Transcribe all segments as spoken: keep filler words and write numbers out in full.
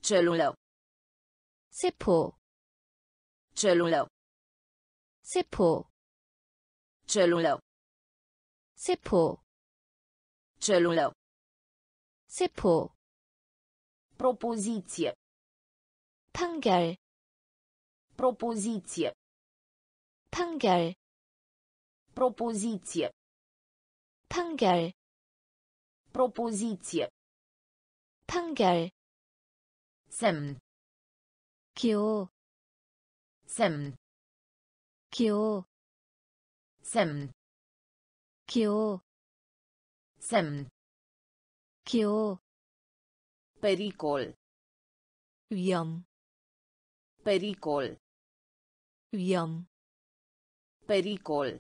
celulă, 세포, celulă, 세포, celulă, 세포, celulă, 세포, propoziție, 판결, propoziție, 판결, propoziție, 판결, propoziție, 판결, semn, 기호, semn, 기호, semn, 기호, semn, 기호, pericol, 위험, pericol, 위험, pericol,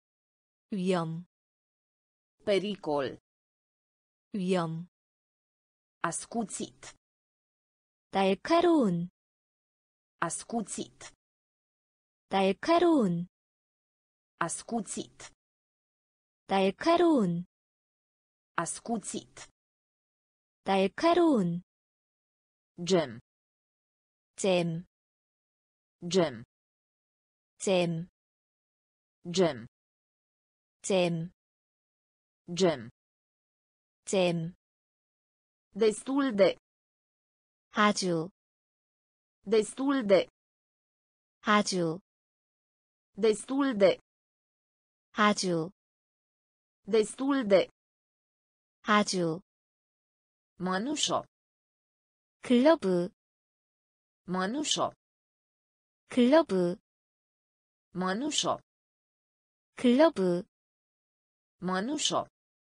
위험, pericol, 위험, ascuțit, 날카로운, ascuțit, 날카로운, ascuțit, 날카로운, ascuțit, 날카로운, gem, 잼, gem, 잼, gem, 잼, gem, 잼, destul de, 아주, destul de, 아주, destul de, 아주, destul de, 아주, mănușă, 글러브, mănușă, 글러브, mănușă, 글러브, mănușă,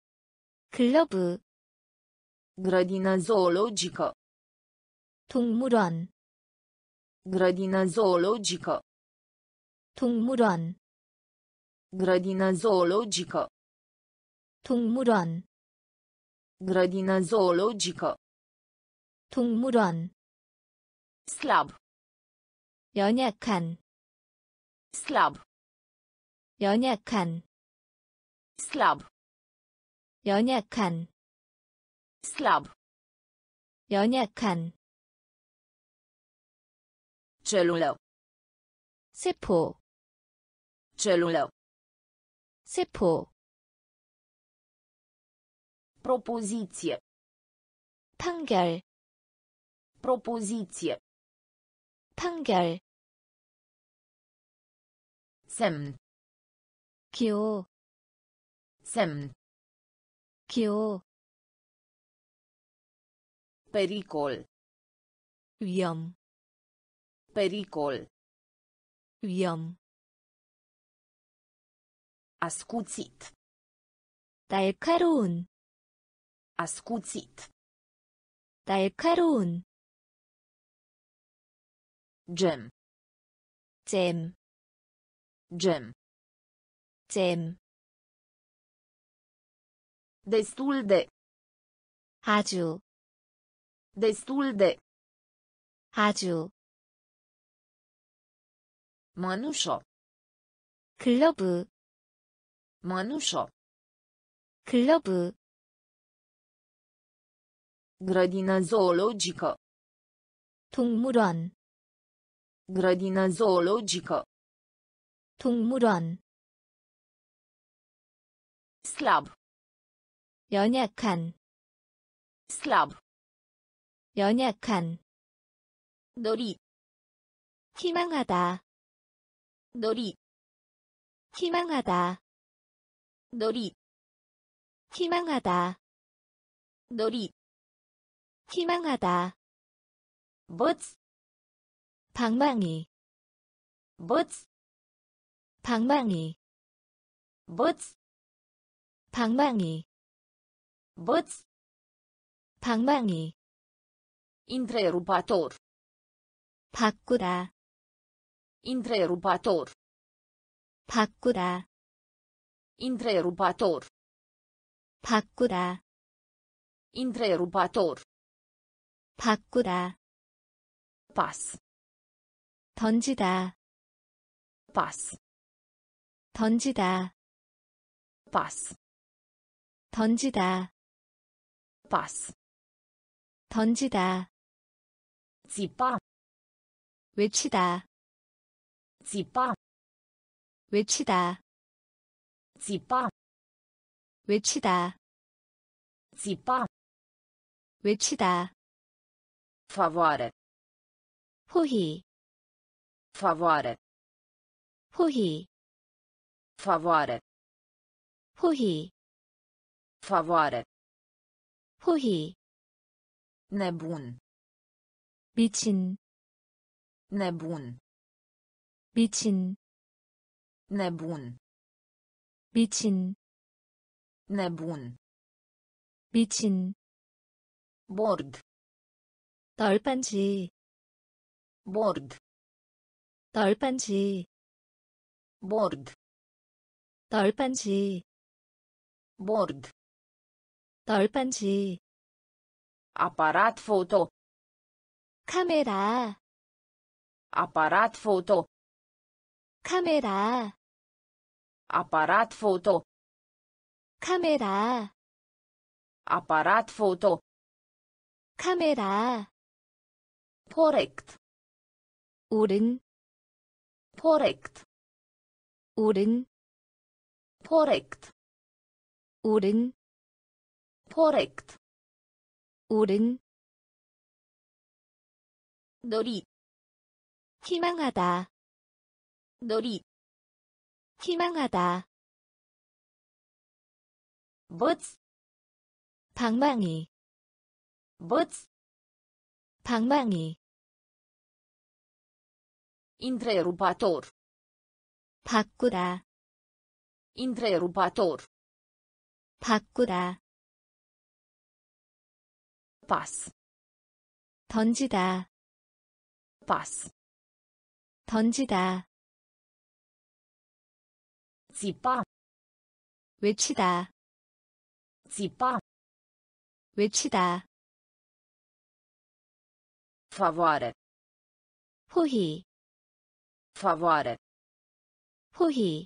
글러브, grădină zoologică, 동물원, grădină zoologică, 동물원, grădină zoologică, 동물원, grădină zoologică, 동물원, slab, 연약한, slab, 연약한, slab, 연약한, slab, 연약한, celulă, 세포, celulă, 세포, propoziție, 판결, propoziție, 판결, semn, 기호, semn, 기호, pericol, 위험, pericol, 위험, ascuțit, 날카로운, ascuțit, 날카로운, gem, 잼, gem, 잼, destul de, 아주, destul de, 아주, mănușă, 글러브, mănușă, 글러브, grădină zoologică, 동물원, grădină zoologică, 동물원, slab, 연약한, slab, 연약한, dori, 희망하다, dori, 희망하다, dori, 희망하다, dori, 희망하다, băț, 방망이, băț, 방망이, băț, 방망이, băț, 방망이, întrerupator, 바꾸다, întrerupator, 바꾸다, întrerupator, 바꾸다, întrerupator, 바꾸다, pas, 던지다, pas, 던지다, pas, 던지다, pas, 던지다, țipa, 외치다, țipa, 외치다, țipa, 외치다, țipa, 외치다, favoare, 호의, favoare, 호의, favoare, 호의, favoare, 호의, nebun, 미친, nebun, 미친, nebun, 미친, nebun, 미친, bord, 널빤지, bord, 널빤지, bord, 널빤지, bord, 널빤지, aparat foto, 카메라, aparat foto, 카메라, aparat foto, 카메라, aparat foto, 카메라, corect, 옳은, corect, 옳은, corect, 옳은, corect, 옳은, dori, 희망하다, dori, 희망하다, băț, 방망이, băț, 방망이, întrerupator, 바꾸다, întrerupator, 바꾸다, pas, 던지다, pas, 던지다, țipa, 외치다, țipa, 외치다, favoare, 호의, favoare, 호의,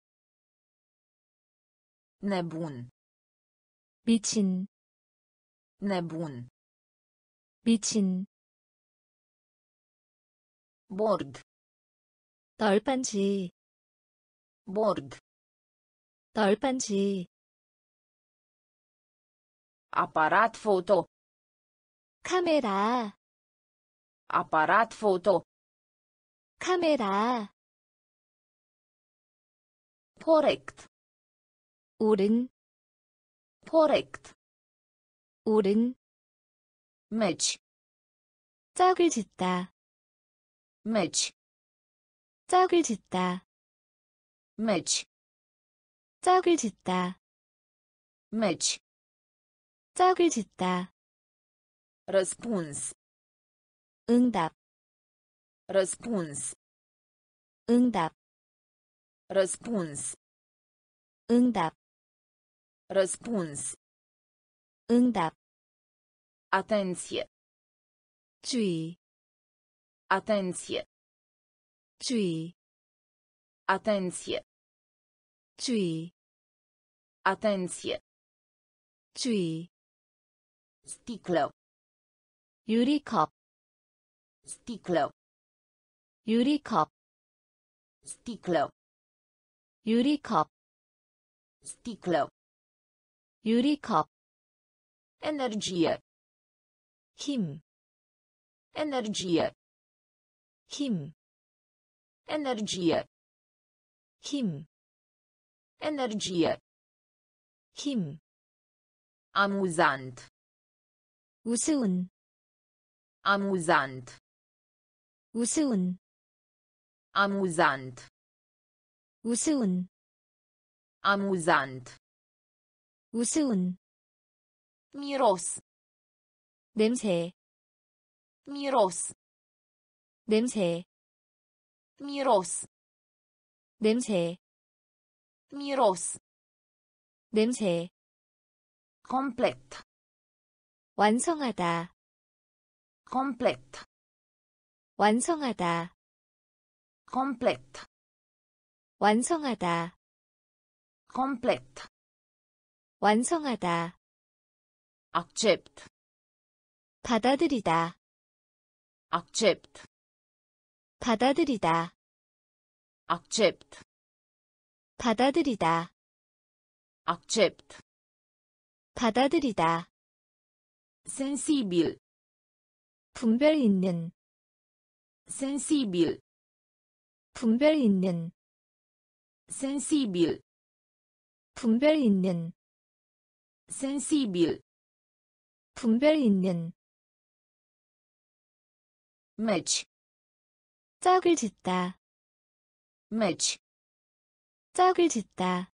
nebun, 미친, nebun, 미친, bord, 널빤지, bord, 널빤지, aparat foto, 카메라, aparat foto, 카메라, corect, 옳은, corect, 옳은, meci, 짝을 짓다, meci, 짝을 짓다, meci, 짝을 짓다, meci, 짝을 짓다, răspuns, 응답, răspuns, 응답, răspuns, 응답, răspuns, 응답, atenție, 주의, atenție, 주의, atenție, 주의, atenție, 주의, sticlă, 유리컵, sticlă, 유리컵, sticlă, 유리컵, sticlă, 유리컵, energie, 힘, energie, 힘, energie, 힘, energie, 힘, amuzant, 우스운, amuzant, 우스운, amuzant, 우스운, amuzant, 우스운, miros, 냄새, miros, 냄새, miros, 냄새, miros, 냄새, complet, 완성하다, complet, 완성하다, complet, 완성하다, complet, 완성하다, accept, 받아들이다, accept, 받아들이다, accept, 받아들이다, accept, 받아들이다, sensibil, 분별 있는, sensibil, 분별 있는, sensibil, 분별 있는, sensibil, 분별 있는, match, 짝을 짓다, match, 짝을 짓다,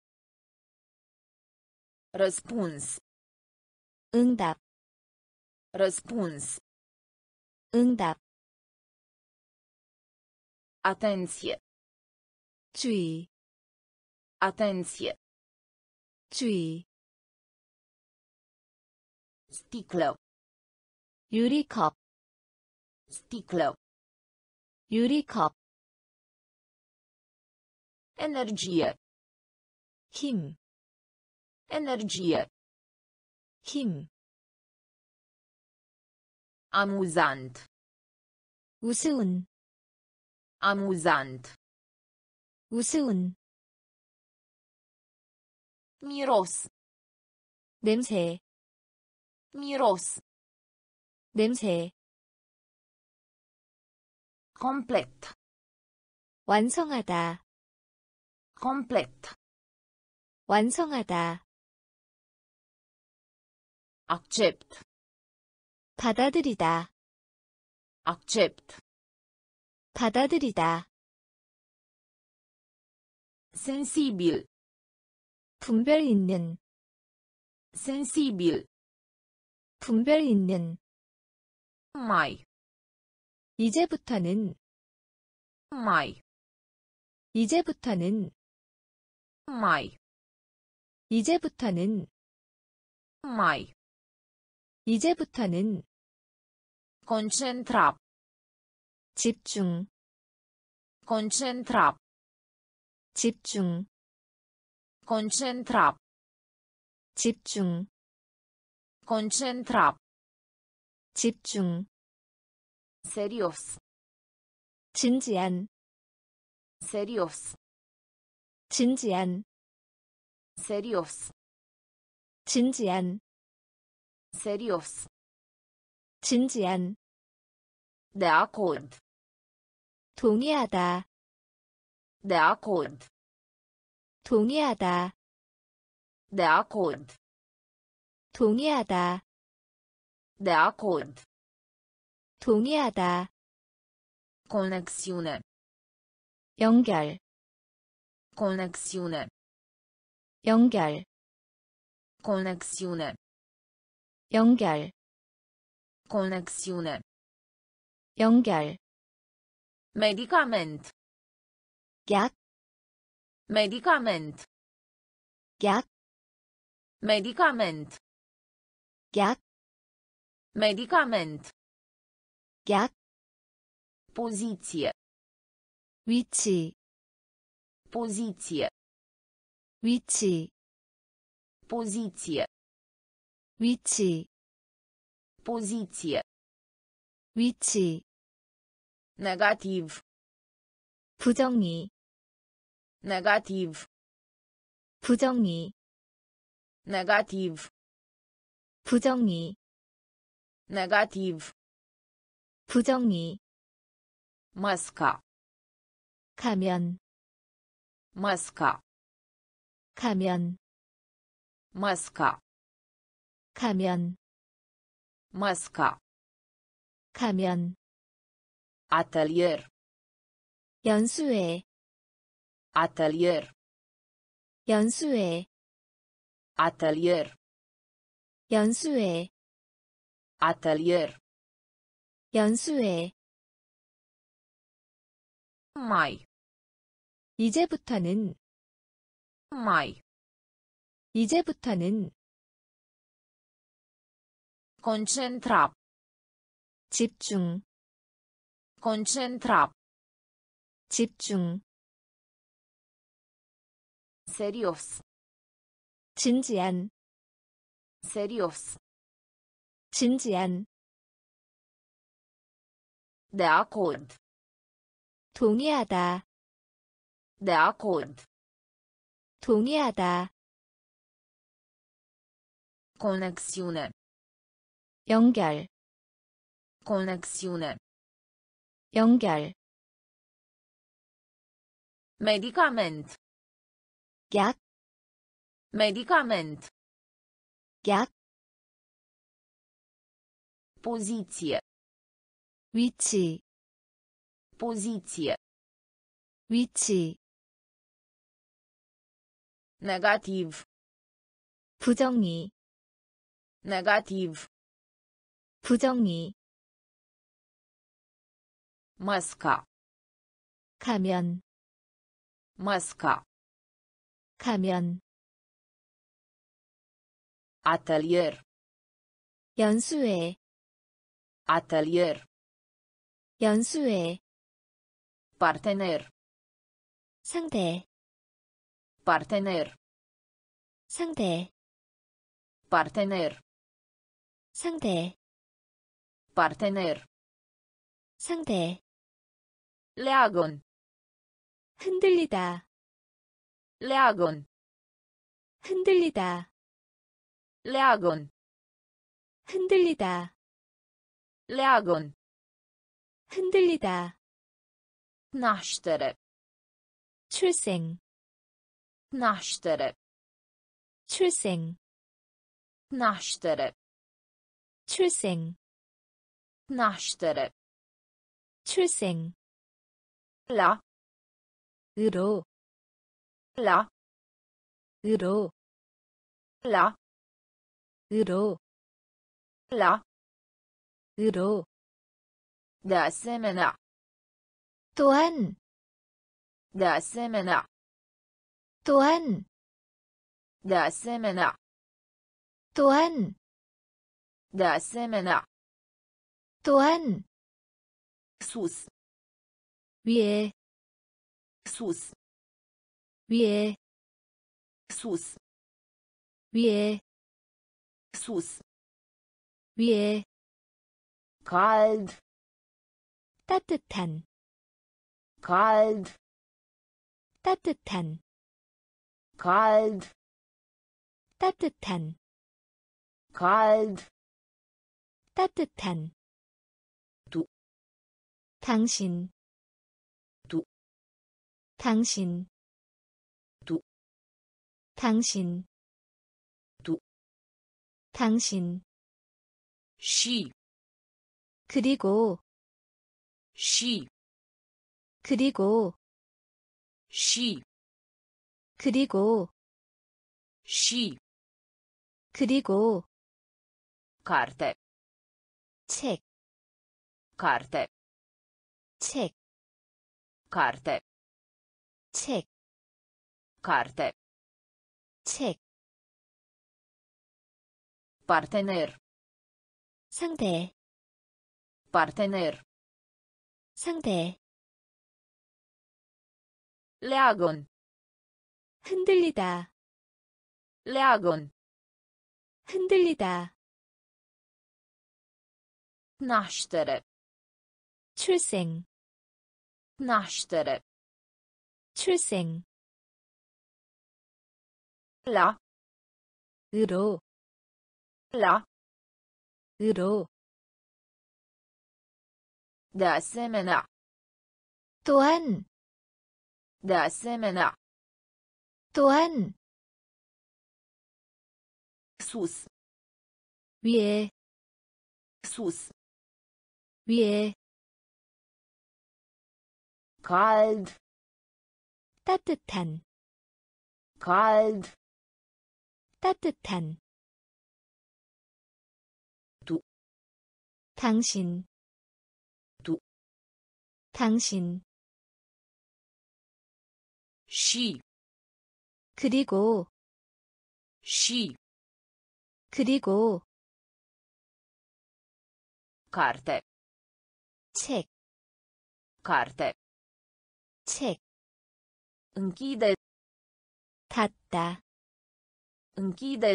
răspuns, 응답, răspuns, 응답, atenție, 주의, atenție, 주의, sticlă, 유리컵, sticlă, 유리컵, energie, 힘, energie, 힘, amuzant, 우스운, amuzant, 우스운, miros, 냄새, miros, 냄새, complet, 완성하다, complet, 완성하다, accept, 받아들이다, accept, 받아들이다, sensibil, 분별 있는, sensibil, 분별 있는, mai, 이제부터는, mai, 이제부터는, mai, 이제부터는, mai, 이제부터는, concentra, 집중, concentra, 집중, concentra, 집중, concentra, 집중, serios, 진지한, serios, 진지한, serios, 진지한, serios, 진지한, de acord, 동의하다, de acord, 동의하다, de acord, 동의하다, de acord, 동의하다, conexiune, 연결, conexiune, 연결, conexiune, 연결, conexiune, 연결, medicament, 약, medicament, 약, medicament, 약, medicament, 약, poziție, 위치, poziție, 위치, poziție, 위치, poziție, 위치, negativ, 부정의, negativ, 부정의, negativ, 부정의, negativ, 부정의, masca, 가면, masca, 가면, masca, 가면, masca, 가면, atelier, 연수회, atelier, 연수회, atelier, 연수회, atelier, 연수회, mai, 이제부터는, mai, 이제부터는, concentra, 집중, concentra, 집중, serios, 진지한, serios, 진지한, De acord. 동의하다, De acord. 동의하다, Conexiune. 연결, Conexiune. 연결, Medicament. 약, Medicament. 약, Poziție. 위치, Poziție. 위치, Negativ. 부정의, Negativ. 부정의, Măsca. 가면, Măsca. 가면, Atelier. 연수회, Atelier. 연수회, Partener. 상대, Partener. 상대, Partener. 상대, Partener. 상대, Leagon. 흔들리다, Leagon. 흔들리다, Leagon. 흔들리다, Leagon. 흔들리다, Naștere. 출생, Naștere. 출생, Naștere. 출생, Naștere. 출생, La. 으로, La. 으로, La. 으로, La. 으로, De asemenea. 또한, De asemenea. 또한, De asemenea. 또한, De asemenea. 또한, Sus. 위에, Sus. 위에, Sus. 위에, Sus. 위에, Cald. 따뜻한, Cald. 따뜻한, Cald. 따뜻한, Cald. 따뜻한, Tu. 당신, Tu. 당신, Tu. 당신, Tu. 당신, Și. 그리고, Și. 그리고, Și. 그리고, Și. 그리고, Carte. 책, Carte. 책, Carte. 책, Carte. 책, Partener. 상대, Partener. 상대, Leagon. 흔들리다, Leagon. 흔들리다, Naștere. 출생, Naștere. 출생, La. 으로, La. 으로, De asemenea. 또한, De asemenea. 또한, Sus. 위에, Sus. 위에, Cald. 따뜻한, Cald. 따뜻한, Tu. 당신, Tu. 당신, Și. 그리고, Și. 그리고, Carte. 책, Carte. 책, Închide. 닫다, Închide.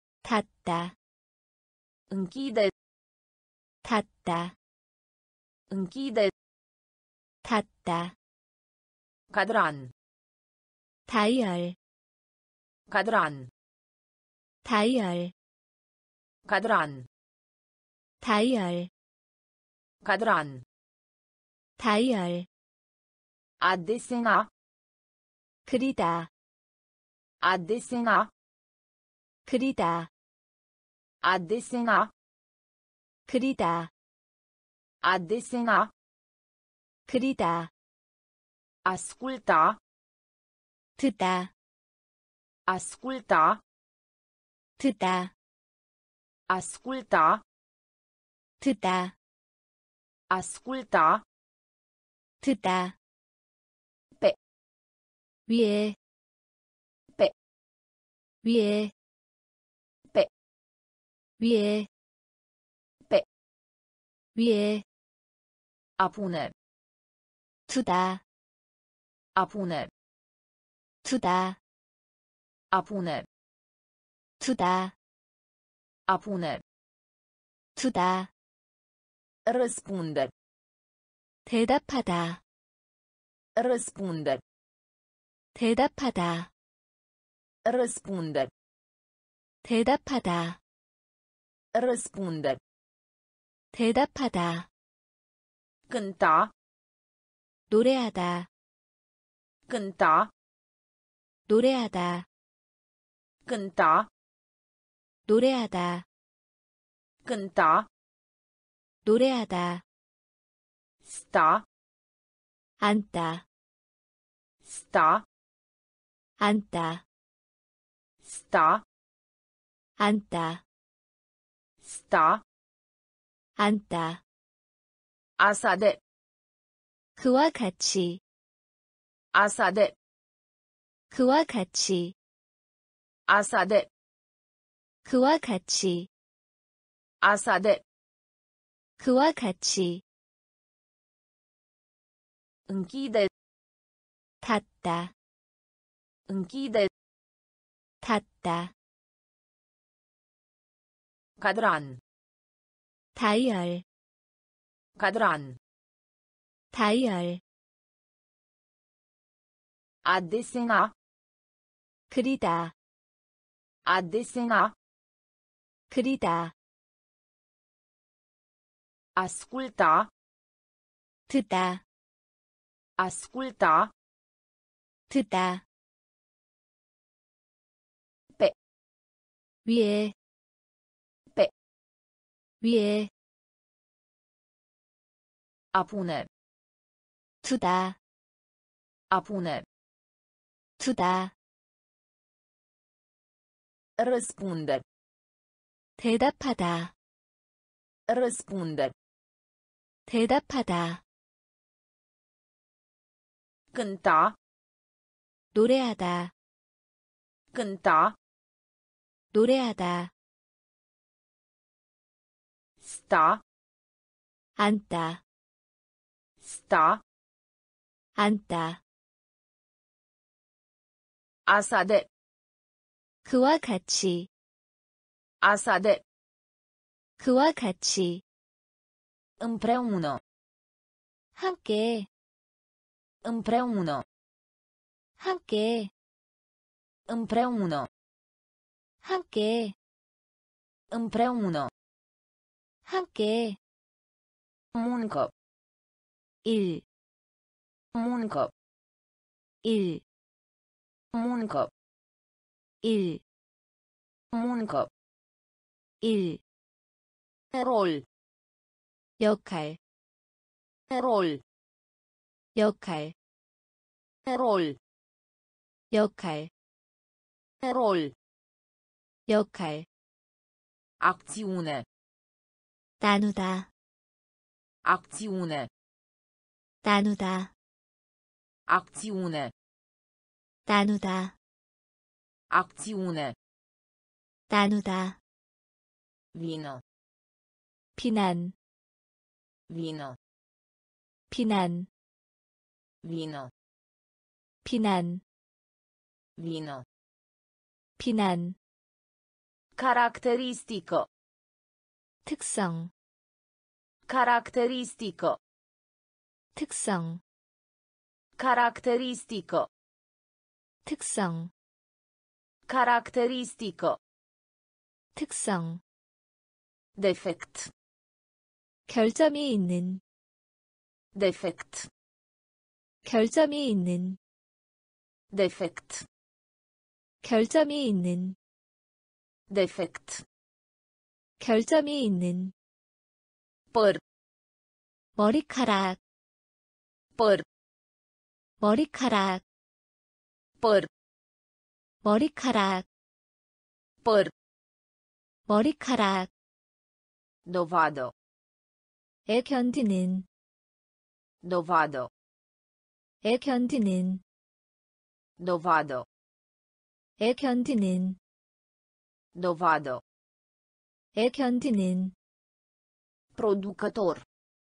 닫다, Închide. 닫다, închide, 닫다, cadran, 다이얼, cadran, 다이얼, cadran, 다이얼, cadran, 다이얼, a desena, 그리다, a desena, 그리다, a desena, 그리다, a desena, 그리다, asculta, 듣다, asculta, 듣다, asculta, 듣다, asculta, 듣다, pe, 위에, pe, 위에, pe, 위에, pe, 위에, a pune, 두다, a pune, 두다, a pune, 두다, a pune, 두다, răspunde, 대답하다, răspunde, 대답하다, răspunde, 대답하다, răspunde, 대답하다, cânta, 노래하다, cânta, 노래하다, cânta, 노래하다, cânta, 노래하다, sta, 앉다, sta, 앉다, sta, 앉다, sta, 앉다, asa de, 그와 같이, asa de, 그와 같이, asa de, 그와 같이, asa de, 그와 같이, închide, 닫다, închide, 닫다, cadran, 다이얼, cadran, 다이얼, a desena, 그리다, a desena, 그리다, asculta, 듣다, asculta, 듣다, pe, 위에, pe, 위에, a pune, 두다, a pune, 두다, răspunde, 대답하다, răspunde, 대답하다, cânta, 노래하다, cânta, 노래하다, sta, 앉다, sta, 앉다, asa de, 그와 같이, asa de, 그와 같이, împreună, 함께, împreună, 함께, împreună, 함께, împreună, 함께, muncă, 일, muncă, 일, muncă, 일, muncă, 일, rol, 역할, rol, 역할, rol, 역할, rol, 역할, acțiune, 나누다, acțiune, 나누다, acțiune, 나누다, acțiune, 나누다, vină, 비난, vină, 비난, vină, 비난, vină, 비난, caracteristică, 특성, caracteristică, 특성, Caratteristico. 특성, Caratteristico. 특성. Defect. 결점이 있는, Defect. 결점이 있는, Defect. 결점이 있는, Defect. 결점이 있는. Păr. 머리카락, Păr. 머리카락, Păr. 머리카락, Păr. 머리카락. Dovadă. 에 견디는, Dovadă. 에 견디는, Dovadă. 에 견디는, Dovadă. 에 견디는. Producător.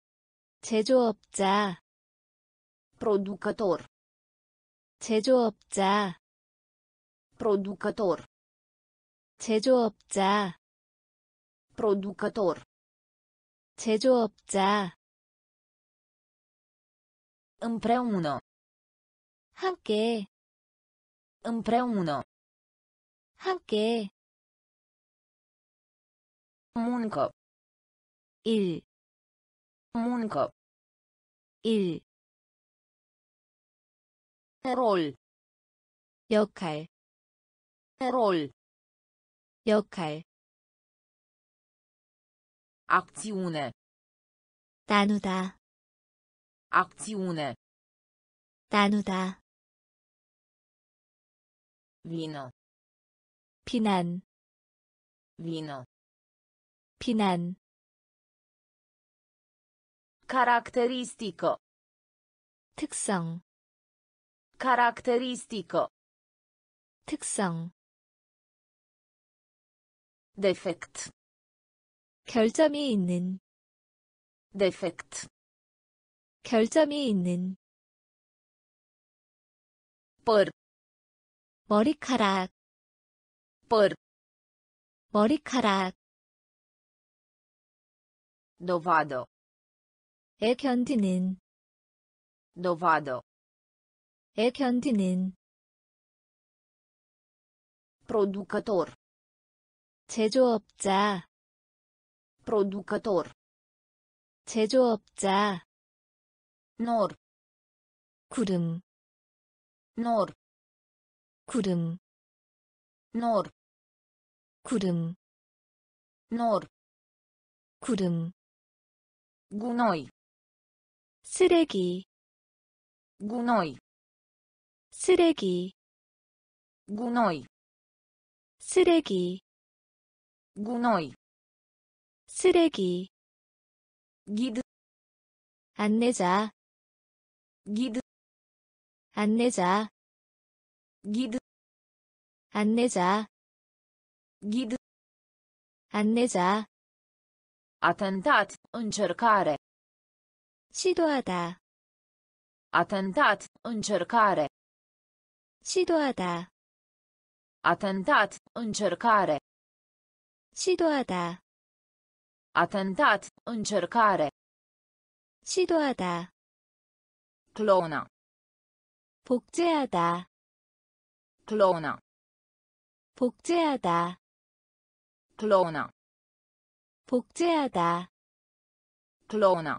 제조업자, Producător. 제조업자, Producător. 제조업자, Producător. 제조업자. Împreună. 함께, Împreună. 함께. Muncă. 일, Muncă. 일. Rol. 역할, Rol. 역할. Acțiune. 나누다, Acțiune. 나누다. Vină. 비난, Vină. 비난. Caracteristică. 특성, Caracteristică. 특성. Defect. 결점이 있는, Defect. 결점이 있는. Păr. 머리카락, Păr. 머리카락. Dovadă. 에 견디는, Dovadă. 에 견디는. Producător. 제조업자, Producător. 제조업자. Nor. 구름, Nor. 구름, Nor. 구름, Nor. 구름. Gunoi. 쓰레기, Gunoi. 쓰레기, Gunoi. 쓰레기, Gunoi. 쓰레기. Ghid. 안내자, Ghid. 안내자, Ghid. 안내자, Ghid. 안내자. Atentat. Încercare. 시도하다, Atentat. Încercare. 시도하다, Atentat. Încercare. 시도하다, Atentat. Încercare. 시도하다. Clona. 복제하다, Clona. 복제하다, Clona. 복제하다, Clona.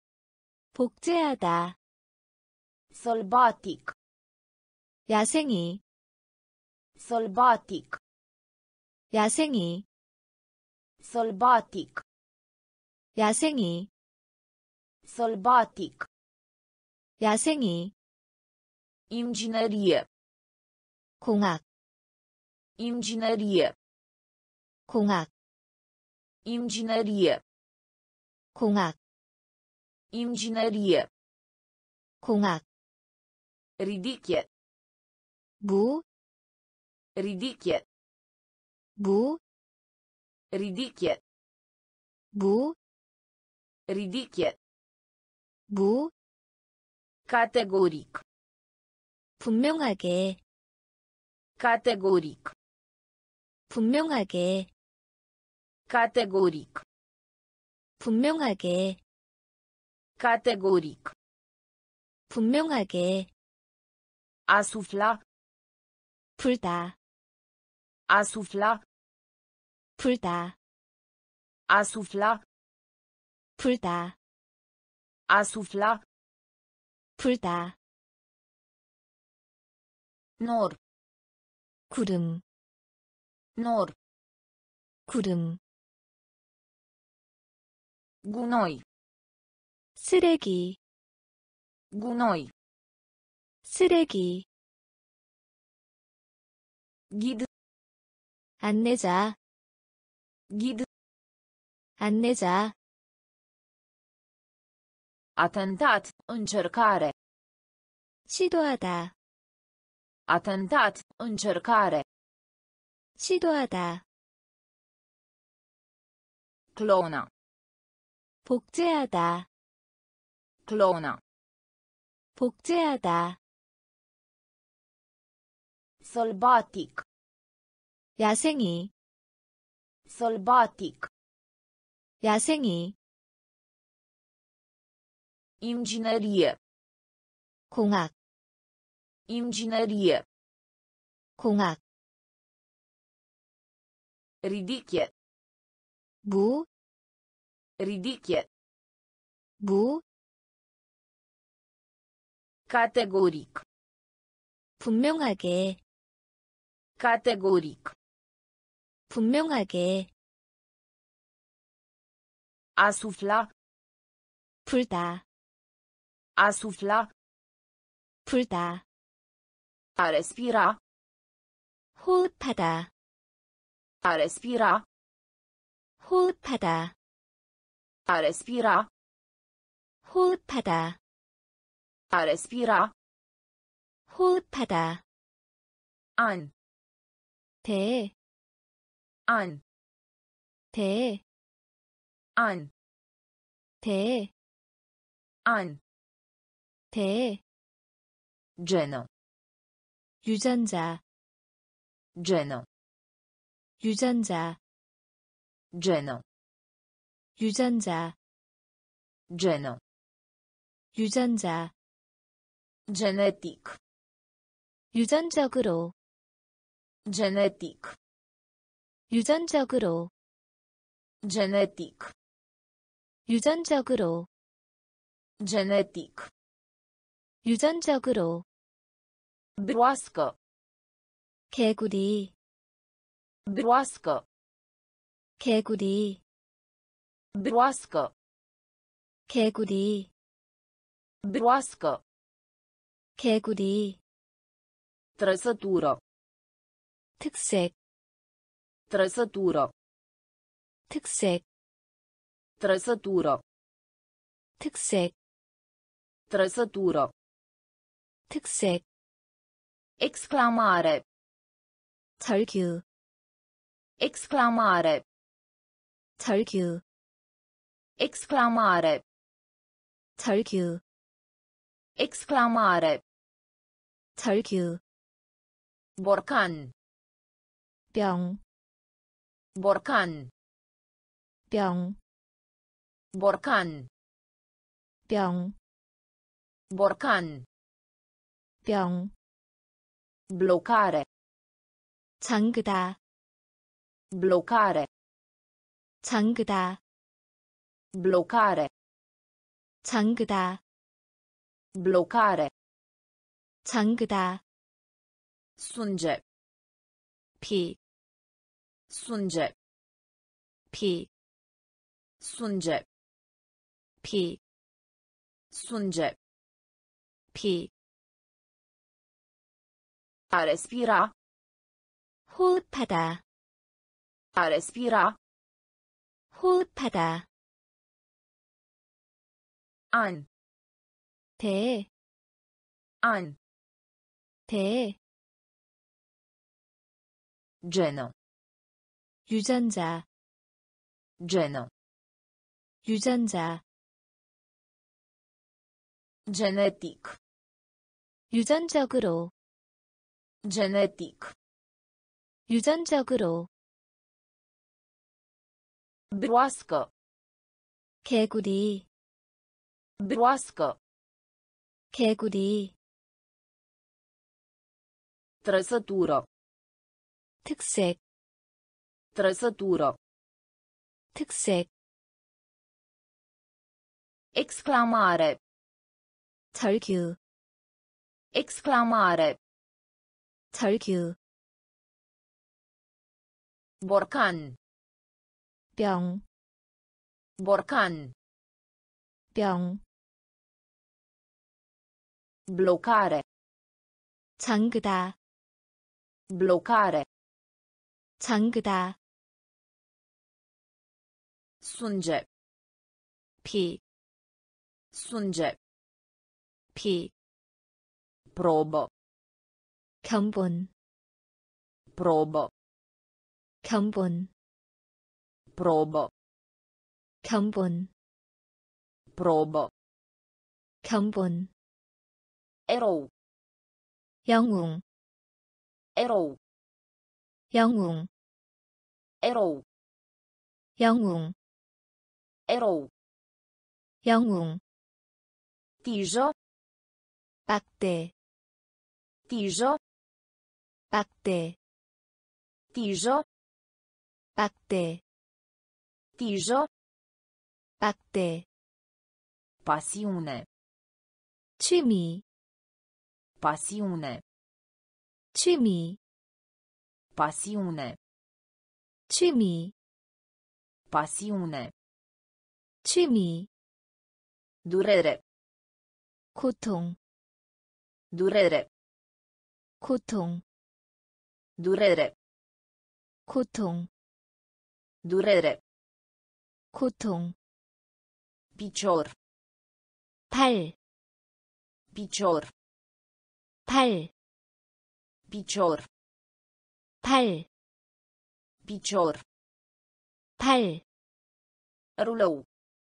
복제하다. Sălbatic. 야생이, Sălbatic. 야생이, Sălbatic. 야생이, Sălbatic. 야생이. Inginerie. 공학, Inginerie. 공학, Inginerie. 공학, Inginerie. 공학. Ridiche. 무, Ridiche. 무, Ridiche. 무, Ridiche. 무. Categoric. 분명하게, Categoric. 분명하게, Categoric. 분명하게. Categoric. 분명하게. Asufla. 불다. Asufla. 불다. Asufla. 불다. Asufla. 불다. Nor. 구름. Nor. 구름. Gunoi. 쓰레기. Gunoi. 쓰레기. Ghid. 안내자. Ghid. 안내자. Atentat. Încercare. 시도하다. Atentat. Încercare. 시도하다. Clona. 복제하다. Clona. 복제하다. Sălbatic. 야생이. Sălbatic. 야생이. Inginerie. 공학. Inginerie. 공학. Ridiche. 무. Ridiche. 무. Categoric. 분명하게. Categoric. 분명하게. Asufla. 불다. Asufla. 불다. A respira. 호흡하다. A respira. 호흡하다. A respira. 호흡하다. A respira. 호흡하다. An. 대. An. 대. An. 대. An. 대. Genă. 유전자. Genă. 유전자. Genă. 유전자. Genă. 유전자. Genetic. 유전적으로. Genetic. 유전적으로. Genetic. 유전적으로. Genetic. 유전적으로. Broască. 개구리. Broască. 개구리. Broască. 개구리. Broască. 개구리. Trăsătură. 특색. Trăsătură. 특색. Trăsătură. 특색. Trăsătură. 특색. Exclamare. 절규. Exclamare. 절규. Exclamare. 절규. Exclamare. 절규. Borcan. 병. Borcan. 병. Borcan. 병. Borcan. 병. Blocare. 잠그다. Blocare. 잠그다. Blocare. 잠그다. Blocare. 잠그다. Sânge. 피. Sânge. 피. Sânge. 피. Sânge. 피. A respira. 호흡하다. A respira. 호흡하다. An. 대. An. 대. Genă. 유전자. Genă. 유전자. Genetic. 유전적으로. Genetic. 유전적으로. Broască. 개구리. Broască. 개구리. Trăsătură. 특색. Trăsătură. 특색. Exclamare. 절규. Exclamare. 절규. Borcan. 병. Borcan. 병. Blocare. 잠그다. Blocare. 잠그다. Sânge. 피. Sânge. 피. Probă. 견본. Probă. 견본. Probă. 견본. Probă. 견본. Erou. 영웅. Erou. 영웅. Erou. 영웅. Erou. 영웅. Tijă. 빡대. Tijă. 빡대. Tijă. 빡대. Tijă. 빡대. Pasiune. 취미. Pasiune. 취미. Pasiune. 취미. Pasiune. 취미. Durere. 고통. Durere. 고통. Durere. 고통. Durere. 고통. Picior. 발. Picior. 발. Picior. 발. Picior. 발. Rulou.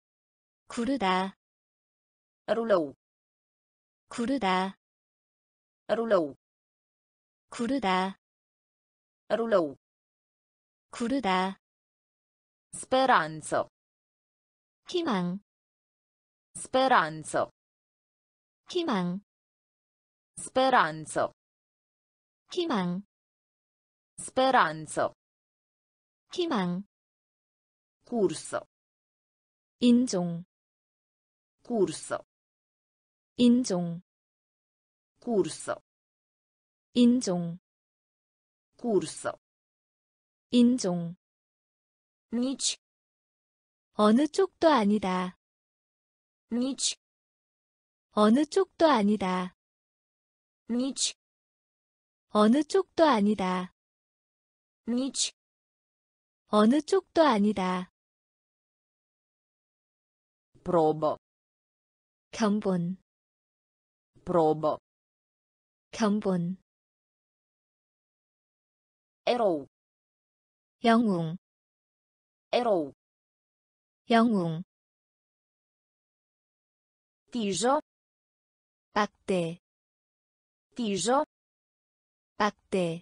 구르다. Rulou. 구르다. Rulou. 구르다. Rulou. 구르다. Speranță. 희망. Speranță. 희망. Speranță. 희망. Speranță. 희망. Cursă. 인종. Cursă. 인종. Cursă. 인종. Cursă. 인종. Nici. 어느 쪽도 아니다. Nici. 어느 쪽도 아니다. Nici. 어느 쪽도 아니다. Nici. 어느 쪽도 아니다. Probă. 견본. Probă. 견본. Erou. 영웅. Erou. 영웅. Tijă. 빡대. Tijă. 빡대.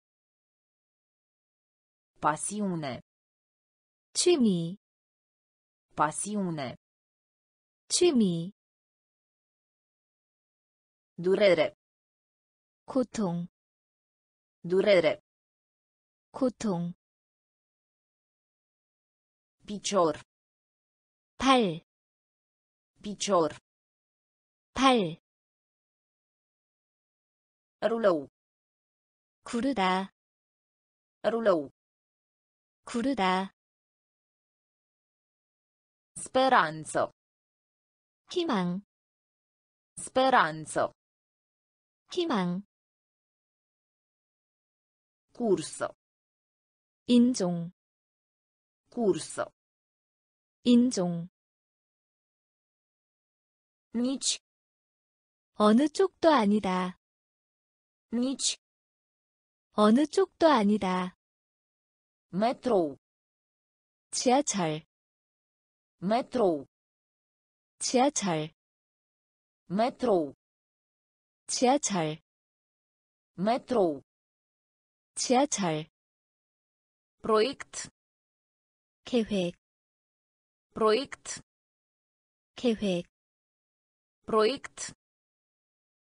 Pasiune. 취미. Pasiune. 취미. Durere. 고통. Durere. 고통. Picior. 발. Picior. 발. Rulou. 구르다. Rulou. 구르다. Speranță. 희망. Speranță. 희망. Cursă. 인종. Cursă. 인종. Nici. 어느 쪽도 아니다. Nici. 어느 쪽도 아니다. Metrou. 지하철. Metrou. 지하철. Metrou. 지하철. Metrou. 지하철. Proiect. 계획. Proiect. 계획. Proiect.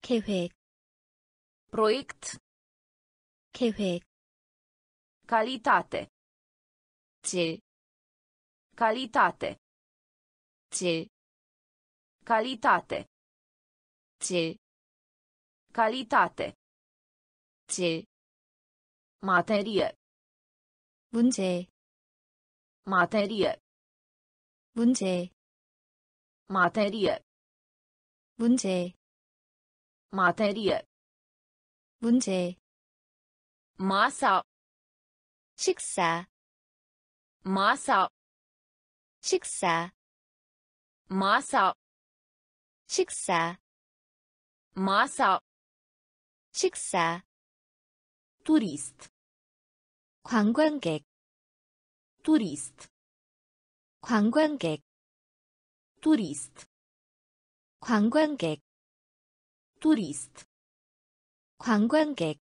계획, proiect, 계획, calitate, 질, calitate, 질, calitate, 질, calitate, 질, materie, 문제, materie, 문제, materie, 문제, materie, 문제, masa, 식사, masa, 식사, masa, 식사, masa, 식사, turist, 관광객, turist, 관광객, turist, 관광객, turist, 관광객,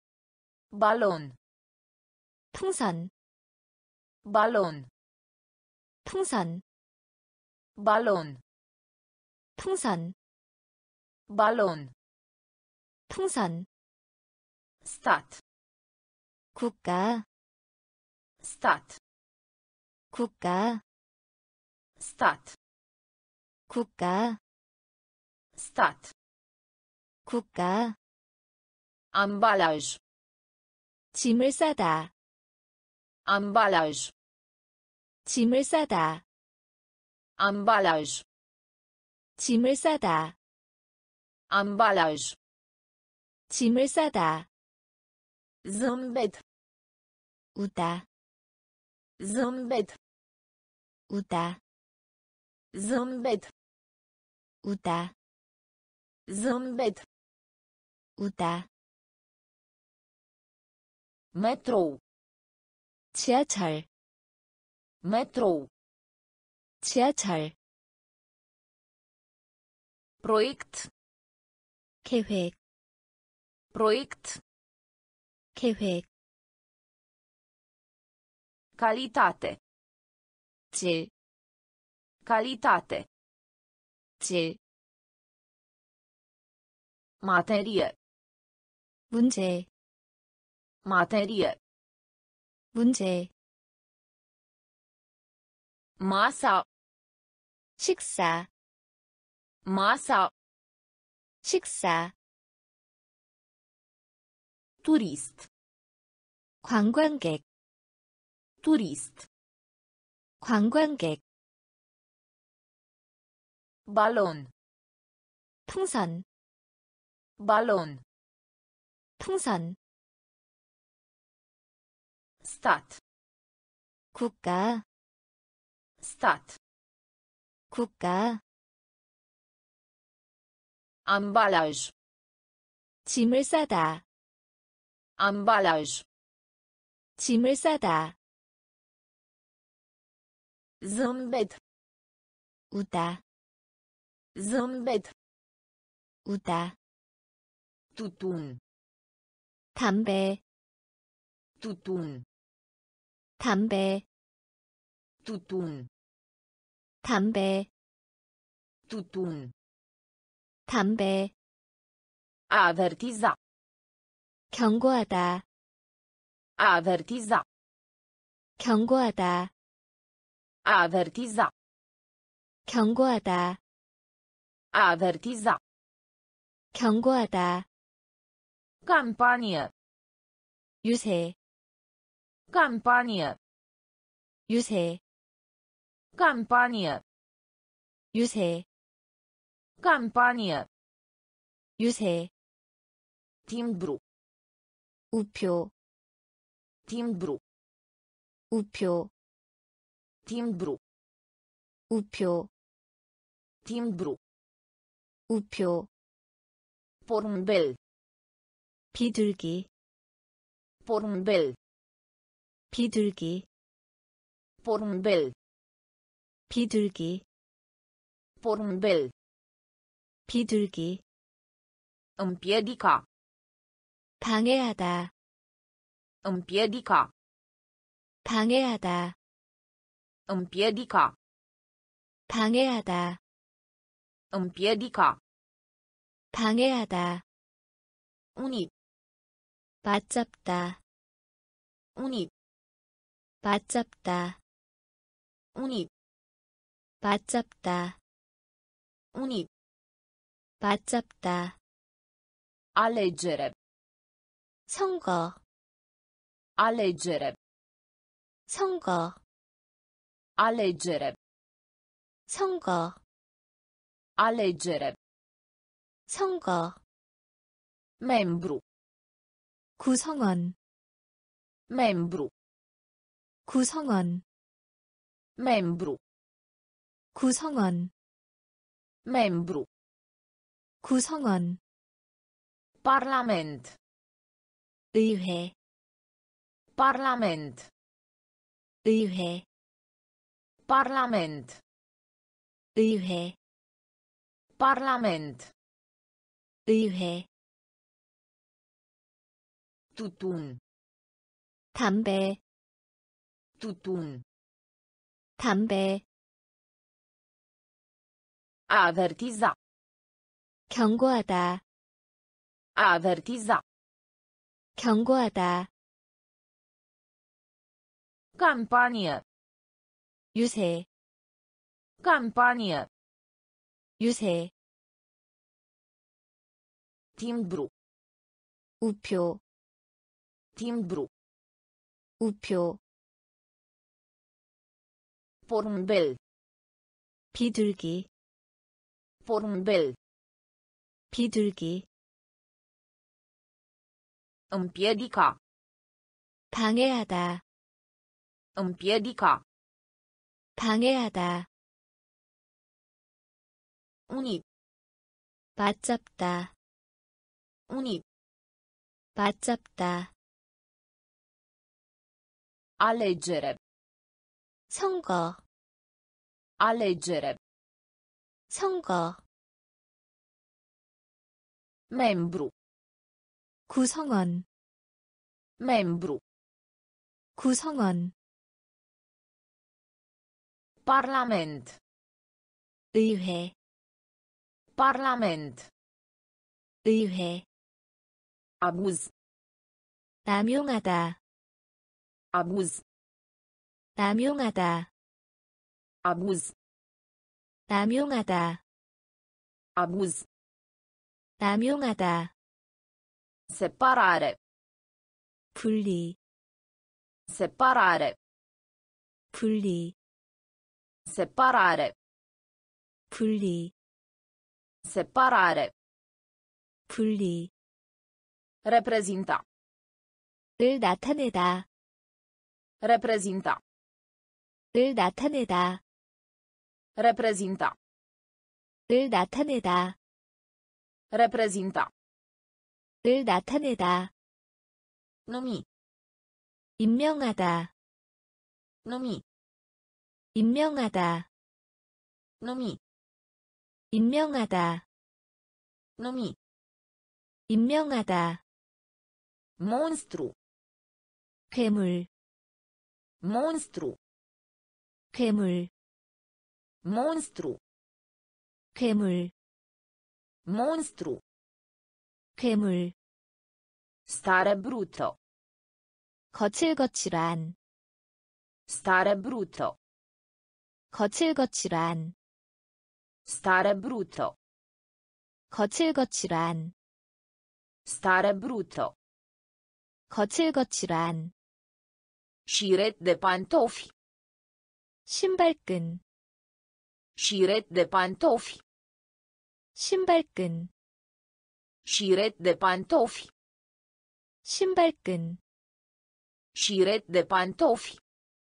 balon, 풍선, balon, 풍선, balon, 풍선, balon, 풍선, stat, 국가, stat, 국가, stat, 국가, stat, 국가, ambalaj, 짐을 싸다, ambalaj, 짐을 싸다, ambalaj, 짐을 싸다, ambalaj, 짐을 싸다, zâmbet, 우다, zâmbet, 우다, zâmbet, 우다, zâmbet, 우다, metrou, 지하철, metrou, 지하철, proiect, 계획, proiect, 계획, calitate, 질, calitate, 질, materie, 문제, materie, 문제, masa, 식사, masa, 식사, turist, 관광객, turist, 관광객, balon, 풍선, balon, 풍선, stat, 국가, stat, 국가, ambalaj, 짐을 싸다, ambalaj, 짐을 싸다, zâmbet, 우다, zâmbet, 우다, tutun, 담배, tutun, 담배, tutun, 담배, tutun, 담배, avertiza, 경고하다, avertiza, 경고하다, 방해하다, unit, 맞잡다, unit, 맞잡다, unit, 맞잡다, unit, 맞잡다, alegere, 선거, alegere, 선거, alegere, 선거, alegere, 선거, membru, 구성원, membru, 구성원, membru, 구성원, membru, 구성원, parlament, 의회, parlament, 의회, parlament, 의회, parlament, 의회, tutun, 담배, tutun, 담배, avertiza, 경고하다, avertiza, 경고하다, campanie, 유세, campanie, 유세, timbru, 우표, timbru, 우표, porumbel, 비둘기, porumbel, 비둘기, împiedica, 방해하다, împiedica, 방해하다, unit, 맞잡다, unit, 맞잡다, alegere, 선거, alegere, 선거, membru, 구성원, membru, 구성원, parlament, 의회, parlament, 의회, abuz, 남용하다, abuz, 남용하다, abuz, 남용하다, abuz, 남용하다, separare, 분리, separare, 분리, separare, 분리, separare, 분리, reprezinta, 을 나타내다, reprezinta, 을 나타내다, reprezinta, 을 나타내다, reprezinta, 을 나타내다, numi, 임명하다, numi, 임명하다, numi, 임명하다, numi, 임명하다, monstru, 괴물, monstru, 괴물, monstru, 괴물, monstru, 괴물, stare brutto, 거칠거칠한, stare brutto, 거칠거칠한, stare brutto, 거칠거칠한, stare brutto, 거칠거칠한, șiret de pantofi, 신발끈, șiret de pantofi, 신발끈, șiret de pantofi, 신발끈, șiret de pantofi,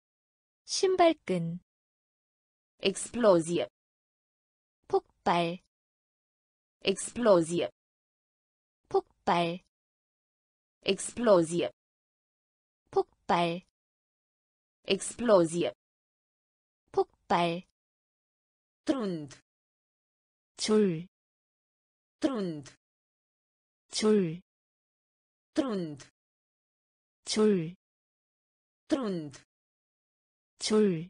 신발끈, explozie, 폭발, explozie, 폭발, explozie, 폭발, explozie, 폭발, trund, 줄, trund, 줄, trund, 줄, trund, 줄,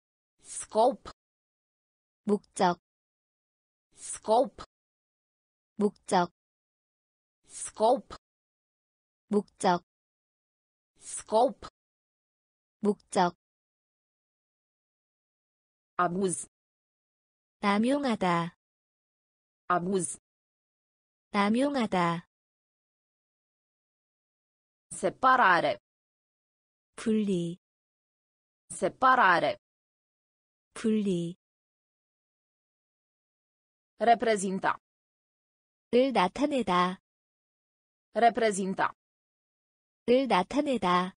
scop, 목적, scop, 목적, scop, 목적, scop, 목적, abuz, 남용하다, abuz, 남용하다, separare, 분리, separare, 분리, reprezinta, 을 나타내다, reprezinta, 을 나타내다,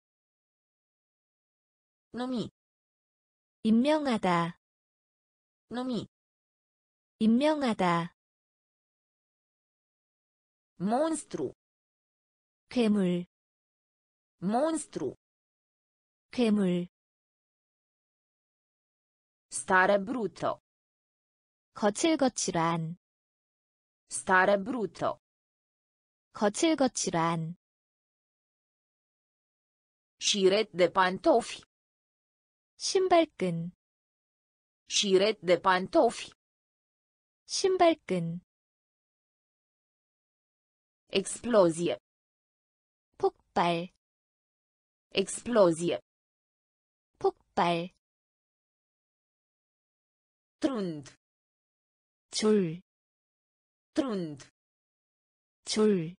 numi, 임명하다, numi, 임명하다, monstru, 괴물, monstru, 괴물, stare brutto, 거칠거칠한, stare brutto, 거칠거칠한, șiret de pantofi, 신발끈, șiret de pantofi, 신발끈, explozie, 폭발, explozie, 폭발, trund, 줄, trund, 줄,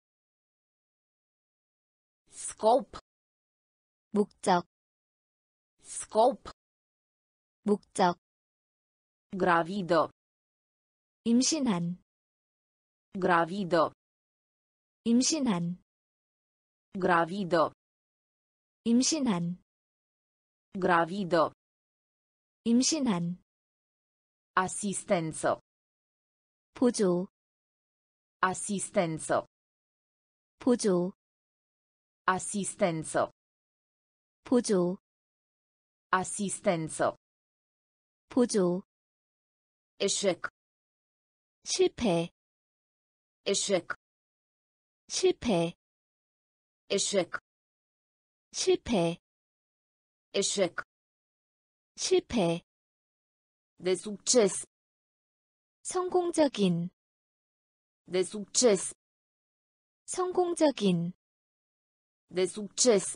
scop, 목적, scop, 목적, gravido, 임신한, gravido, 임신한, gravido, 임신한, gravido, 임신한, assistenzo, 보조, assistenzo, 보조, assistenzo, 보조, assistenzo, 보조, eșec, 실패, eșec, 실패, eșec, 실패, eșec, 실패, de succes, 성공적인, de succes, 성공적인, de succes,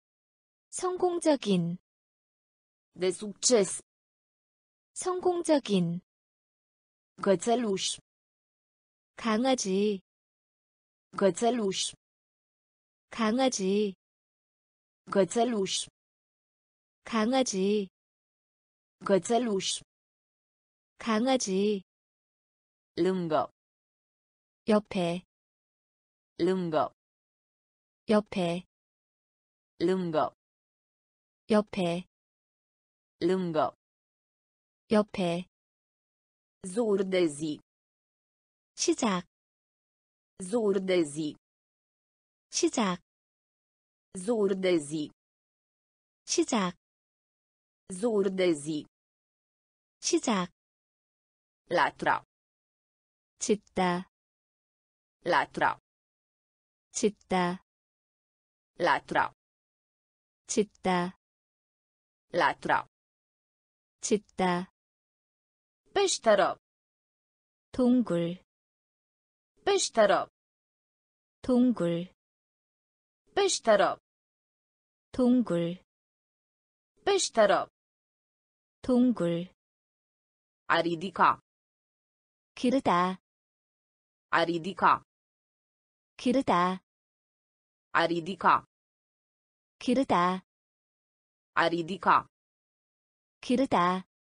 성공적인, de succes, 성공적인, cățeluș, 강아지, cățeluș, 강아지, cățeluș, 강아지, cățeluș, 강아지, lângă, 옆에, lângă, 옆에, lângă, 옆에, lângă, 옆에, zur de zi, 시작, zur de zi, 시작, zur de zi, 시작, zur de zi, 시작, latra, 짓다, latra, 짓다, latra, 짓다, latra, 짓다, peșteră, 동굴, peșteră, 동굴, peșteră, 동굴, peșteră, 동굴, a ridica, 기르다, a ridica, 기르다, a ridica, 기르다, a ridica, 기르다,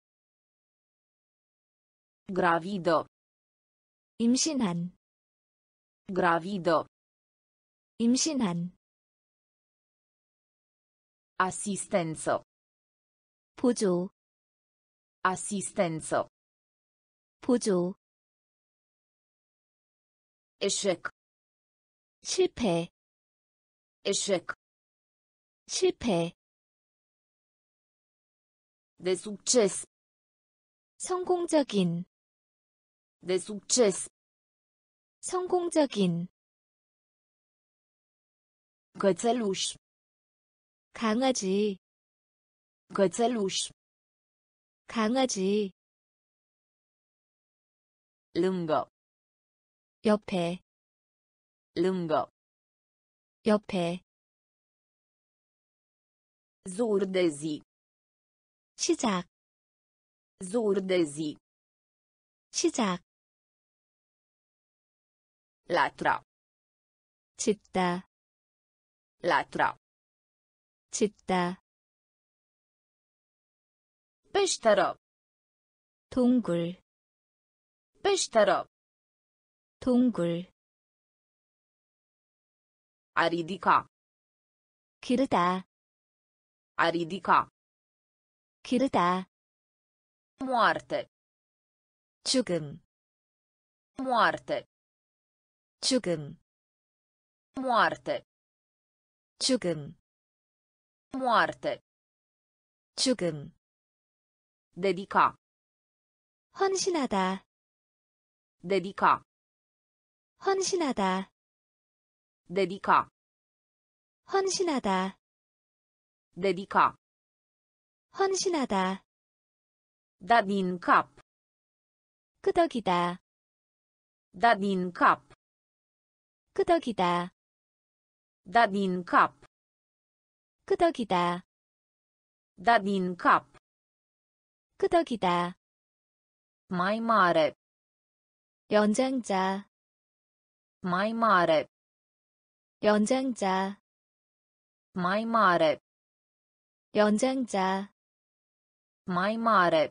gravido, 임신한, gravido, 임신한, assistenzo, 보조, assistenzo, 보조, eșec, 실패, eșec, 실패, de succes, 성공적인, de succes, 성공적인, cățeluș, 강아지, cățeluș, 강아지, lângă, 옆에, lângă, 옆에, zur de zi, 시작, zur de zi, 시작, latura, 짓다, latura, 짓다, peșteră, 동굴, peșteră, 동굴, a ridica, 기르다, a ridica, 기르다, moarte, 죽음, moarte, 죽음, moarte, 죽음, moarte, 죽음, dedica, 헌신하다, dedica, 헌신하다, dedica, 헌신하다, dedica, 헌신하다, da din cap, 끄덕이다, da din cap, 끄덕이다, da din cap, 끄덕이다, da din cap, 끄덕이다, mai mare, 연장자, mai mare, 연장자, mai mare, 연장자, mai mare,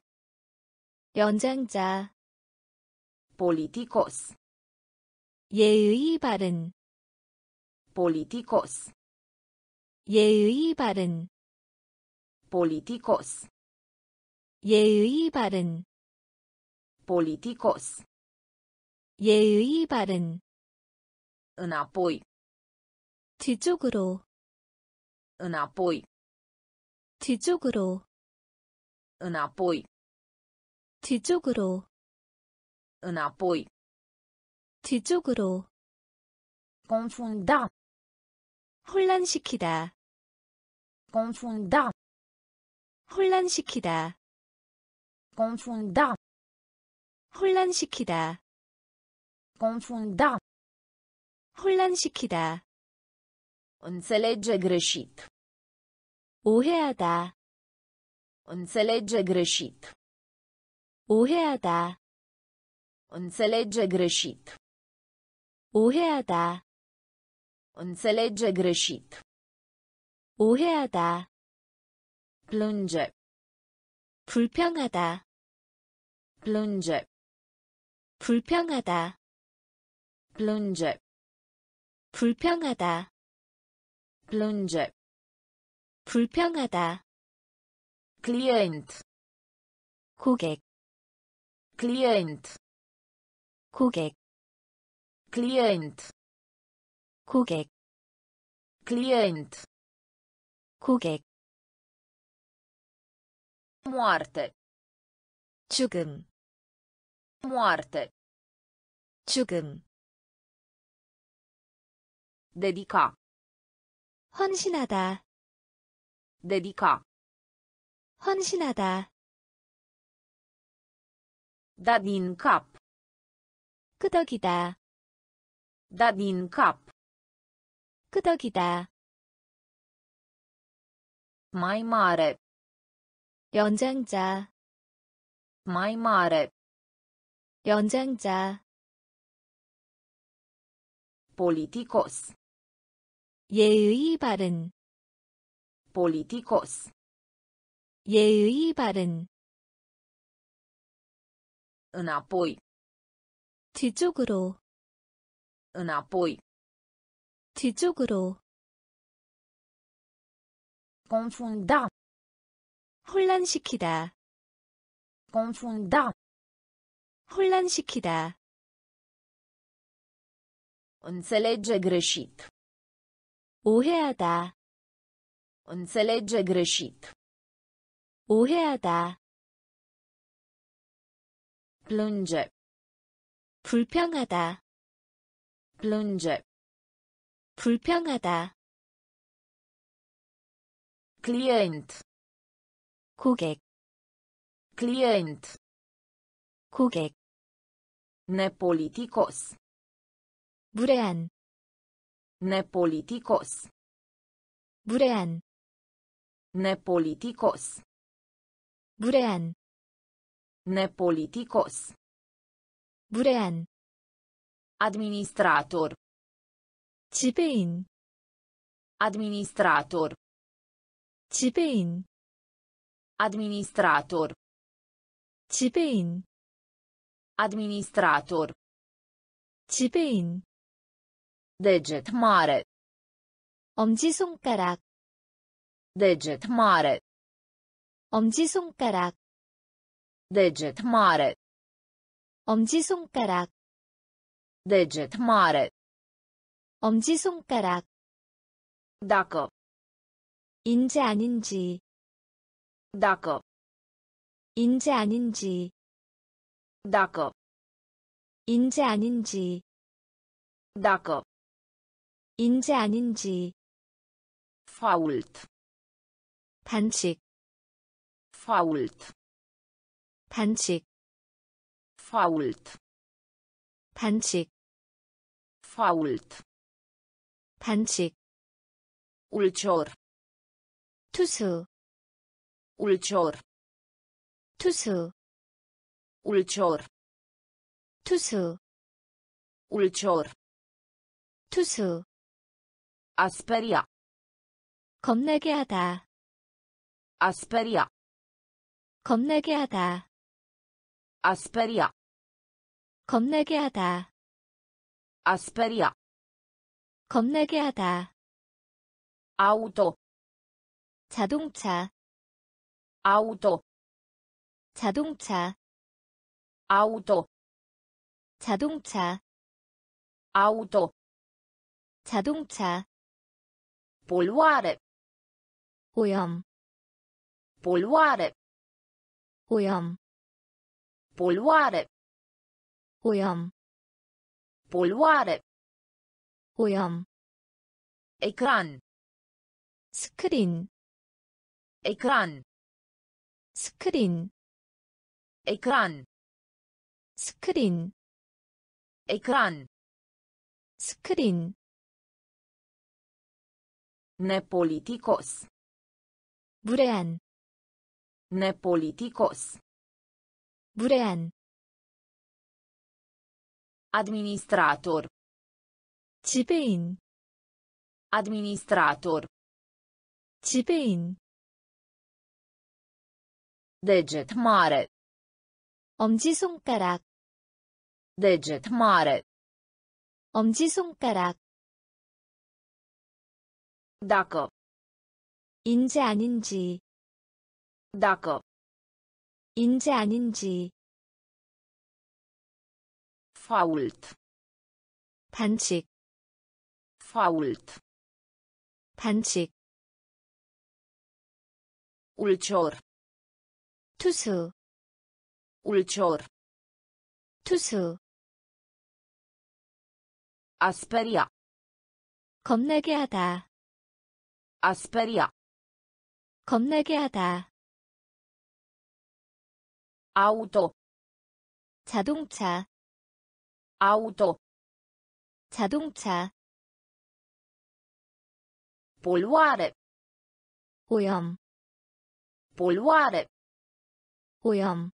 연장자, politicos, 예의 바른, politicos, 예의 바른, politicos, 예의 바른, politicos, 예의 바른, înapoi, 뒤쪽으로, înapoi, 뒤쪽으로, înapoi, 뒤쪽으로, înapoi, 뒤쪽으로, confunda, 혼란시키다, confunda, 혼란시키다, confunda, 혼란시키다, confunda, 혼란시키다, înțelege greșit, 오해하다, înțelege greșit, 오해하다, înțelege greșit, 오해하다, înțelege greșit, 오해하다, plânge, 불평하다, plânge, 불평하다, plânge, 불평하다, plânge, 불평하다, client, 고객, client, 고객, client, 고객, client, 고객, moarte, 죽음, moarte, 죽음, dedica, 헌신하다, dedica, 헌신하다, da din cap, 끄덕이다, da din cap, 끄덕이다, mai mare, 연장자, mai mare, 연장자, politicos, 예의 바른, politicos, 예의 바른, înapoi, 뒤쪽으로, înapoi, 뒤쪽으로, confunda, 혼란시키다, confunda, 혼란시키다, înțelege greșit, 오해하다, înțelege greșit, 오해하다, plânge, 불평하다, plânge, 불평하다, client, 고객, client, 고객, nepoliticos, 무례한, Nepoliticos. 무례한, Nepoliticos. 무례한, Nepoliticos. 무례한, Administrator. 지배인, Administrator. 지배인, Administrator. 지배인, Administrator. 지배인, Deget mare. 엄지손가락, Deget mare. 엄지손가락, Deget mare. 엄지손가락, Deget mare. 엄지손가락, Dacă. 인지 아닌지, Dacă. 인지 아닌지, Dacă. 인지 아닌지, Dacă. 인지 아닌지, Fault. 반칙, Fault. 반칙, Fault. 반칙, Fault. 반칙, Ulcior. 투수, Ulcior. 투수, Ulcior. 투수, Ulcior. 투수, Asperia. 겁내게 하다, Asperia. 겁내게 하다, Asperia. 겁내게 하다, Asperia. 겁내게 하다, Auto. 자동차, Auto. 자동차, Auto. 자동차, Auto. 자동차, Poluare. 오염, Poluare. 오염, Poluare. 오염, Poluare. 오염, Ecran. 스크린, Ecran. 스크린, Ecran. 스크린, Ecran. 스크린, Nepoliticos. 무례한, Nepoliticos. 무례한, Administrator. 지배인, Administrator. 지배인, Deget mare. 엄지손가락, Deget mare. 엄지손가락, Dacă. 인지 아닌지, Dacă. 인지 아닌지, Fault. 반칙, Fault. 반칙, Ulcior. 투수, Ulcior. 투수, Asperia. 겁내게 하다, Asperia. 겁내게 하다, Auto. 자동차, Auto. 자동차, Poluare. 오염, Poluare. 오염,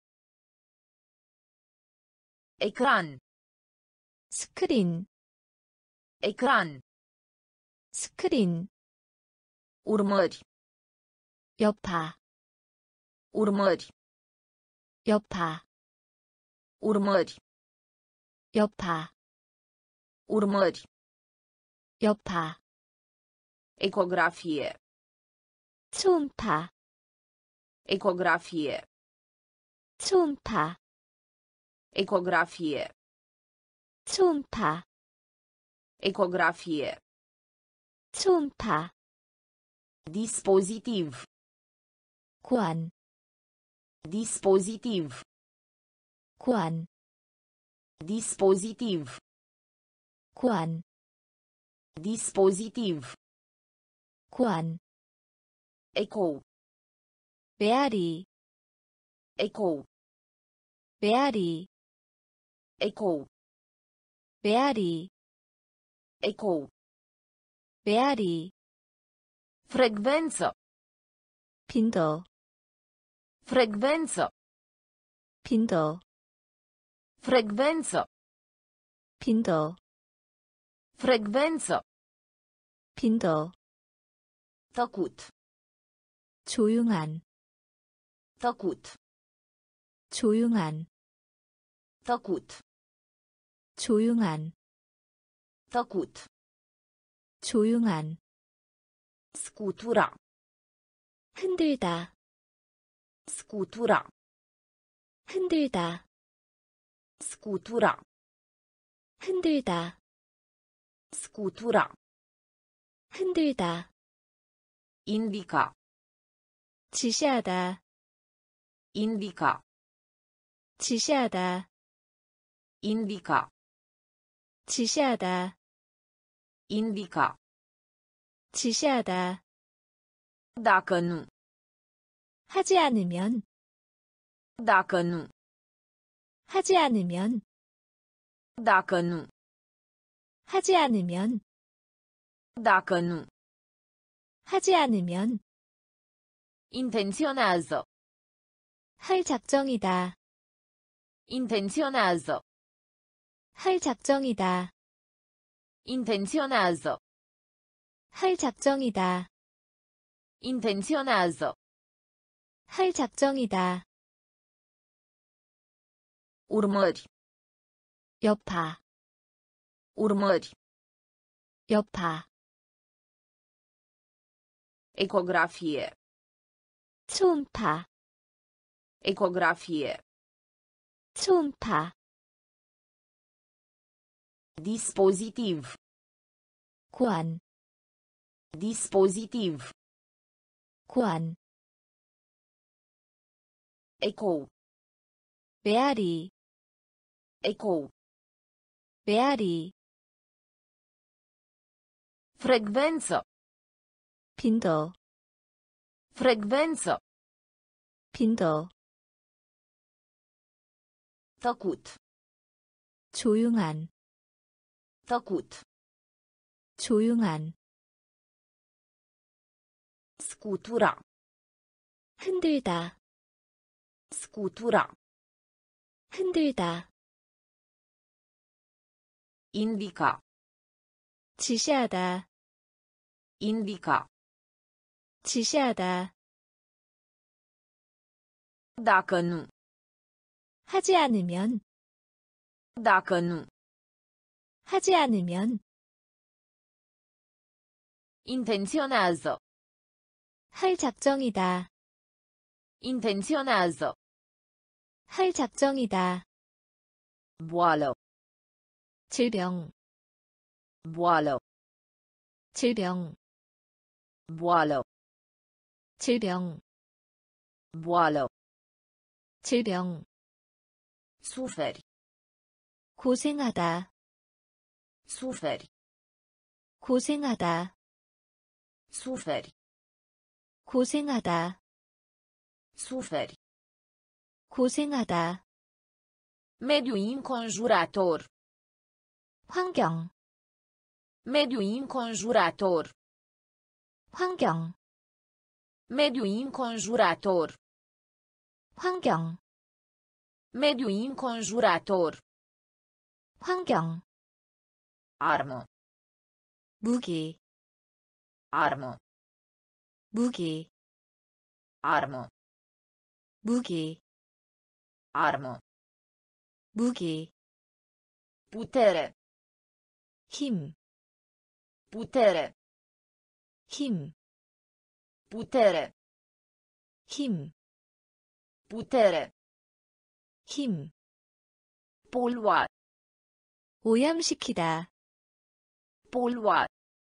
Ecran. 스크린, Ecran. 스크린, Urmări. 여파, Urmări. 여파, Urmări. 여파, Urmări. 여파, Ecografie. 초음파, Ecografie. 초음파, Ecografie. 초음파, Ecografie. 초음파, Dispozitiv. 고안, Dispozitiv. 고안, Dispozitiv. 고안, Dispozitiv. 고안, Ecou. 메아리, Ecou. 메아리, Ecou. 메아리, ecou, 메아리, frecvență, 빈도, frecvență, 빈도, frecvență, 빈도, frecvență, 빈도, tăcut, 조용한, tăcut, 조용한, tăcut, 조용한, tăcut, 조용한, scutura, 흔들다, scutura, 흔들다, scutura, 흔들다, scutura, 흔들다, indica, 지시하다, indica, 지시하다, indica, 지시하다, indica, 지시하다, dacă nu, 하지 않으면, dacă nu, 하지 않으면, dacă nu, 하지 않으면, dacă nu, 하지 않으면, intenționează, 할 작정이다, intenționează, 할 작정이다, intenționează, 할 작정이다, intenționează, 할 작정이다, urmări, 여파, urmări, 여파, ecografie, 초음파, ecografie, 초음파, dispozitiv, 고안, dispozitiv, 고안, ecou, 메아리, ecou, 메아리, frecvență, 빈도, frecvență, 빈도, tăcut, 조용한, tăcut, 조용한, scutura, 흔들다, scutura, 흔들다, indica, 지시하다, indica, 지시하다, dacă nu, 하지 않으면, dacă nu, 하지 않으면, intenționează, 할 작정이다, intenționează, 할 작정이다, boală, 질병, boală, 질병, boală, 질병, boală, 질병, suferi, 고생하다, suferi, 고생하다, suferi, 고생하다, suferi, 고생하다, mediu înconjurător, 환경, mediu înconjurător, 환경, mediu înconjurător, 환경, mediu înconjurător, 환경, armă, 무기, armă, 무기, armă, 무기, armă, 무기, putere, 힘, putere, 힘, putere, 힘, putere, 힘, polua, 오염시키다, polua,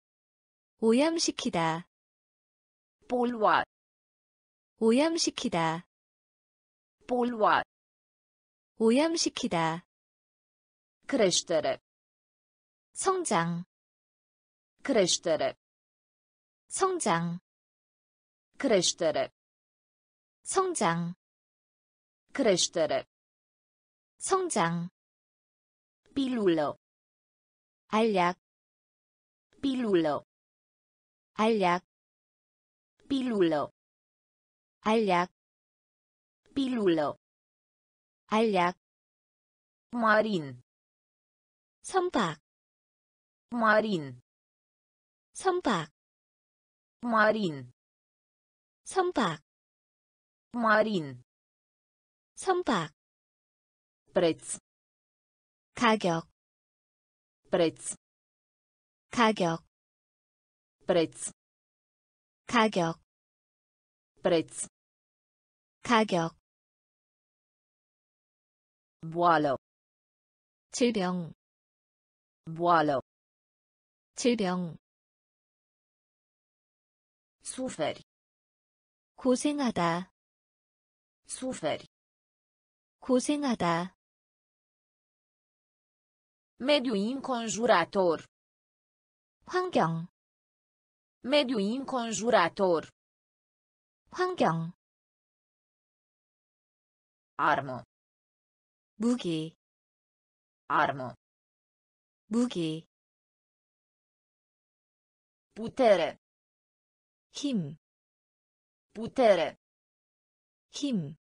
오염시키다, polua, 오염시키다, polua, 오염시키다, creștere, 성장, creștere, 성장, creștere, 성장, creștere, 성장, pilulă, 알약, pilulă, 알약, pilulă, 알약, pilulă, 알약, marin, 선박, marin, 선박, marin, 선박, marin, 선박, preț, 가격, preț, 가격, preț, 가격, preț, 가격, boală, 질병, boală, 질병, suferi, 고생하다, suferi, 고생하다, mediu înconjurător, 환경, mediu înconjurător, 환경, armă, 무기, armă, 무기, putere, 힘, putere, 힘,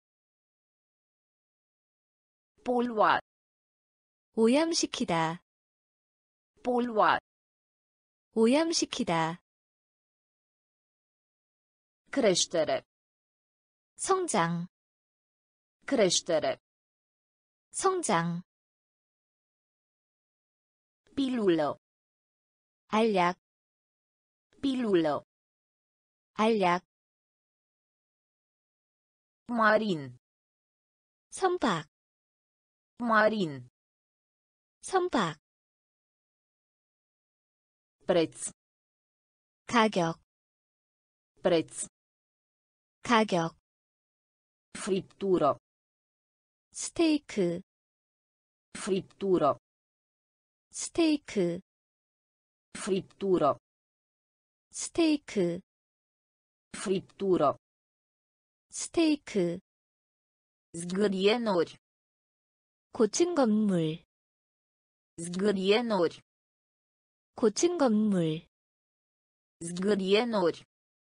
polua, 오염시키다, polua, 오염시키다, creștere, 성장, creștere, 성장, pilulă, 알약, pilulă, 알약, marin, 선박, marin, 선박, preț, 가격, preț, 가격, friptură, 스테이크, friptură, 스테이크, friptură, 스테이크, friptură, 스테이크, zgârienuri, 고층 건물, zgârienuri, 고층 건물, zgârienuri,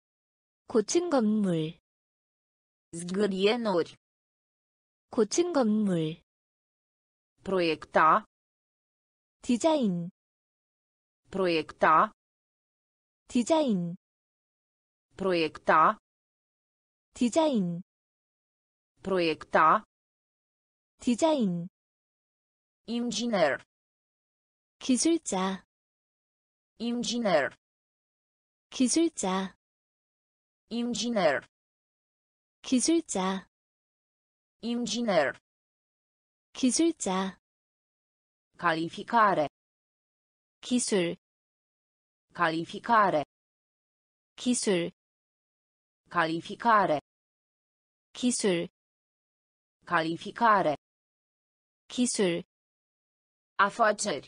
고층 건물, zgârienuri, 고층 건물, proiecta, 디자인, proiecta, 디자인, proiecta, 디자인, proiecta, 디자인, inginer, 기술자, inginer, 기술자, inginer, 기술자, inginer, 기술자, calificare, 기술, calificare, 기술, calificare, 기술, calificare, 기술, afaceri,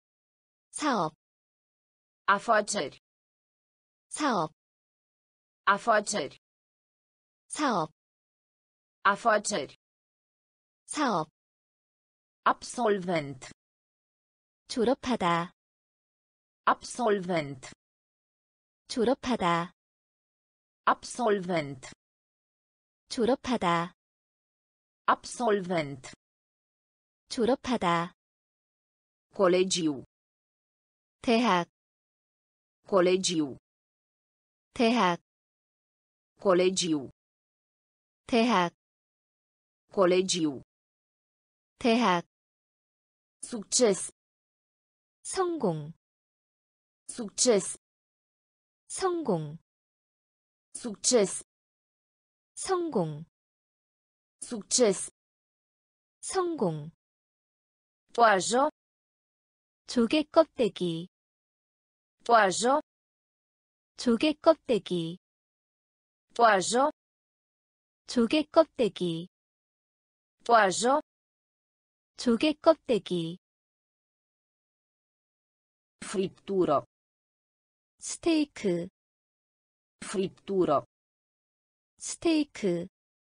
사업, afaceri, 사업, afaceri, 사업, afaceri, 사업, absolvent, 졸업하다, absolvent, 졸업하다, absolvent, 졸업하다, absolvent, 졸업하다, colegiu, 대학, colegiu, 대학, colegiu, 대학, colegiu, 대학, succes, 성공, succes, 성공, succes, 성공, succes, 성공, toajă, 조개 껍데기, toajă, 조개 껍데기, toajă, 조개 껍데기, toajă, 조개 껍데기, friptură, 스테이크, friptură, 스테이크,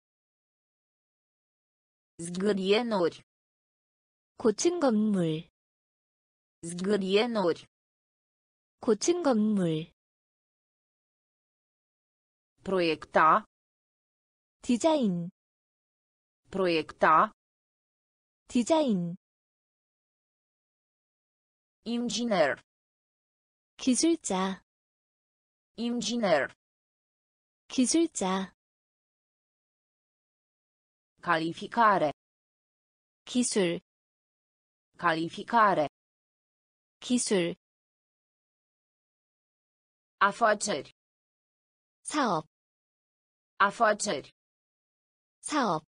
zgârienuri, 고층 건물, zgârienuri, 고층 건물. proiecta, 디자인. proiecta, 디자인. inginer, 기술자. inginer, 기술자. calificare, 기술. calificare, 기술. afaceri, 사업. afaceri, 사업.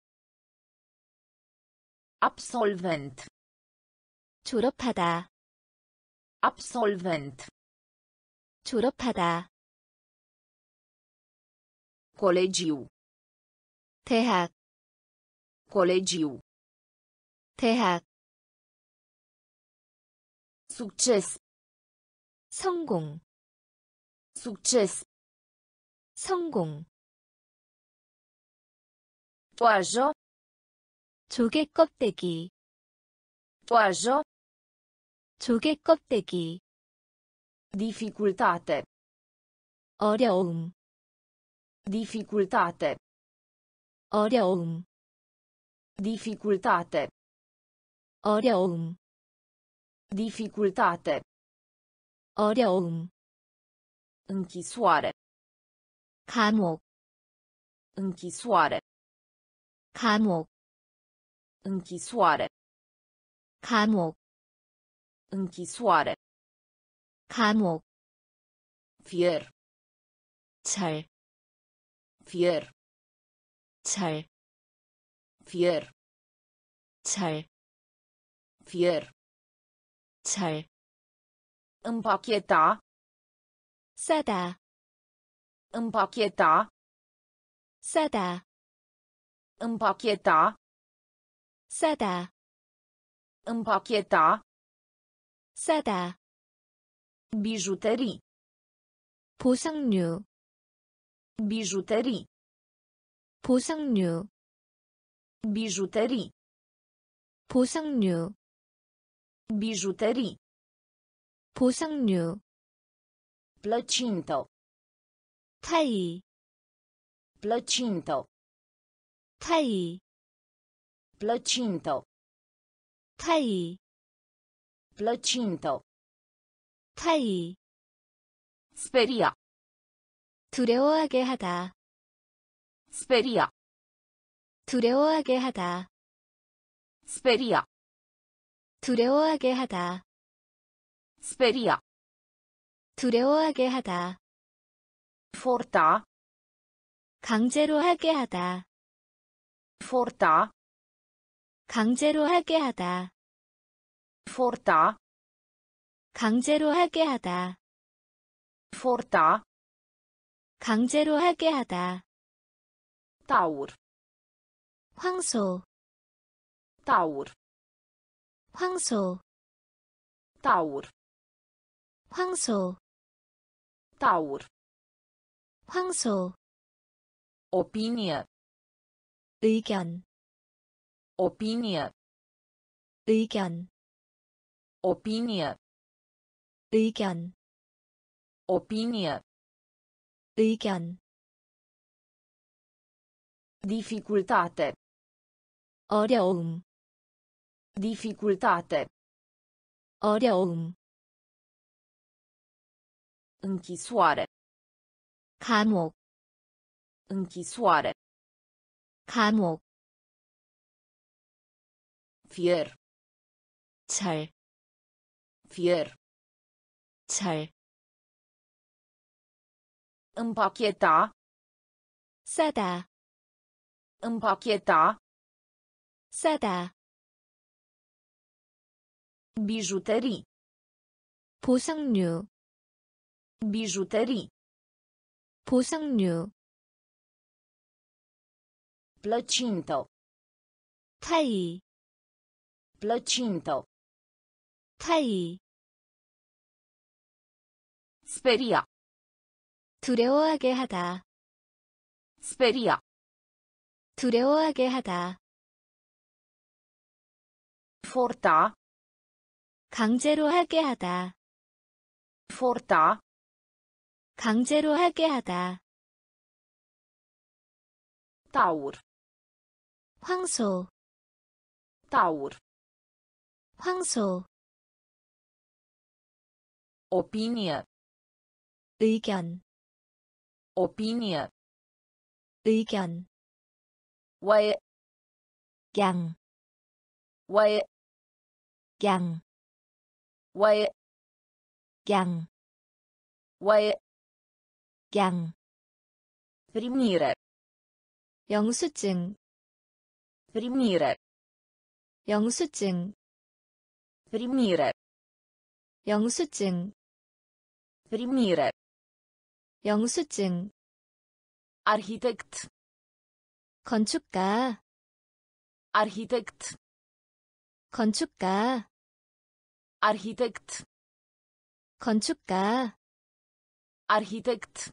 absolvent, 졸업하다. absolvent, 졸업하다. colegiu, 대학. colegiu, 대학. succes, 성공. succes, 성공. toajo, 조개 껍데기. toajo, 조개 껍데기. dificultate, 어려움. dificultate, 어려움. dificultate, 어려움. dificultate, 어려움. închisoare, 감옥. închisoare, 감옥. închisoare, 감옥. închisoare, 감옥. fier, 철. fier, 철. fier, 철. fier, 철. împacheta, 싸다. împacheta, 싸다. împacheta, 싸다. împacheta, 싸다. bijuterii, 보상류. bijuterii, 보상류. bijuterii, 보상류. bijuterii, 보상류. plăcintă, 타이. plăcintă, 타이. plăcintă, 타이. plăcintă, 타이. speria, 두려워하게 하다. speria, 두려워하게 하다. speria, 두려워하게 하다. speria, 두려워하게 하다. forta, 강제로 하게 하다. forta, 강제로 하게 하다. forta, 강제로 하게 하다. forta, 강제로 하게 하다. taur, 황소. taur, 황소. taur, 황소. taur, 황소. opinie, 의견. opinie, 의견. opinie, 의견. opinie, 의견. dificultate, 어려움. dificultate, 어려움. închisoare, 감옥. închisoare, 감옥. fier, 철. fier, 철. împacheta, 싸다. împacheta, 싸다. bijuterii, 보상류. bijuterii, 보상류. plăcintă, 타이. plăcintă, 타이. speria, 두려워하게 하다. speria, 두려워하게 하다. forta, 강제로 하게 하다. Forța. 강제로 하게 하다. Taur. 황소, Taur. 황소. Opinie. 의견, Opinie. 의견. Oaie. 양, Oaie. 양, Oaie. 양, Oaie. 양. Primire. 영수증, Primire. 영수증, Primire. 영수증, Primire. 영수증. Arhitect. 건축가, Arhitect. 건축가, Arhitect. 건축가, Arhitect.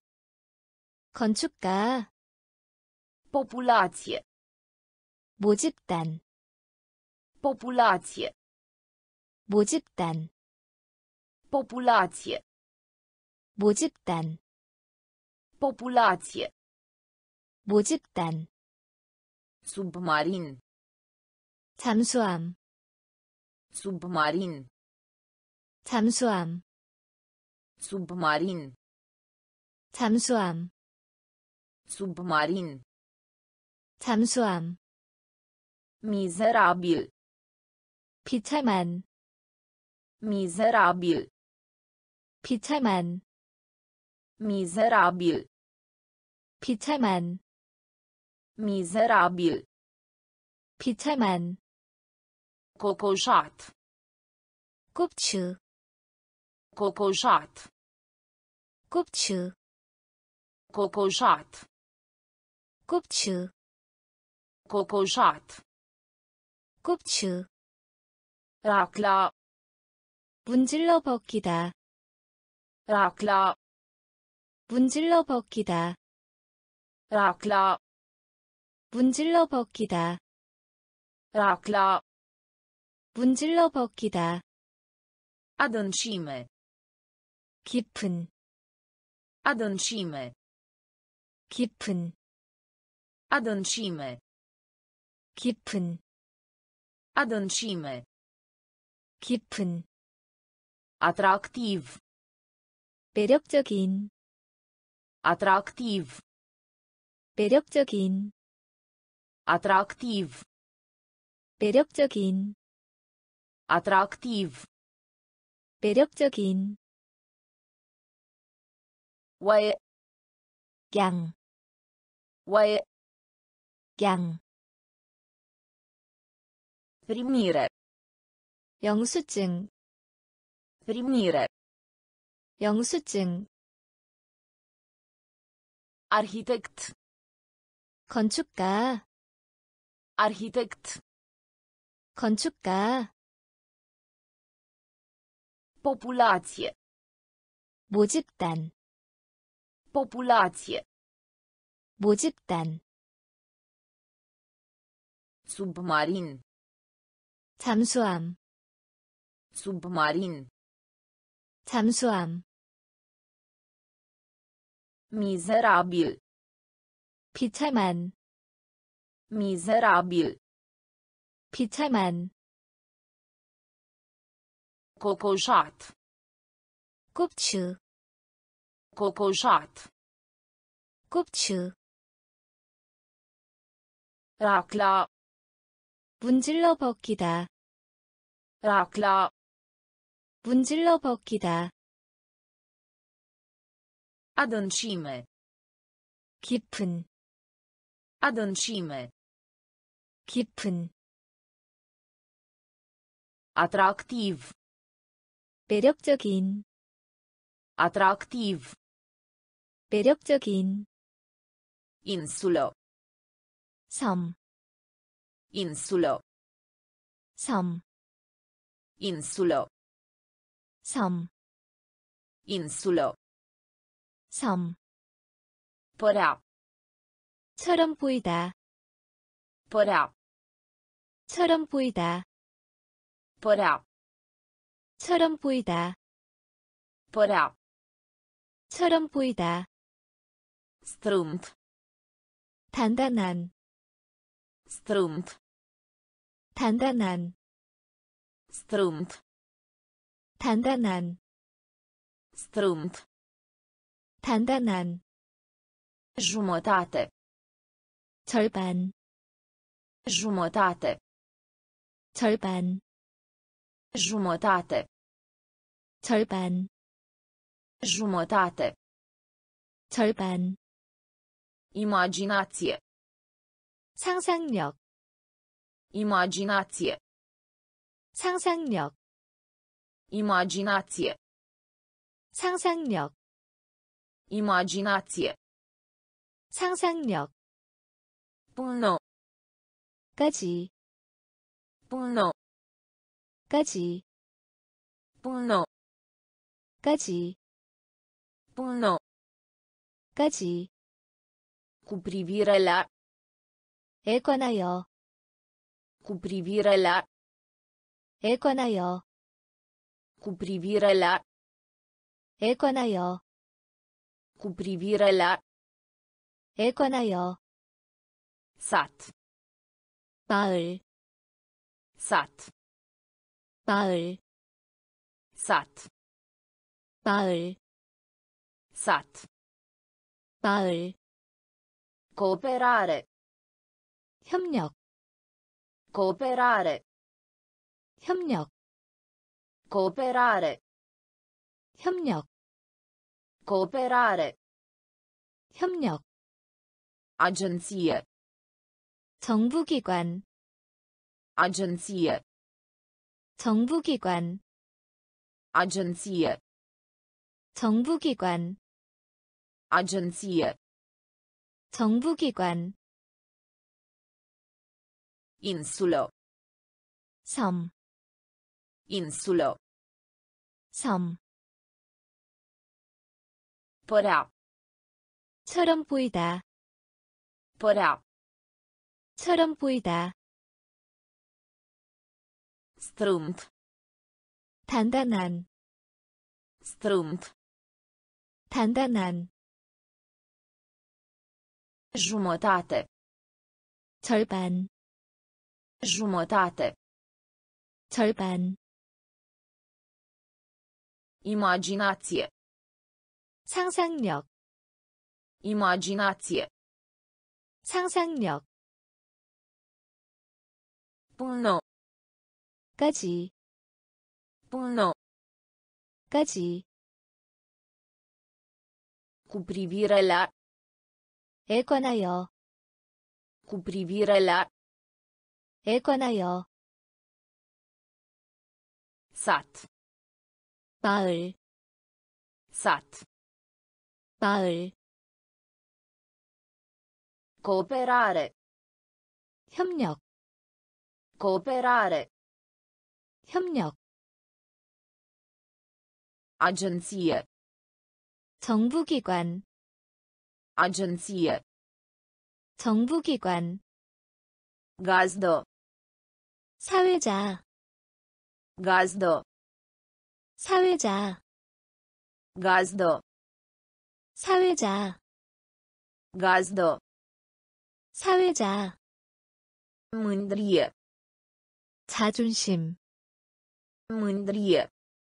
건축가. Populație. 모집단, Populație. 모집단, Populație. 모집단, Populație. 모집단. Submarin. 잠수함, Submarin. 잠수함, Submarin. 잠수함, Submarin. 잠수함. Mizerabil. 비참한, Mizerabil. 비참한, Mizerabil. 비참한, Mizerabil. 비참한. Cocoșat. 꼽추, Cocoșat. 꼽추, Cocoșat. 꼽추, Cocoșat. 꼽추. Racla. 문질러 벗기다, Racla. 문질러 벗기다, Racla. 문질러 벗기다, Racla. 문질러 벗기다. Adâncime. 깊은, Adâncime. 깊은, Adâncime. 깊은, Adâncime. 깊은. Atractiv. 매력적인, Atractiv. 매력적인, Atractiv. 매력적인, Atractiv. 매력적인. Oaie. 양, Oaie. 양. Primire. 영수증, Primire. 영수증. Arhitect. 건축가, Arhitect. 건축가. Populație. 모집단, Populație. 모집단. Submarin. 잠수함, Submarin. 잠수함. Mizerabil. 비참한, Mizerabil. 비참한. Cocoșat. 꼽추, Cocoșat. 꼽추. Racla. 문질러 벗기다, Racla. 문질러 벗기다. Adâncime. 깊은, Adâncime. 깊은. Atractiv. 매력적인, Atractiv. 매력적인. Insulă. 섬, Insulă. 섬, Insulă. 섬, Insulă. 섬. Părea. 처럼 보이다, Părea. 처럼 보이다, Părea. 처럼 보이다. părea, 처럼 보이다. strâmt, 단단한, strâmt, 단단한, strâmt, 단단한, strâmt, 단단한, jumătate, 절반, jumătate, 절반, jumătate, 절반, jumătate, 절반, imaginație, 상상력, imaginație, 상상력, imaginație, 상상력, imaginație, 상상력, până, 까지, până, 까지, până, 까지, până, 까지, cu privire la, 에 관하여, cu privire la, 에 관하여, cu privire la, 에 관하여, cu privire la, 에 관하여, sat, 마을, sat, 마을, sat, 마을, sat, 마을, cooperare, 협력, cooperare, 협력, cooperare, 협력, cooperare, 협력, agenție, 정부기관, agenție, 정부기관, agenție, 정부기관, agenție, 정부기관, insulă, 섬, insulă, 섬, părea, 처럼 보이다, părea, 처럼 보이다, strâmt, 단단한, strâmt, 단단한, jumătate, 절반, jumătate, 절반, imaginație, 상상력, imaginație, 상상력, până, 까지, până, 까지, cu privire la, 에 관하여, cu privire la, 에 관하여, sat, 마을, sat, 마을, cooperare, 협력, cooperare, 협력, agenție, 정부기관, agenție, 정부기관, gazdă, 사회자, gazdă, 사회자, gazdă, 사회자, gazdă, 사회자, mândrie, 자존심, mândrie,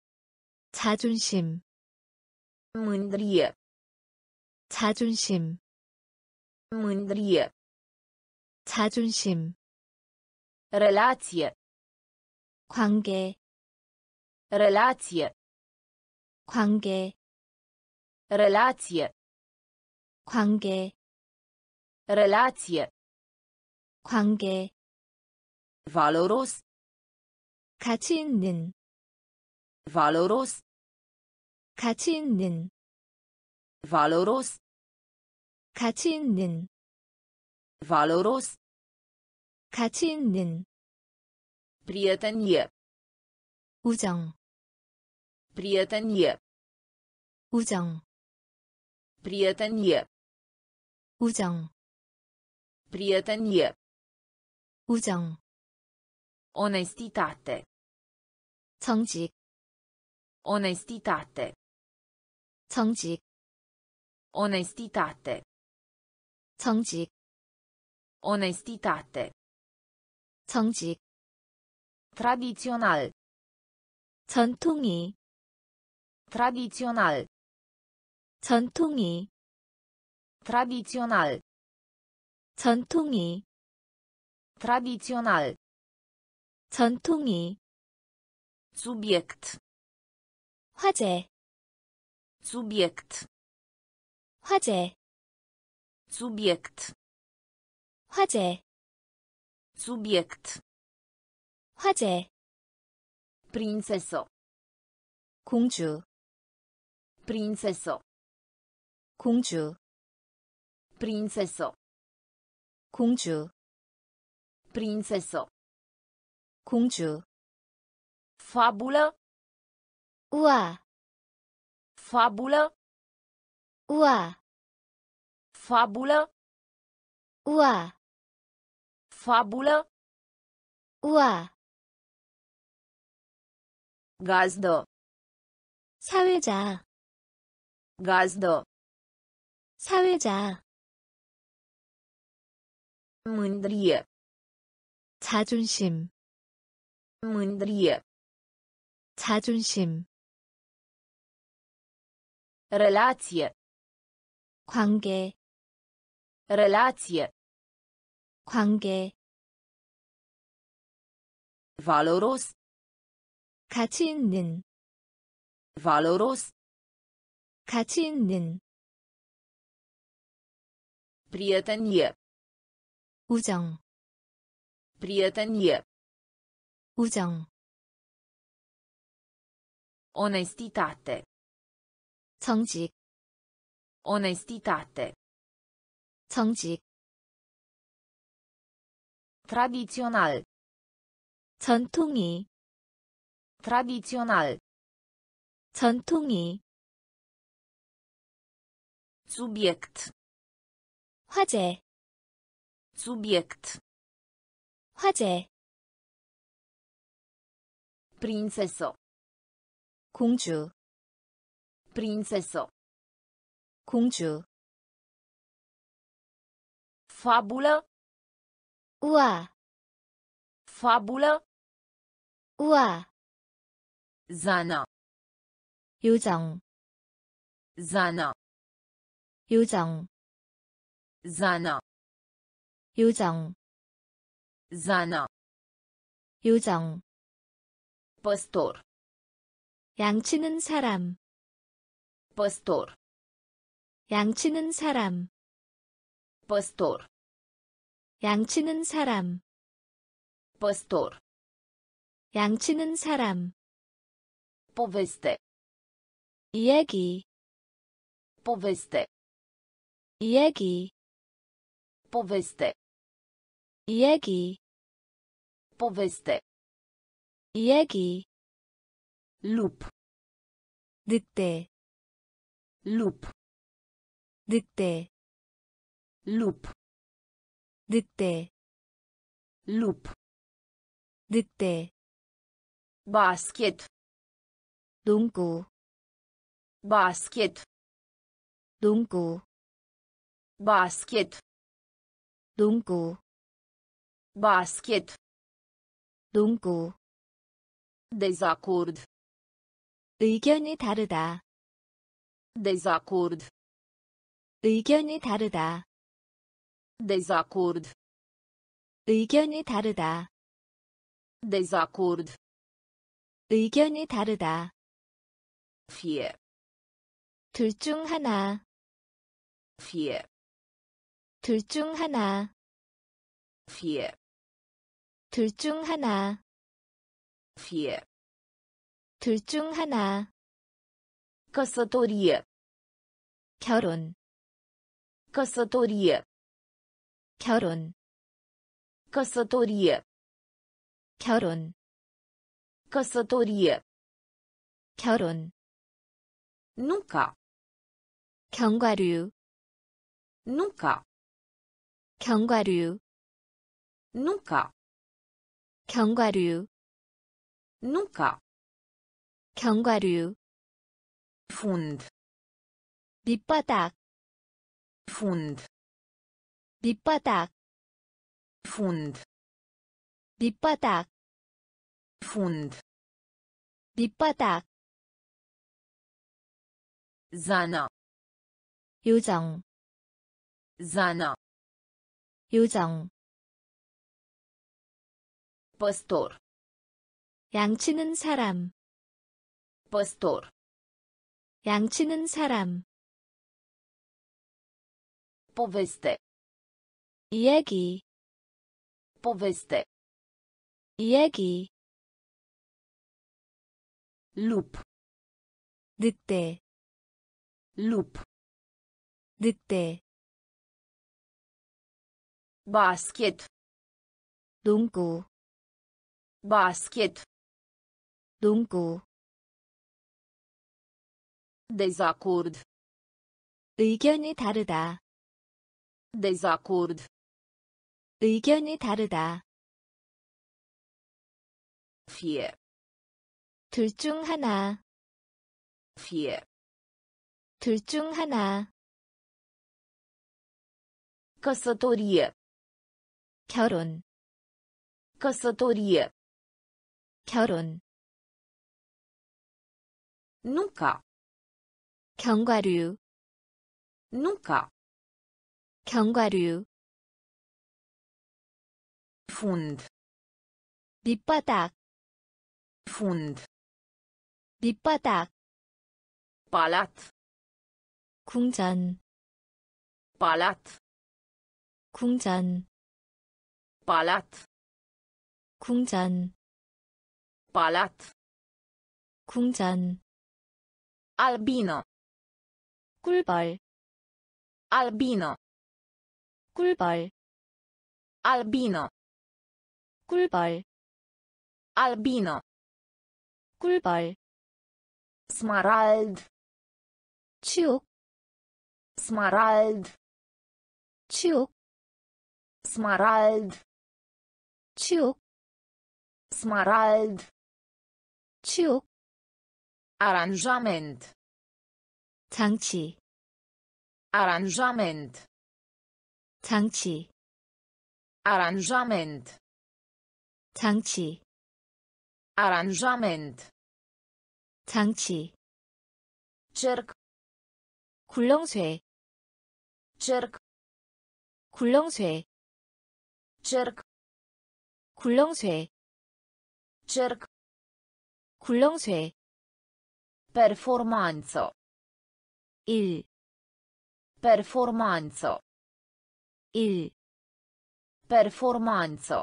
자존심, mândrie, 자존심, mândrie, 자존심, relație, 관계, relație, 관계, relație, 관계, relație, 관계, valoros, 가치 있는, valoros, 가치 있는, valoros, 가치 있는, valoros, 가치 있는, prietenie, 우정, prietenie, 우정, prietenie, 우정, prietenie, 우정, onestitate, 정직, onestitate, 정직, onestitate, 정직, onestitate, 정직, tradițional, 전통이, tradițional, 전통이, tradițional, 전통이, tradițional, 전통이, subiect, 화제, subiect, 화제, subiect, 화제, subiect, 화제, prințesă, 공주, prințesă, 공주, prințesă, 공주, prințesă, 공주, fabulă, 우아, fabulă, 우아, fabulă, 우아, fabulă, 우아, gazdă, 사회자, gazdă, 사회자, mândrie, 자존심, mândrie, 자존심, relație, 관계, relație, 관계, valoros, 가치 있는, valoros, 가치 있는, prietenie, 우정, prietenie, 우정, onestitate, 정직, onestitate, 정직, tradițional, 전통이, tradițional, 전통이, subiect, 화제, subiect, 화제, prințesă, 공주, prințesă, 공주, fabulă, 우아, fabulă, 우아, zană, 요정, zană, 요정, zană, 요정, zană, 요정, păstor, 양치는 사람, păstor, 양치는 사람, păstor, 양치는 사람, păstor, 양치는 사람, poveste, 이야기, poveste, 이야기, poveste, 이야기, poveste, 이야기, lup, 늑대, lup, 늑대, lup, 늑대, lup, 늑대, basket, 농구, basket, 농구, basket, 농구, basket, 농구, dezacord, 의견이 다르다, dezacord, 의견이 다르다, dezacord, 의견이 다르다, dezacord, 의견이 다르다, fie, 둘 중 하나, fie, 둘 중 하나, fie, 둘 중 하나, fie, 둘 중 하나, căsătorie, 결혼, căsătorie, 결혼, căsătorie, 결혼, căsătorie, 결혼, nuca, 견과류, nuca, 견과류, nuca, 견과류, nuca, 견과류, fund, 밑바닥, fund, 밑바닥, fund, 밑바닥, fund, 밑바닥, zana, 요정, zana, 요정, păstor, 양치는 사람, păstor, 양치는 사람, poveste, 이야기, poveste, 이야기, lup, 늑대, lup, 늑대, basket, 농구, basket, 농구, dezacord, 의견이 다르다, dezacord, 의견이 다르다, fie, 둘 중 하나, fie, 둘 중 하나, căsătorie, 결혼, căsătorie, 결혼, nunca, 견과류, nunca, 견과류, fund, 밑바닥, fund, 밑바닥, palat, 궁전, palat, 궁전, palat, 궁전, palat, 궁전, albino, 꿀벌, albino, 꿀벌, albino, 꿀벌, albino, 꿀벌, smarald, 치옥, smarald, 치옥, smarald, 치옥, smarald, 치옥, aranjament, 장치, aranjament, 장치, aranjament, 장치, aranjament, 장치, cerc, 굴렁쇠, cerc, 굴렁쇠, cerc, 굴렁쇠, cerc, 굴렁쇠, performanță, 일, performanță, 일, performanță,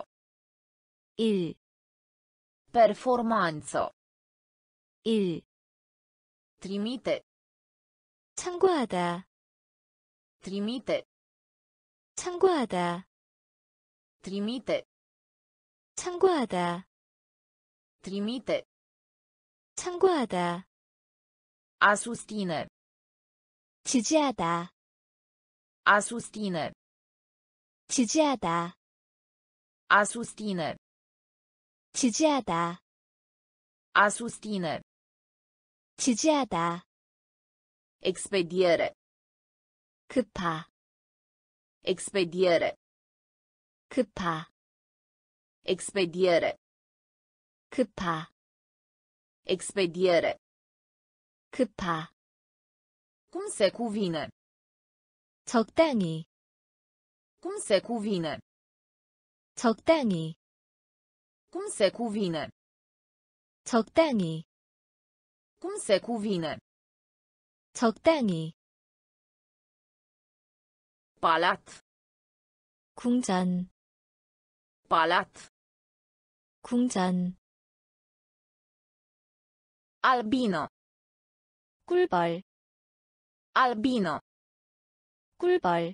일, performanță, 일, trimite, 참고하다, trimite, 참고하다, trimite, 참고하다, trimite, 참고하다, a susține, 지지하다, a susține, 지지하다, a susține, 지지하다, a susține, 지지하다, expediere, 급하, expediere, 급하, expediere, 급하, expediere, 급하, cum se cuvine, 적당히, cum se cuvine, 적당히, cum se cuvine, 적당히, cum se cuvine, 적당히, palat, 궁전, palat, 궁전, albino, 꿀벌, albino, 꿀벌,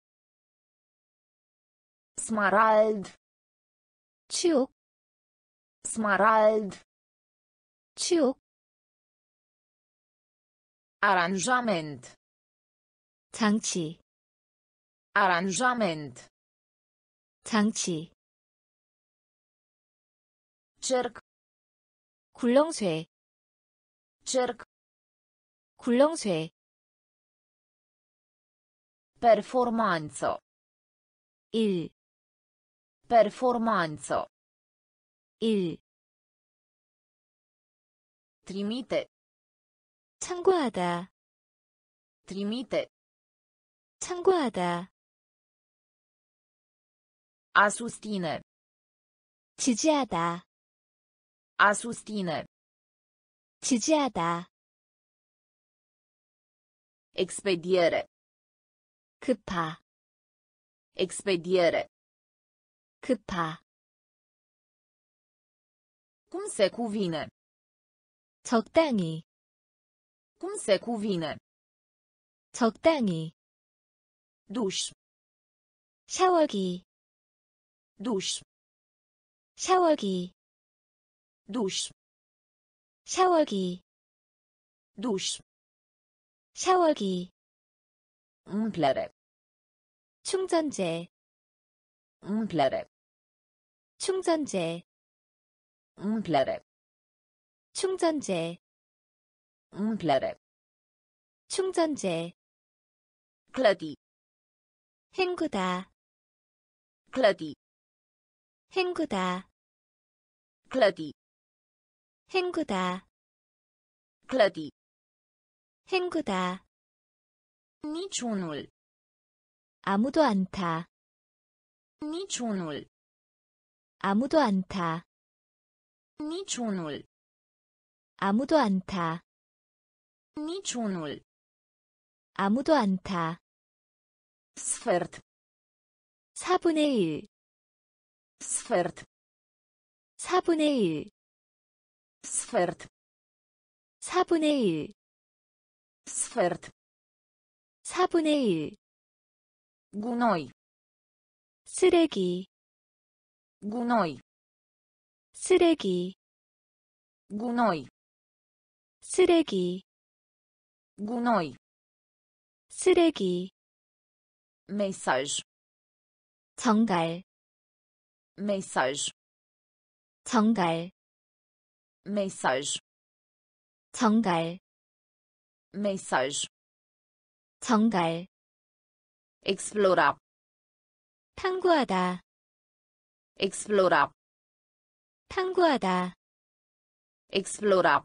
smarald, 치옥, smarald, 치옥, aranjament, 장치, aranjament, 장치, cerc, 굴렁쇠, cerc, 굴렁쇠, Performanță. 일, Performanță. 일, Trimite. 참고하다, Trimite. 참고하다, A susține. 지지하다, A susține. 지지하다, Expediere. 급하, Expediere. 급하, Cum se cuvine. 적당히, Cum se cuvine. 적당히, Duș. 샤워기, Duș. 샤워기, Duș. 샤워기, Duș. 샤워기, Umplere. 충전재, Umplere. 충전재, Umplere. 충전재, Umplere. 충전재, Clădi. 헹구다, Clădi. 헹구다, Clădi. 헹구다, Clădi. 헹구다, Niciunul. 아무도 않다, Niciunul. 아무도 않다, Niciunul. 아무도 않다, Niciunul. 아무도 않다, Sfert. 사분의 일, Sfert. 사분의 일, Sfert. 사분의 일, Sfert. 사분의 일, Gunoi. 쓰레기, Gunoi. 쓰레기, Gunoi. 쓰레기, Gunoi. 쓰레기, Mesaj. 정갈, Mesaj. 정갈, Mesaj. 정갈, Mesaj. 정갈, Explora. 탐구하다, Explora. 탐구하다, Explora.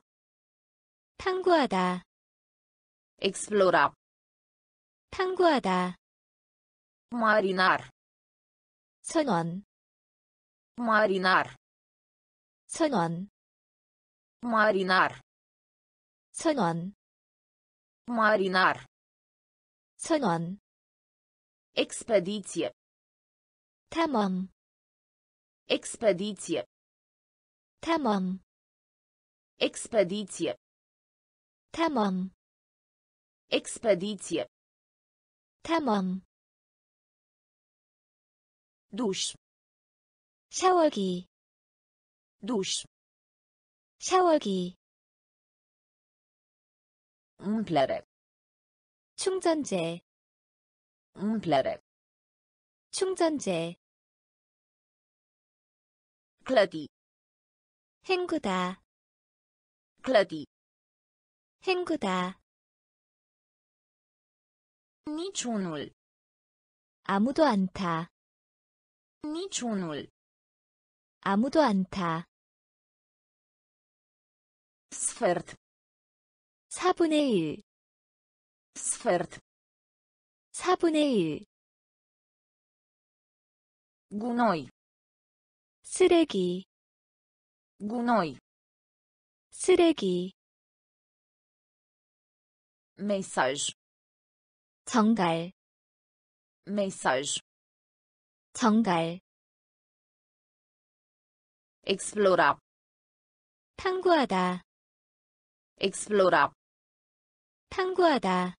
탐구하다, Explora. 탐구하다, Marinar. 선원, Marinar. 선원, Marinar. 선원, Marinar. 선원, Expediție. 탐험, Expediție. 탐험, Expediție. 탐험, Expediție. 탐험, Duș. 샤워기, Duș. 샤워기, Umplere. 충전재, Umplere. 충전재, Clădi. 헹구다, Clădi. 헹구다, Niciunul. 아무도 않다, Niciunul. 아무도 않다, Sfert. 사분의 일, Sfert. 사분의 일, Gunoi. 쓰레기, Gunoi. 쓰레기, Mesaj. 정갈, Mesaj. 정갈, Explora. 탐구하다, Explora. 탐구하다,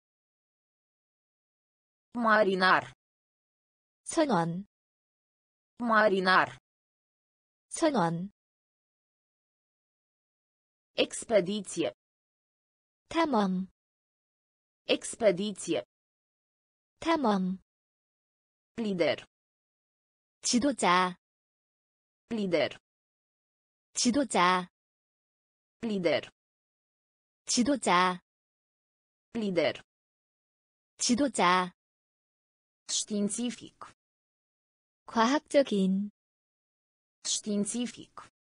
Marinar. 선원, Marinar. 선원, Expediție. 탐험, Expediție. 탐험, Lider. 지도자, Lider. 지도자, Lider. 지도자, Lider. 지도자, Științific. 과학적인, Științific.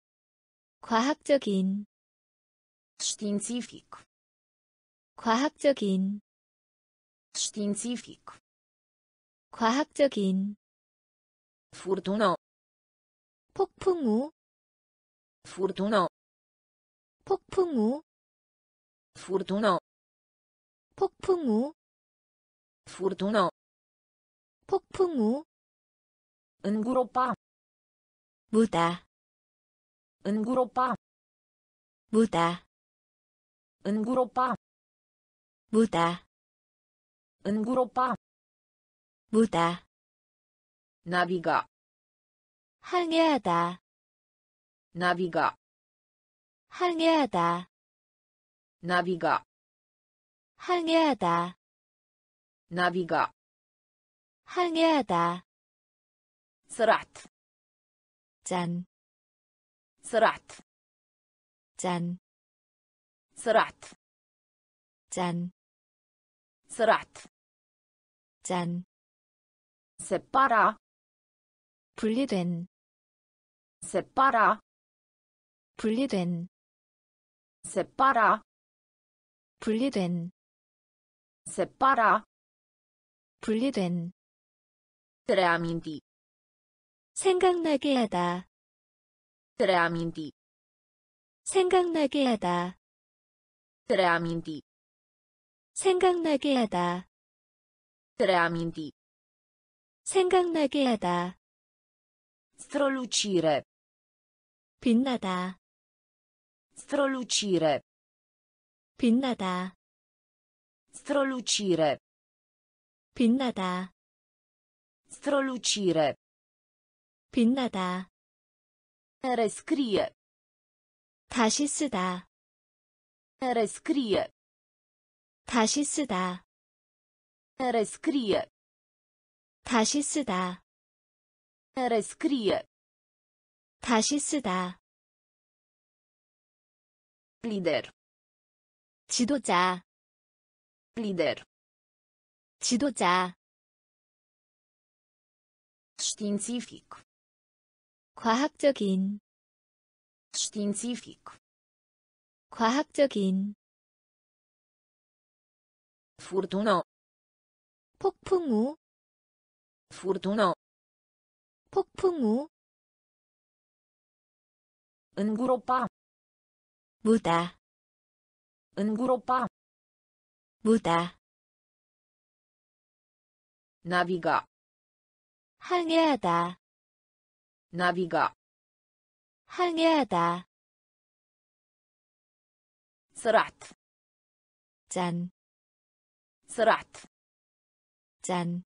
과학적인, Științific. 과학적인, Științific. 과학적인, Furtună. 폭풍우, Furtună. 폭풍우, Furtună. 폭풍우, Furtună. 폭풍우, Îngropa. 무다, Îngropa. 무다, Îngropa. 무다, Îngropa. 무다, Naviga. 항해하다, Naviga. 항해하다, Naviga. 항해하다, Naviga. 항해하다, Sărat. 짠, Sărat. 짠, Sărat. 짠, Sărat. 짠, Separa. 분리된, Separa. 분리된, Separa. 분리된, Separa. 분리된, Reaminti. 생각나게 하다, Reaminti. 생각나게 하다, Reaminti. 생각나게 하다, Reaminti. 생각나게 하다, Strălucire. 빛나다, Strălucire. 빛나다, Strălucire. 빛나다, Strălucire. 빛나다, Rescrie. 다시 쓰다, Rescrie. 다시 쓰다, Rescrie. 다시 쓰다, Rescrie. 다시 쓰다, Lider. 지도자, Lider. 지도자, Științific. 과학적인, Științific. 과학적인, Furtună. 폭풍우, Furtună. 폭풍우, Îngropa. 무다, Îngropa. 무다, Naviga. 항해하다, Naviga. 항해하다, Sărat. 짠, Sărat. 짠,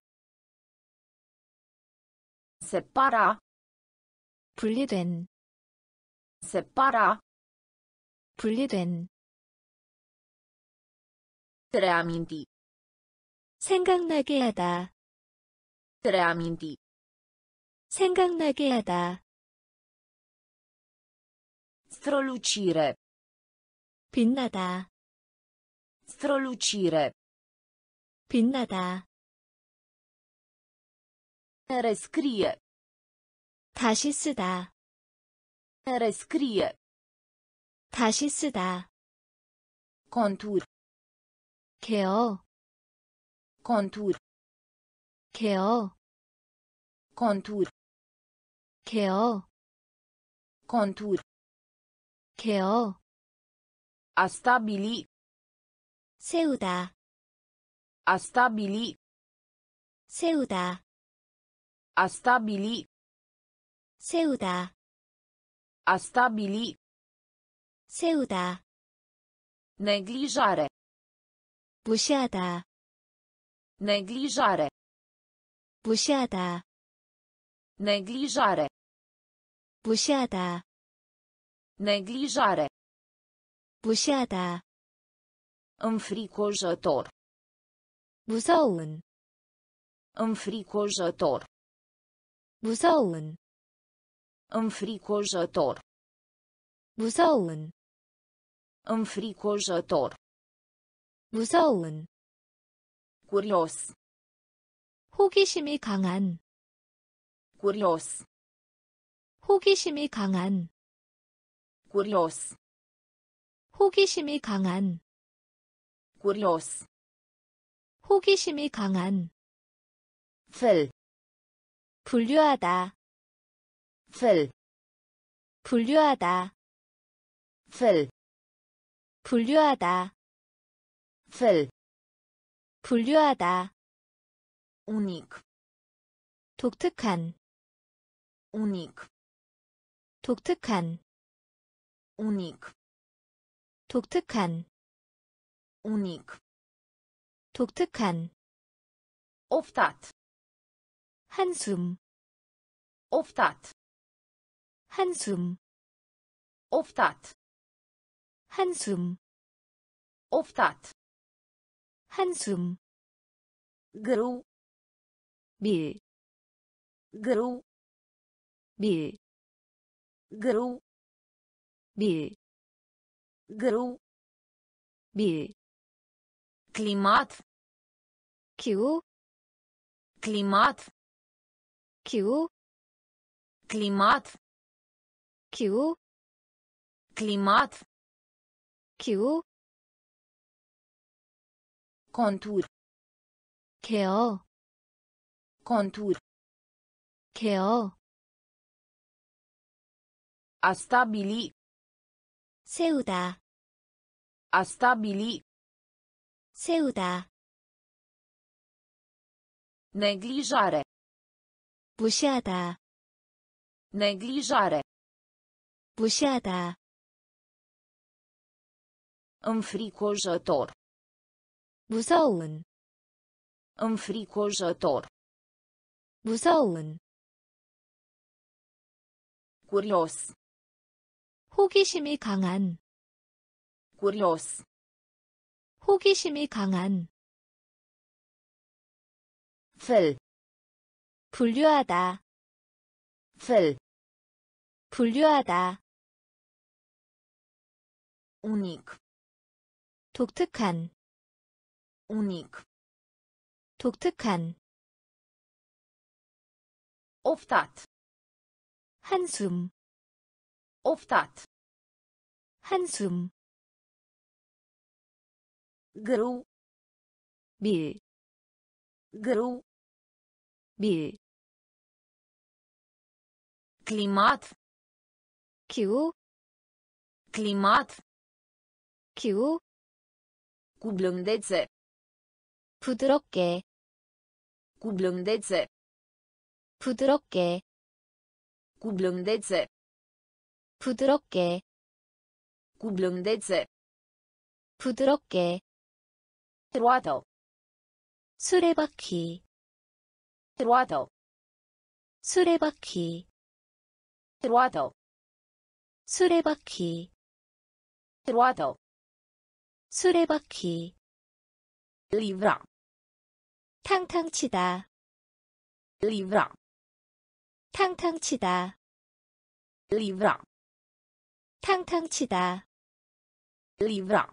Separa. 분리된, Separa. 분리된, Reaminti. 생각나게 하다, Reaminti. 생각나게 하다, Strălucire. 빛나다, Strălucire. 빛나다, Rescrie. 다시 쓰다, Rescrie. 다시 쓰다, Contur. 개어, Contur. 개어, Contur. 개어, Contur. 개어, A stabili. 세우다, A stabili. 세우다, A stabili. 세우다, A stabili. 세우다, Neglijare. 무시하다, Neglijare. 무시하다, Neglijare. 무시하다, Neglijare. 무시하다, Înfricoșător. 무서운, Înfricoșător. 무서운, Înfricoșător. 무서운, Înfricoșător. 무서운, Curios. 호기심이 강한. curios, 호기심이 강한. curios, 호기심이 강한. curios, 호기심이 강한. fel, 분류하다. fel, 분류하다. fel, 분류하다. fel, 분류하다. unic, 독특한. unic, 독특한. unic, 독특한. unic, 독특한. oftat, 한숨. oftat, 한숨. oftat, 한숨. oftat, 한숨. grâu, 밀. grâu, 밀. grâu, 밀. grâu, 밀. climat, 기후. climat, 기후. climat, 기후. climat, 기후. contur, 개어. contur, 개어. a stabili, 세우다. a stabili, 세우다. neglijare, 무시하다. neglijare, 무시하다. înfricoșător, 무서운. înfricoșător, 무서운. curios, 호기심이 강한. curios, 호기심이 강한. fel, 분류하다. fel, 분류하다. unic, 독특한. unic, 독특한. oftat, 한숨. oftat, 한숨. grâu, 밀. grâu, 밀. climat, 기후. climat, 기후. cu blândețe, 부드럽게. cu blândețe, 부드럽게. cu blândețe, 부드럽게. cu blândețe, 부드럽게. roată, 수레바퀴. roată, 수레바퀴. roată, 수레바퀴. roată, 수레바퀴. livra, 탕탕치다. livra, 탕탕치다. livra, 탕탕치다. livra,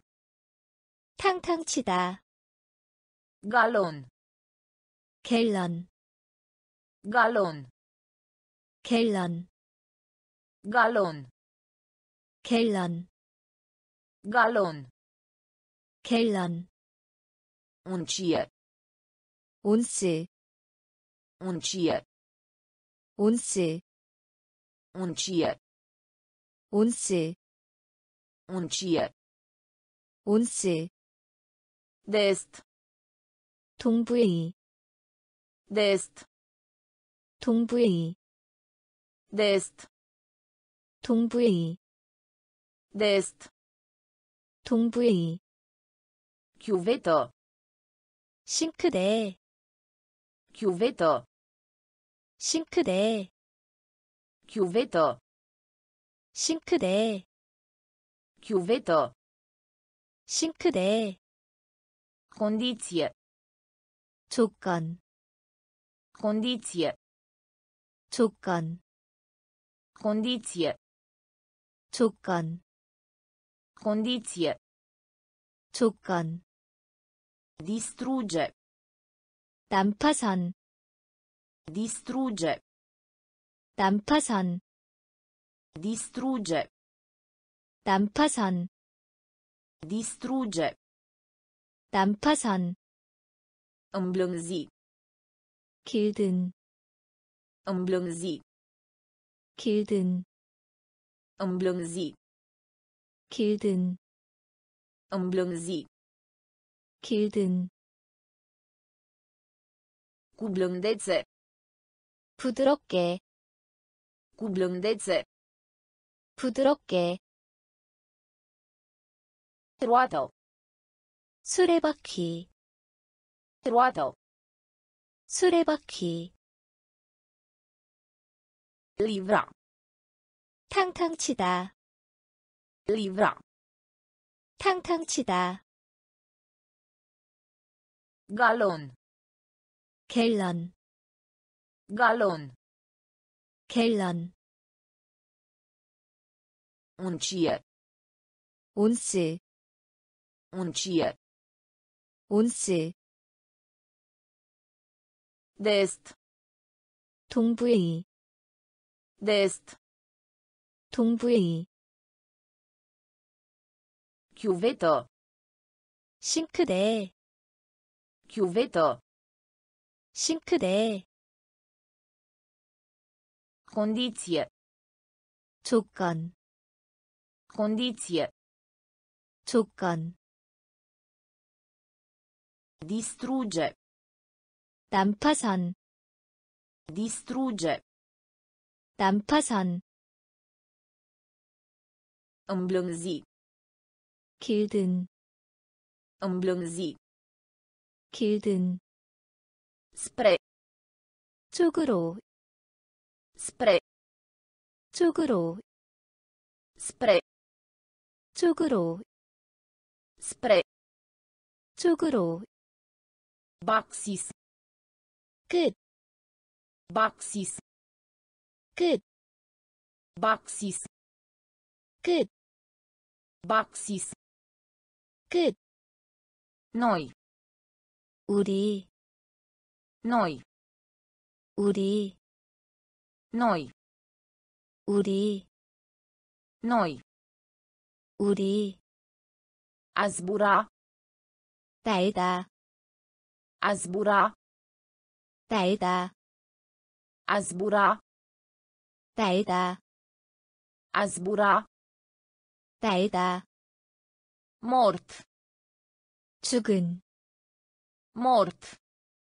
탕탕치다. galon, 갤런. galon, 갤런. galon, 갤런. galon, 갤런. uncie, 온스. uncie, 온스. uncie, 온스. uncie, 온스. dest, 동부의. dest, 동부의. dest, 동부의. dest, 동부의. chiuvetă, 싱크대. chiuvetă, 싱크대. chiuvetă, 싱크대. chiuvetă, 싱크대. condiție, 조건. condiție, 조건. condiție, 조건. condiție, 조건. distruge, 난파선. distrugge, 난파선, distrugge, 난파선, distrugge, 난파선, îmblânzi, 길든, îmblânzi, 길든, îmblânzi, 길든, îmblânzi, 길든, cu blândețe, 부드럽게, cu blândețe, 부드럽게, roată, 수레바퀴, roată, 수레바퀴, livra, 탕탕 치다, livra, 탕탕 치다, galon, 갤런, galon, 갤런, uncie, 온스, uncie, 온스, dest, 동부의, dest, 동부의, chiuvetă, 싱크대, chiuvetă, 싱크대, condiție, 조건, condiție, 조건, distrugge, 난파선, distrugge, 난파선, îmblânzi, 길든, îmblânzi, 길든, spre, 쪽으로, spre, 쪽으로, spre, 쪽으로, spre, 쪽으로, baxis, 끝, baxis, 끝, baxis, 끝, baxis, 끝, noi, 우리, noi, 우리, noi, 우리, noi, 우리, a zbura, 날다, a zbura, 날다, a zbura, 날다, a zbura, 날다, mort, 죽은, mort,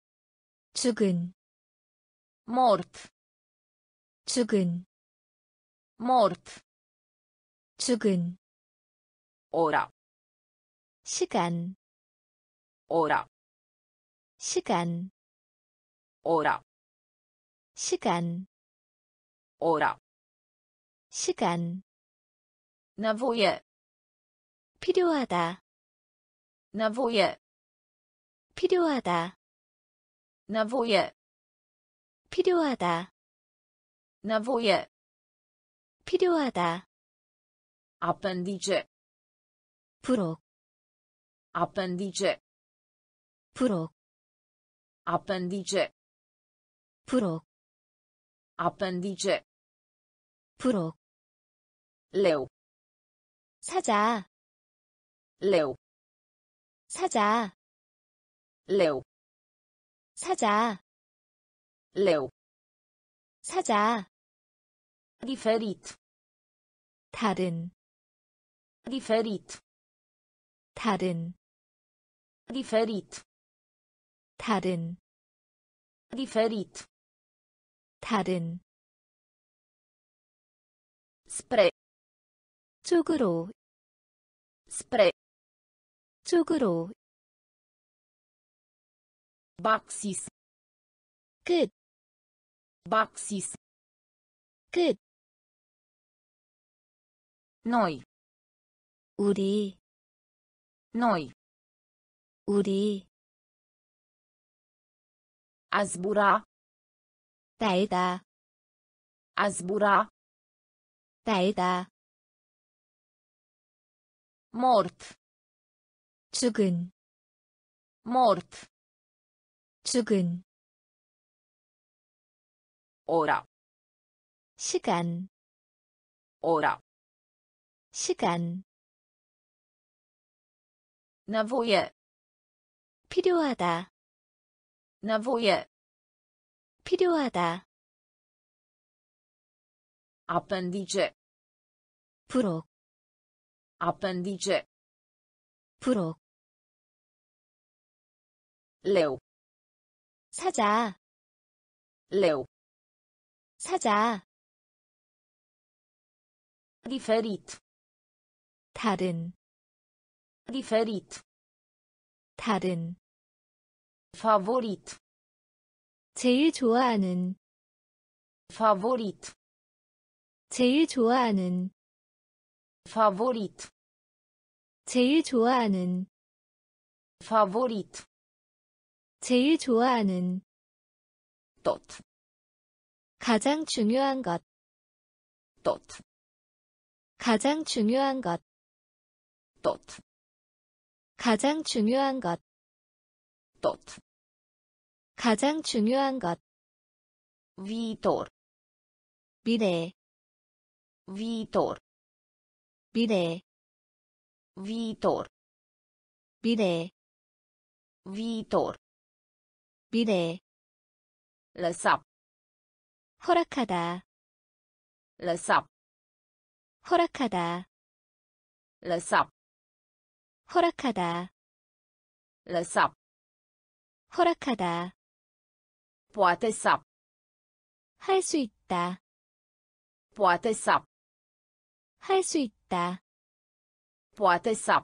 죽은, mort, 죽은, mort, 죽은, ora, 시간, ora, 시간, ora, 시간, ora, 시간, nevoie, 필요하다, nevoie, 필요하다, nevoie, 필요하다, nevoie, 필요하다, appendice, 부록, appendice, 부록, appendice, 부록, appendice, 부록, leu, 사자, leu, 사자, leu, 사자, leu, 사자, diferit, 다른, diferit, 다른, diferit, 다른, diferit, 다른, spre, 쪽으로, spre, 쪽으로, baxis, 끝, baxis, 끝, noi, 우리, noi, 우리, a zbura, 날다, a zbura, 날다, mort, 죽은, mort, 죽은, ora, 시간, ora, 시간, nevoie, 필요하다, nevoie, 필요하다, appendice, 부록, appendice, 부록, leu, 사자, leu, 사자, diferit, 다른, diferit, 다른, favorit, 제일 좋아하는, favorit, 제일 좋아하는, favorit, 제일 좋아하는, favorit, 제일 좋아하는, tot, 가장 중요한 것, tot, 가장 중요한 것, tot, 가장 중요한 것, tot, 가장 중요한 것, viitor, 미래, viitor, 미래, viitor, 미래, viitor, 미래, lăsa, 허락하다, lăsa, 허락하다, lăsa, 허락하다, lăsa, 허락하다, poate să, 할 수 있다, poate să, 할 수 있다, poate să,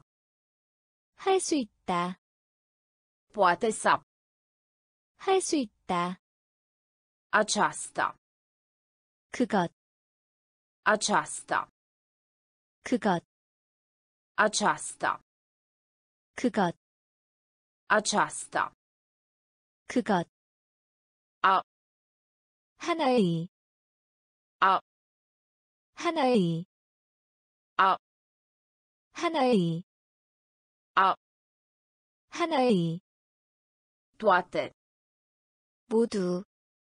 할 수 있다, poate să, 할 수 있다, aceasta, 그것, aceasta, 그것, aceasta, 그것, aceasta, 그것, 아, 하나의, 아, 하나의, 아, 하나의, 아, 하나의, toate, 모두,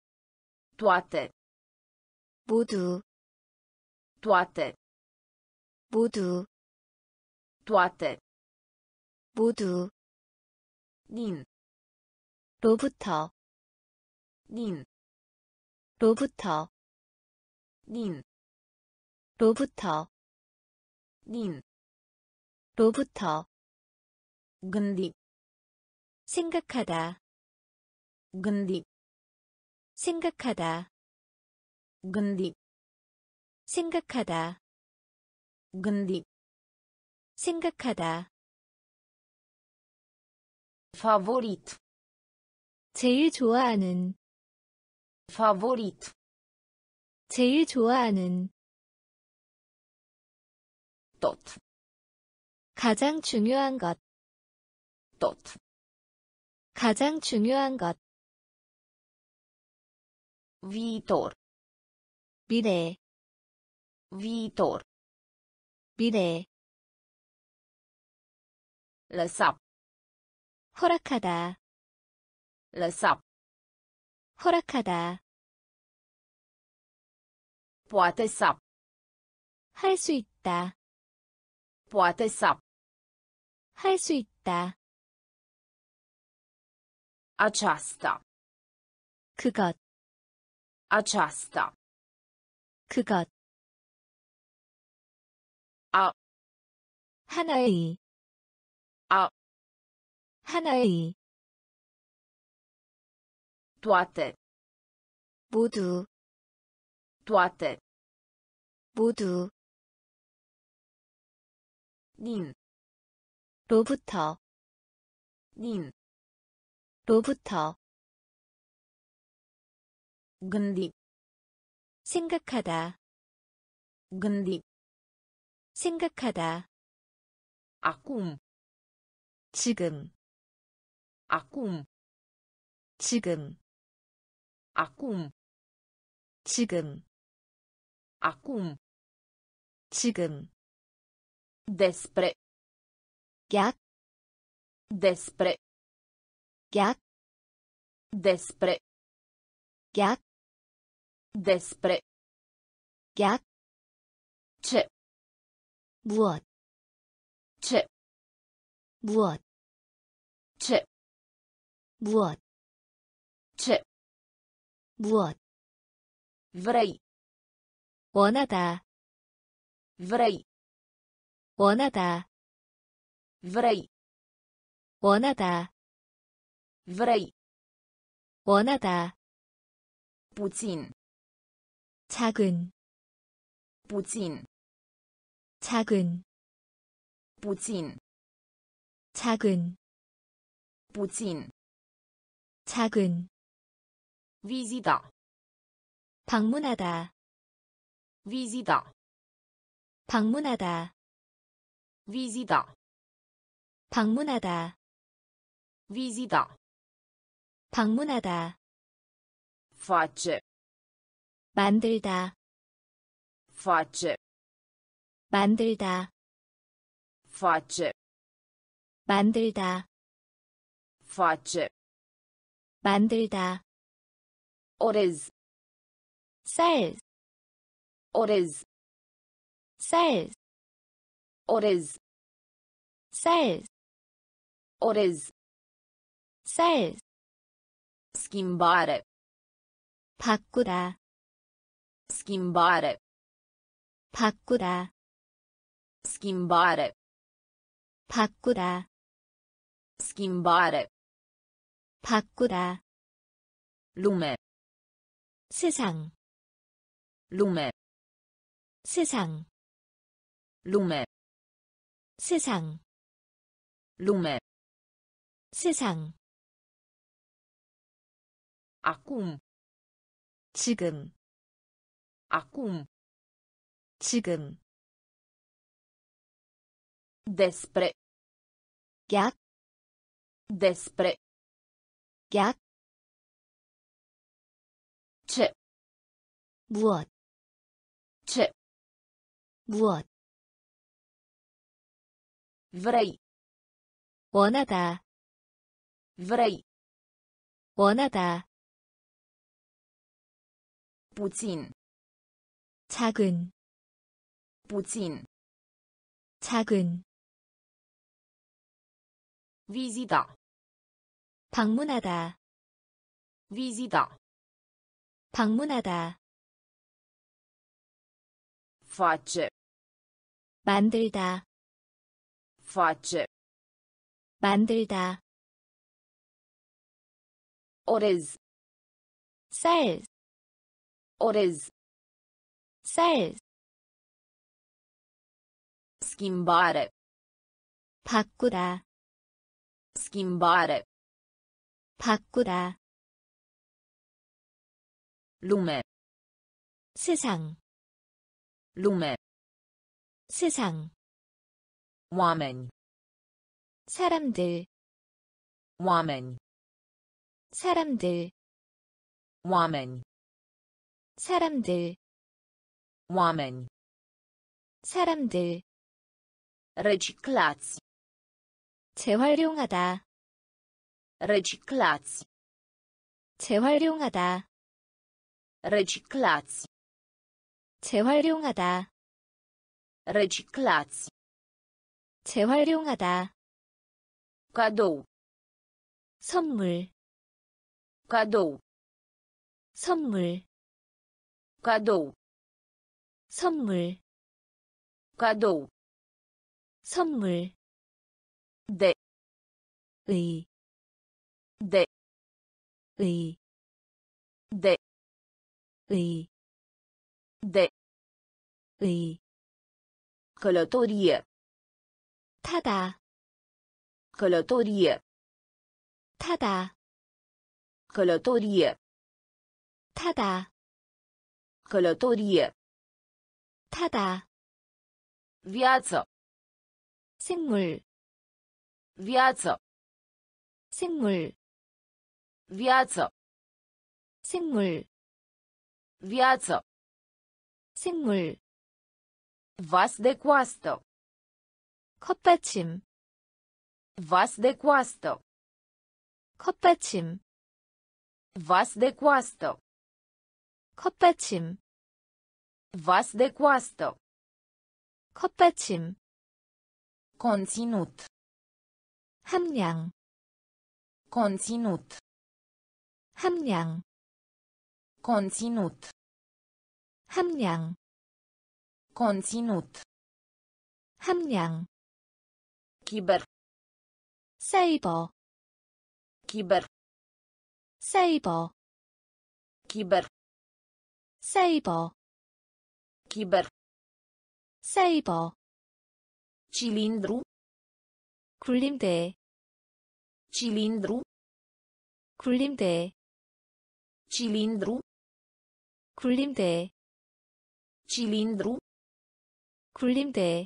toate, 모두, toate, 모두, toate, 모두, din, 로부터, din, 로부터, din, 로부터, din, 로부터, gândi, 생각하다, gândi, 생각하다, gândi, 생각하다, gândi, 생각하다, favorit, 제일 좋아하는, favorit, 제일 좋아하는, tot, 가장 중요한 것, tot, 가장 중요한 것, viitor, 미래, viitor, 미래, lăsa, 허락하다, lăsa, 허락하다, poate să, 할 수 있다, poate să, 할 수 있다, aceasta, 그것, aceasta, 그것, 아, 하나의, 아, 하나의, toate, 모두, toate, 모두, din, 로부터, din, 로부터, gândi, 생각하다, gândi, 생각하다, acum, 지금, acum, 지금, acum, 지금, acum, 지금, despre, 약, despre, 약, despre, 약, despre, 약, ce, 무엇, ce, 무엇, ce, 무엇, ce, 무엇, vrei, 원하다, vrei, 원하다, vrei, 원하다, vrei, 원하다, puțin, 작은, puțin, 작은, puțin, 작은, puțin, 작은, vizita, 방문하다, vizita, 방문하다, vizita, 방문하다, vizita, 방문하다, face, 만들다, face, 만들다, face, 만들다, face, 만들다, orez, 쌀, orez, 쌀, orez, 쌀, orez, 쌀, schimbare, 바꾸다, schimbare, 바꾸다, schimbare, 바꾸다, schimbare, 바꾸다, lume, 세상, lume, 세상, lume, 세상, lume, 세상, acum, 지금, acum, 지금, despre, 약, despre, 약, ce, 무엇, ce, 무엇, vrei, 원하다, vrei, 원하다, puțin, 작은, puțin, 작은, vizita, 방문하다, vizita, 방문하다, face, 만들다, face, 만들다, orez, 쌀, orez, 쌀, schimbare, 바꾸다, schimbare, 바꾸다, lume, 세상, lume, 세상, oameni, 사람들, oameni, 사람들, oameni, 사람들, oameni, 사람들, reciclați, 재활용하다, reciclați, 재활용하다, reciclați, 재활용하다, reciclați, 재활용하다, cadou, 선물, cadou, 선물, cadou, 선물, cadou, 선물, de, 의, de, 의, de, 의, de, 의, călătorie, 타다, călătorie, 타다, călătorie, 타다, călătorie, 타다, viață, 생물, viață, 생물, viață, 생물, viață, 생물, vas de coastă, 컵받침, vas de coastă, 컵받침, vas de coastă, 컵받침, Vas de coastă. 컵받침, Conținut. 함량, Conținut. 함량, Conținut. 함량, Conținut. 함량, Chiber. 사이버, Chiber. 사이버, Chiber. 사이버, Chiber. 사이버, Cilindru. 굴림대, Cilindru. 굴림대, Cilindru. 굴림대, Cilindru. 굴림대,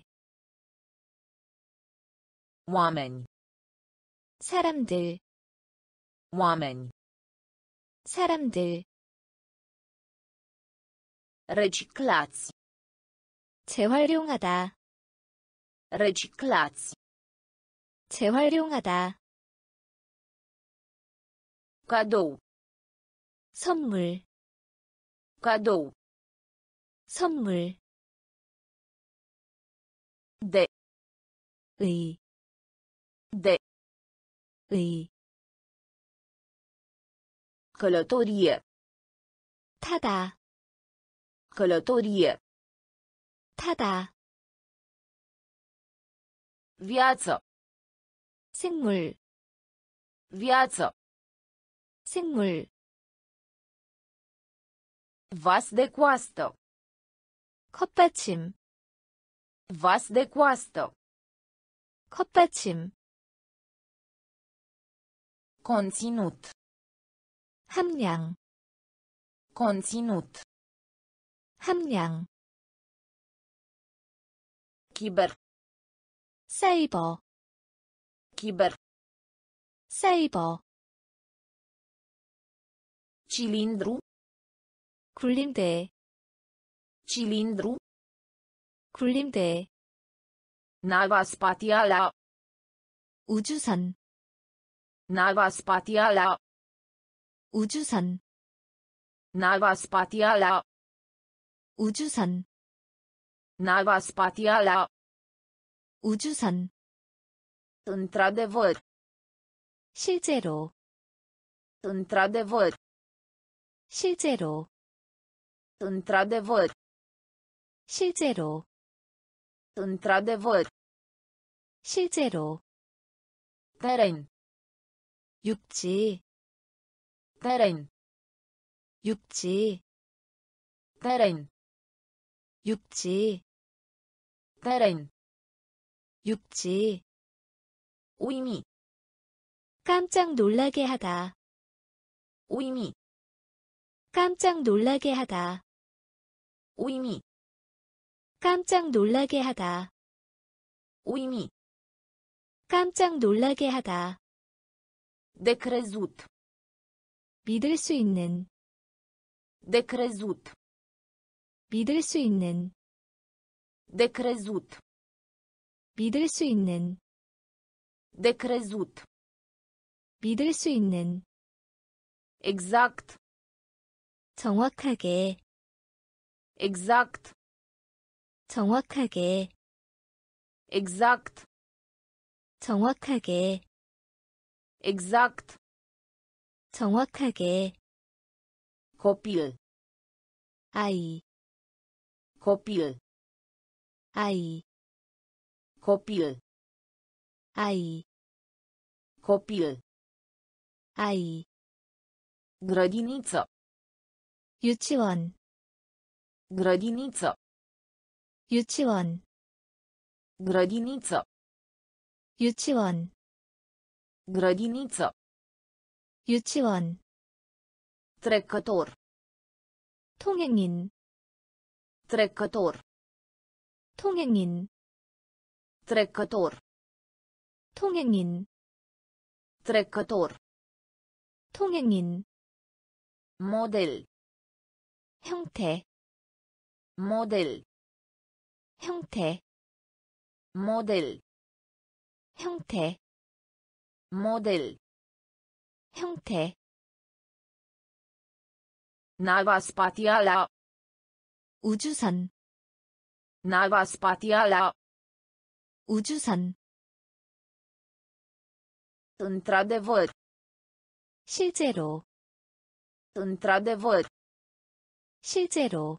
Oameni. 사람들, Oameni. 사람들, Reciclați. 재활용하다, Reciclați. 재활용하다, Cadou. 선물, Cadou. 선물, De. 의, De. 의, Călătorie. 타다, Călătorie. 타다, Viață. 생물, Viață. 생물, Vas de coastă. 컵받침, Vas de coastă. 컵받침, Conținut. 함량, Conținut. 함량, Chiber. 사이버, Chiber. 사이버, Cilindru. 굴림대, Cilindru. 굴림대, Nava spațială. 우주선, Nava spațială. 우주선, Nava spațială. 우주선, Nava spațială. 우주선, Într-adevăr. 실제로, Într-adevăr. 실제로, Într-adevăr. 실제로, Într-adevăr. 실제로, Teren. 육지, Teren. 육지, Teren. 육지, Teren. 육지, Uimi. 깜짝 놀라게 하다, Uimi. 깜짝 놀라게 하다, Uimi. 깜짝 놀라게 하다, Uimi. 깜짝 놀라게 하다, De crezut. 믿을 수 있는, De crezut. 믿을 수 있는, De crezut. 믿을 수 있는, De crezut. 믿을 수 있는, Exact. 정확하게, Exact. 정확하게, Exact. 정확하게, Exact. 정확하게, Copil. 아이, Copil. 아이, Copil. 아이, Copil. 아이, Grădiniță. 유치원, Grădiniță. 유치원, Grădiniță. 유치원, Grădiniță. 유치원, Trecător. 통행인, Trecător. 통행인, Trecător. 통행인, Trecător. 통행인, Model. 형태, Model. 형태, Model. 형태, Model. 형태, Nava spațială. 우주선, Nava spațială. 우주선, Într-adevăr. 실제로, Într-adevăr. 실제로,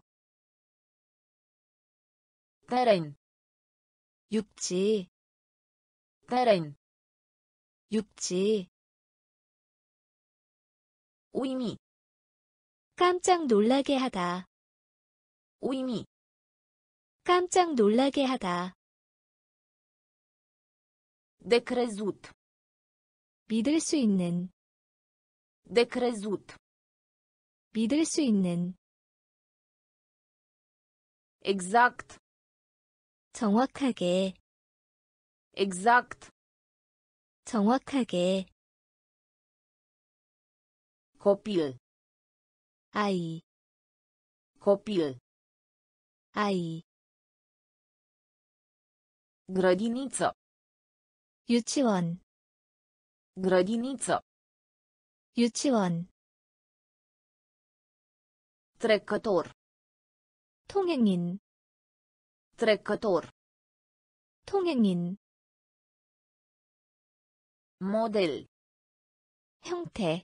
Teren. 육지, Teren. 육지, Uimi. 깜짝 놀라게 하다, Uimi. 깜짝 놀라게 하다, De crezut. 믿을 수 있는, De crezut. 믿을 수 있는, Exact. 정확하게, Exact. 정확하게, Copil. 아이, Copil. 아이, Grădiniță. 유치원, Grădiniță. 유치원, Trecător. 통행인, Trecător. 통행인, Model. 형태,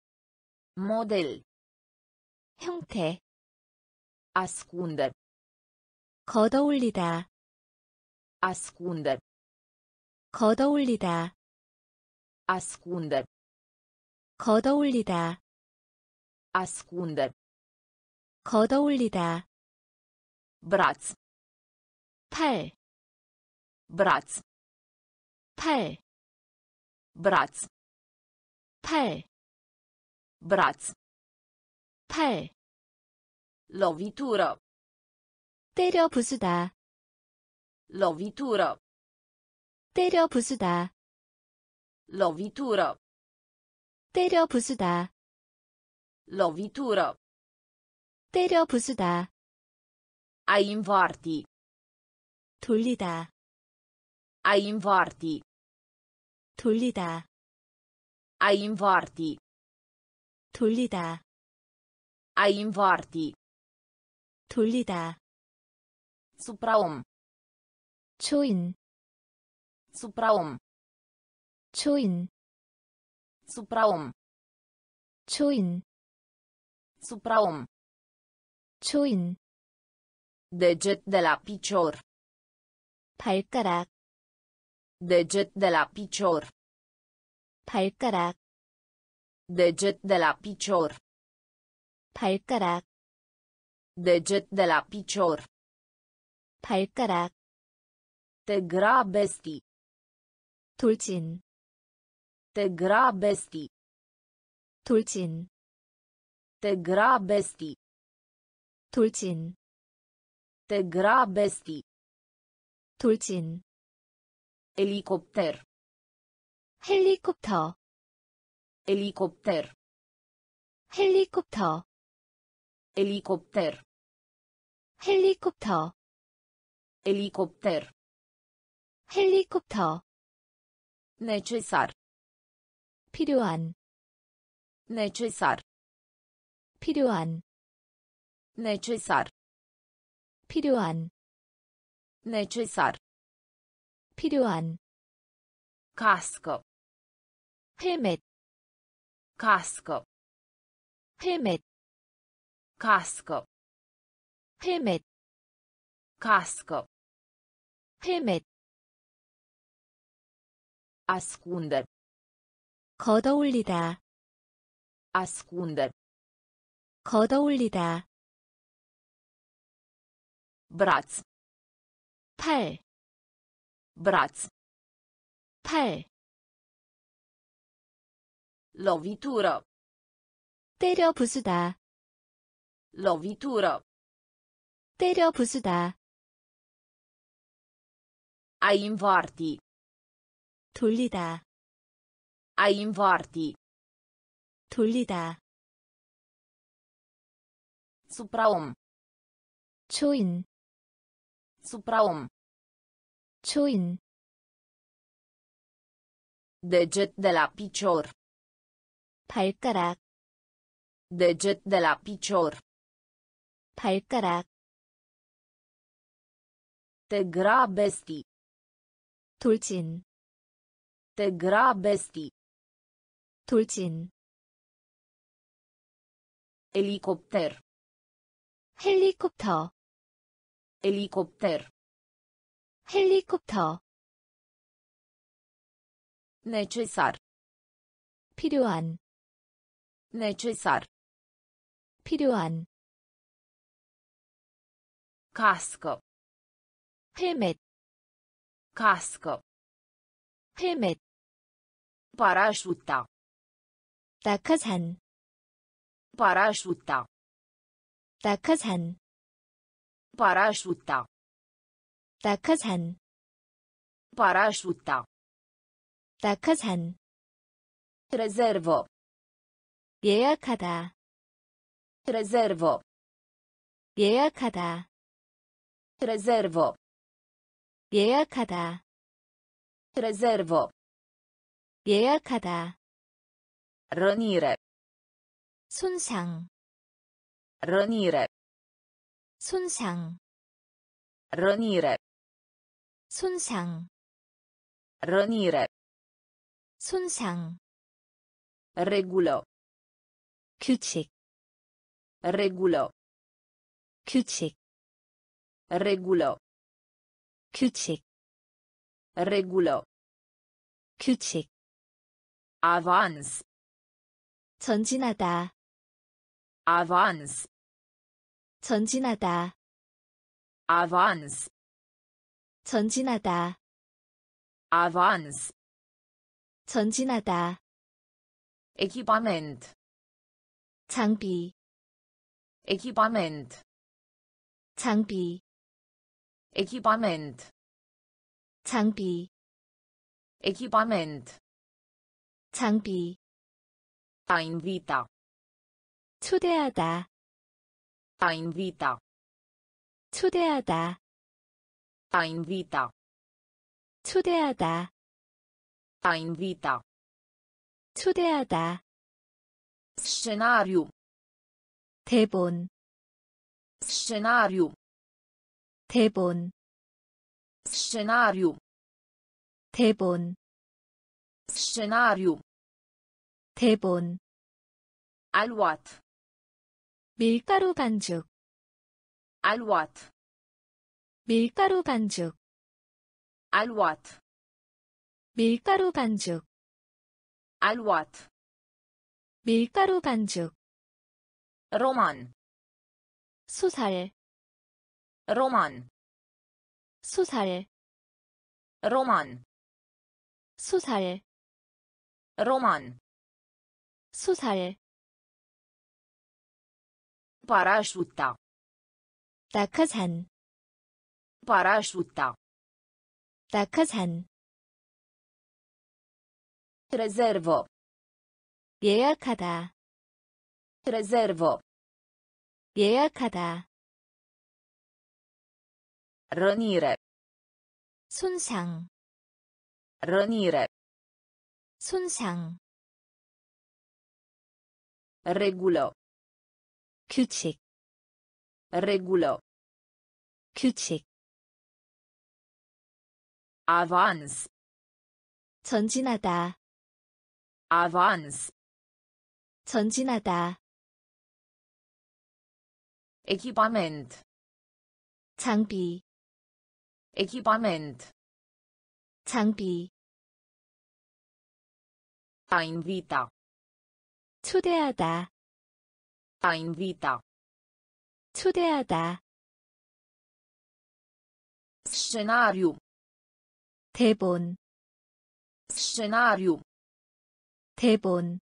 Model. 형태, Ascunde. 걷어올리다, Ascunde. 걷어올리다, Ascunde. 걷어올리다, Ascunde. 걷어올리다, Braț. 팔, Braț. 팔, Braț. 팔, Braț. 팔, Lovitură. 때려 부수다, Lovitură. 때려 부수다, Lovitură. 때려 부수다, Lovitură. 때려 부수다, A invarti. 돌리다, A invarti. 돌리다, A invarti. 돌리다, A invarti. 돌리다, Supraom. 초인, Supraom. 초인, Supraom. 초인, Supraom. 초인, Deget de la picior. 발가락, Deget de la picior. 발가락, Deget de la picior. 발가락, Deget de la picior. 발가락, Te grabesti. 돌진, Te grabesti. 돌진, Te grabesti. 돌진, Te grabesti. 돌진, Elicopter. 헬리콥터, Elicopter. 헬리콥터, Elicopter. 헬리콥터, Elicopter. 헬리콥터, Necesar. 필요한, Necesar. 필요한, Necesar. 필요한, Necesar. 필요한, Cască. 헬멧, Cască. 헬멧, Cască. 헬멧, Cască. 헬멧, Ascunde. 걷어올리다, Ascunde. 걷어올리다, Braț. 팔, Braț. 팔, Lovitură. 때려 부수다, Lovitură. 때려 부수다, A invarti. 돌리다, A invarti. 돌리다, Supraom. 초인, Supraom. 초인, Deget de la picior. 발가락, Deget de la picior. 발가락, Te grabesti. 돌진, Te grabesti. 돌진, Elicopter. 헬리콥터, Elicopter. 헬리콥터, Necesar. 필요한, Necesar. 필요한, Casco. 헬멧, Casco. 헬멧, Parașuta. 낙하산, Parașuta. 낙하산, Parașuta. 낙하산, Parașuta. 낙하산, Rezervă. 예약하다, Rezervă. 예약하다, Rezervă. 예약하다, Rezervă. 예약하다, Rănire. 손상, Rănire. 손상, Rănire. 손상, Rănire. 손상, Regulă. 규칙, Regulă. 규칙, Regulă. 규칙, Regulă. 규칙, Avans. 전진하다, Avans. 전진하다, Avans. 전진하다, Avans. 전진하다, Echipament. 장비, Echipament. 장비, Echipament. 장비, Echipament. 장비, A invita. 초대하다, A invita. 초대하다, A invita. 초대하다, A invita. 초대하다, Scenariu. 대본, Scenariu. 대본, Scenariu. 대본, Scenariu. 대본, Aluat. 밀가루 반죽, Aluat. 밀가루 반죽, Aluat. 밀가루 반죽, Aluat. 밀가루 반죽, Roman. 소살, Roman. 소살, Roman. 소살, Roman. 소살, Parașuta. 낙하산, Parașuta. 낙하산, Rezervă. 예약하다, Rezervă. 예약하다, Rănire. 손상, Rănire. 손상, Regulă. 규칙, Regulă. 규칙, Avans. 전진하다, Avans. 전진하다, Echipament. 장비, Echipament. 장비, A invita. 초대하다, A invita. 초대하다, Scenariu. 대본, Scenariu. 대본,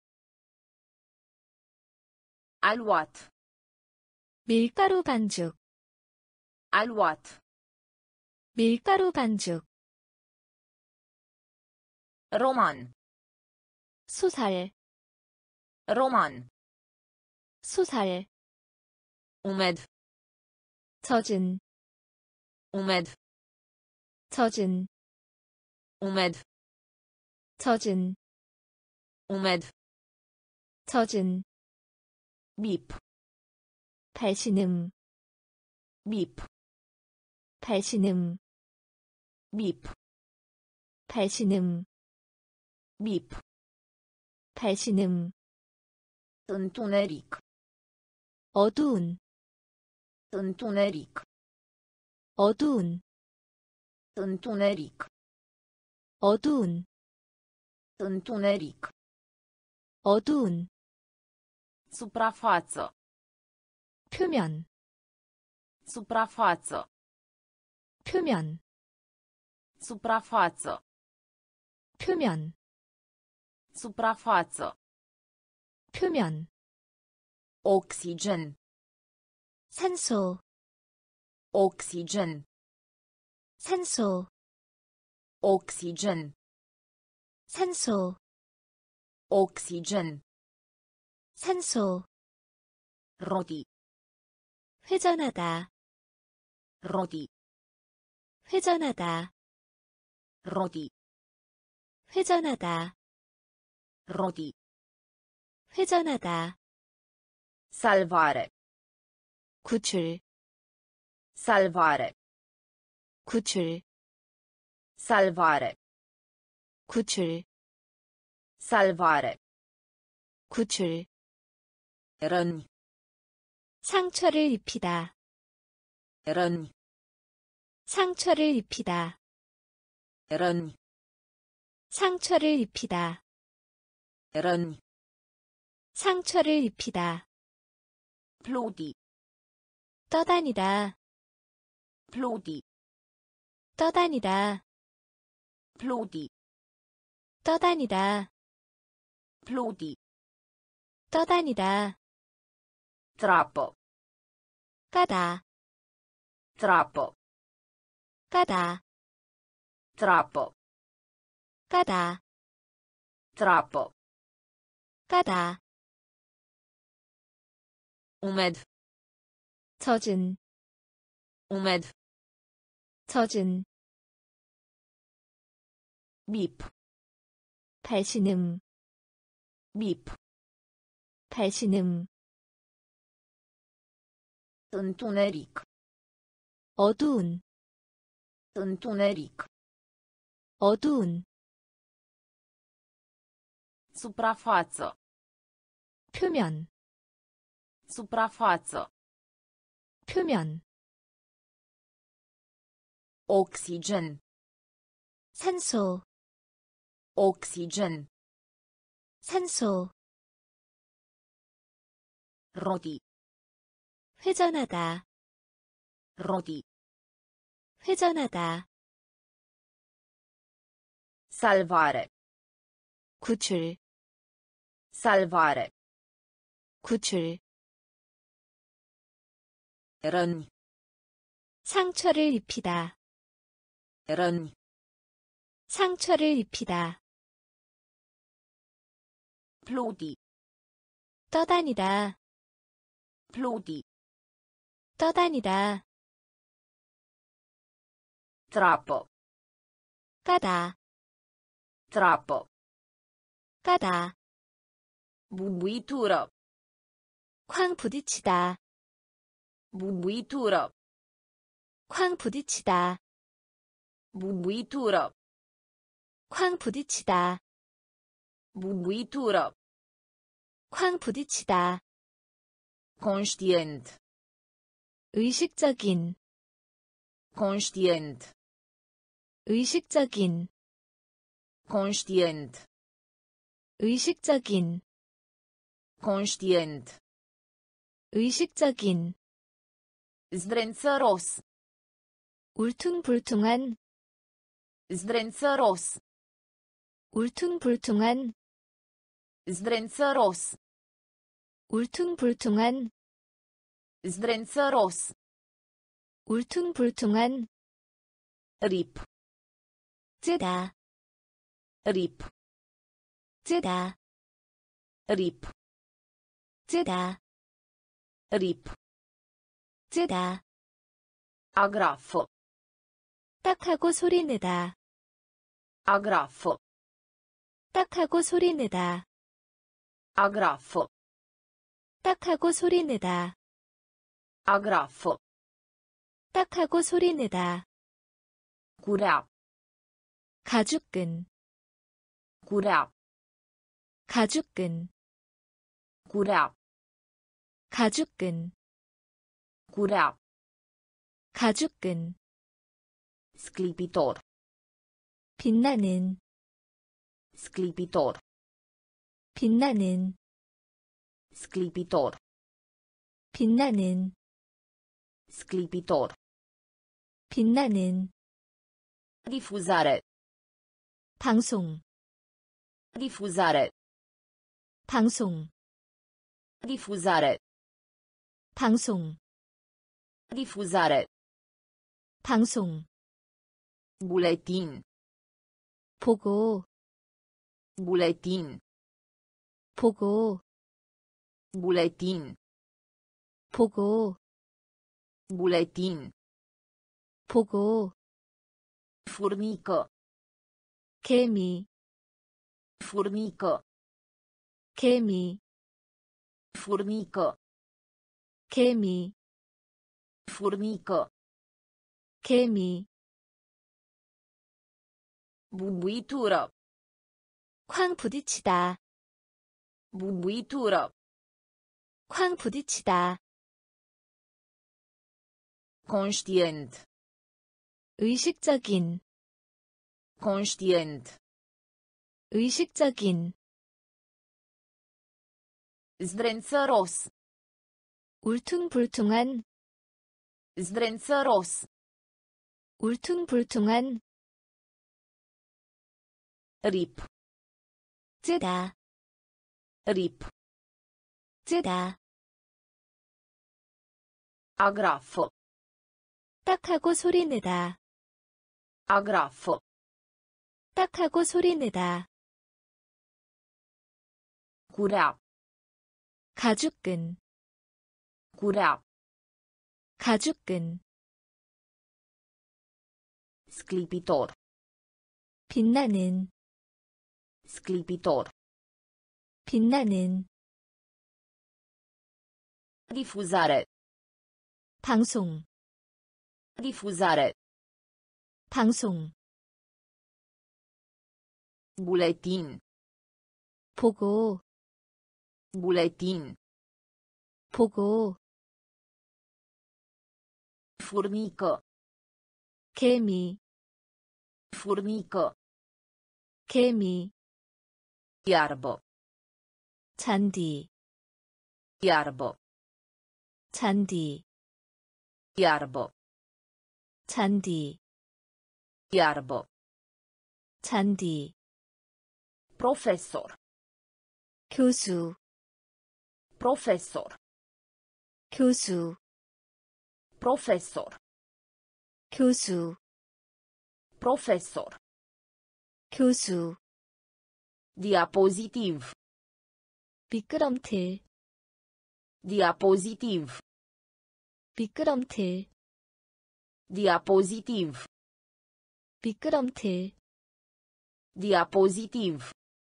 Aluat. 밀가루 반죽, Aluat. 밀가루 반죽, Roman. 소살, Roman. 소살, Umed. 젖은, Umed. 젖은, Umed. 젖은, Umed. 젖은, bip, 발신음, bip, 발신음, bip, 발신음, bip, 발신음, întuneric, 어두운, întuneric, 어두운, întuneric, 어두운, întuneric, 어두운, suprafață, 표면, suprafață, 표면, suprafață, 표면, suprafață, 표면, oxigen, 산소, oxigen, 산소, oxigen, 산소, oxigen, 산소, roti, 회전하다, roti, 회전하다, roti, 회전하다, roti, 회전하다, salvare, 구출, salvare, 구출, salvare, 구출, salvare, 구출, răni, 상처를 입히다, răni, 상처를 입히다, răni, 상처를 입히다, răni, 상처를 입히다, pluti, 떠다니다, pluti, 떠다니다, pluti, 떠다니다, pluti, 떠다니다, trappo, 까다, trappo, 까다, trappo, 까다, trappo, 까다, umed, 젖은, umed, 젖은, bip, 발신음, bip, 발신음, întuneric, 어두운, întuneric, 어두운, suprafață, 표면, suprafață, 표면, oxigen, 산소, oxigen, 산소, roti, 회전하다, roti, 회전하다, salvare, 구출, salvare, 구출, răni, 상처를 입히다, răni, 상처를 입히다, pluti, 떠다니다, pluti, 떠다니다, trappo, 까다, trappo, 까다, bubuitură, 쾅 부딪히다, bubuitură, 쾅 부딪히다, bubuitură, 쾅 부딪히다, bubuitură, 쾅 부딪히다, conștient, 의식적인, conștient, 의식적인, conștient, 의식적인, conștient, 의식적인, zdrențăros, 울퉁불퉁한, zdrențăros, 울퉁불퉁한, zdrențăros, 울퉁불퉁한, zdrențăros, 울퉁불퉁한, rip, 쯔다, rip, 쯔다, rip, 쯔다, rip, 쯔다, agrafă, 딱하고 소리내다, agrafă, 딱하고 소리내다, agrafă, 딱하고 소리내다. Agrafo. 딱하고 소리내다. Curea. 가죽끈. Curea. 가죽끈. Curea. 가죽끈. Curea. 가죽끈. Sclipitor. 빛나는. Sclipitor. 빛나는. Sclipitor. 빛나는. Sclipitor. 빛나는. Difuzare. 방송. Difuzare. 방송. Difuzare. 방송. Difuzare. 방송. Buletin. 보고. Buletin. 보고. Buletin. 보고. Buletin. 보고. Furnică. 개미. Furnică. 개미. Furnică. 개미. Furnică. 개미. Bubuitură. 쾅 부딪히다. Bubuitură. 쾅 부딪히다. Conștient. 의식적인. Conștient. 의식적인. Zdrențăros. 울퉁불퉁한. Zdrențăros. 울퉁불퉁한. Rip. 쯔다. Rip. 쯔다. Agrafo. 딱하고 소리내다. Agrafo. 딱하고 소리내다. Curea. 가죽끈. Curea. 가죽끈. Sclipitor. 빛나는. Sclipitor. 빛나는. Difuzare. 방송. Difuzare. 방송. Buletin. 보고. Buletin. 보고. Furnică. 개미. Furnică. 개미. Iarbă. 잔디. Iarbă. 잔디. Iarbă. 잔디. Iarbă. 잔디. Profesor. 교수. Profesor. 교수. Profesor. 교수. Profesor. 교수. Diapozitiv. 미끄럼틀. Diapozitiv. 미끄럼틀. Diapozitiv. 미끄럼틀. Diapozitiv.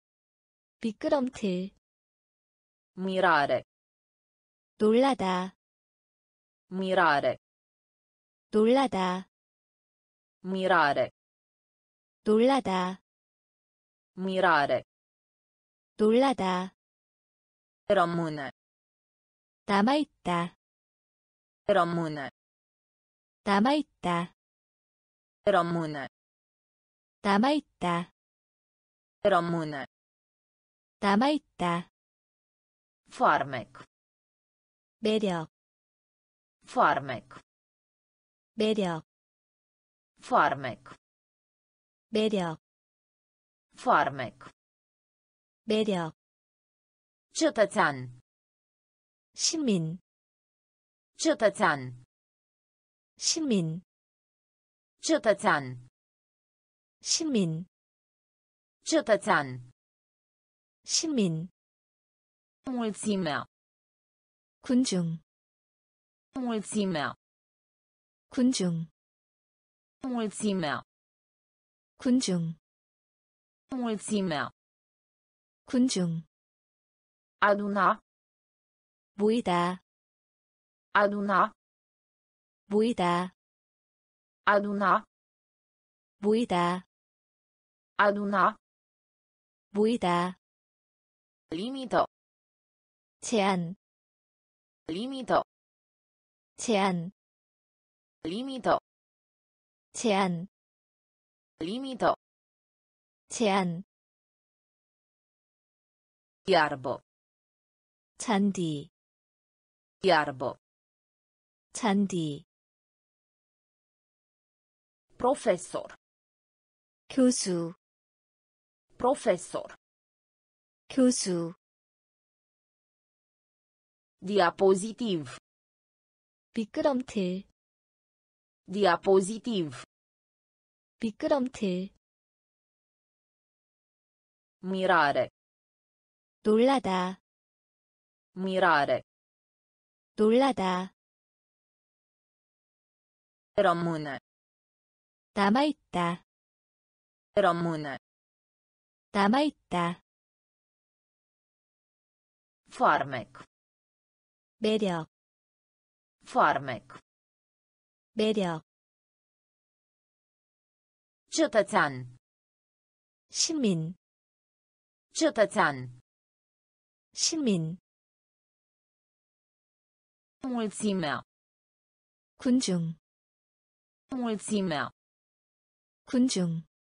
미끄럼틀. Mirare. 놀라다. Mirare. 놀라다. Mirare. 놀라다. Mirare. 놀라다. Rămâne. 남아있다. Rămâne. 남아있다. Rămâne. 남아있다. Rămâne. 남아있다. Farmec. 매력. Farmec. 매력. Farmec. 매력. Farmec. 매력. Cetățean. 시민. Cetățean. 시민. Cetățean. 시민. Cetățean. 시민. Mulțimea. 군중. Mulțimea. 군중. Mulțimea. 군중. Mulțimea. 군중. Aduna. 모이다, aduna, 모이다, aduna, 모이다, aduna, 모이다, limită, 제한, limită, 제한, limită, 제한, limită, 제한, iarbă, 잔디, iarbă, 잔디, profesor, 교수, profesor, 교수, diapozitiv, 미끄럼틀, diapozitiv, 미끄럼틀, mirare, 놀라다, mirare, 놀라다, rămâne, 남아있다, rămâne, 남아있다, farmec, 매력, farmec, 매력, cetățean, 시민, cetățean, 시민, mulțimea, 군중, mulțimea, 군중,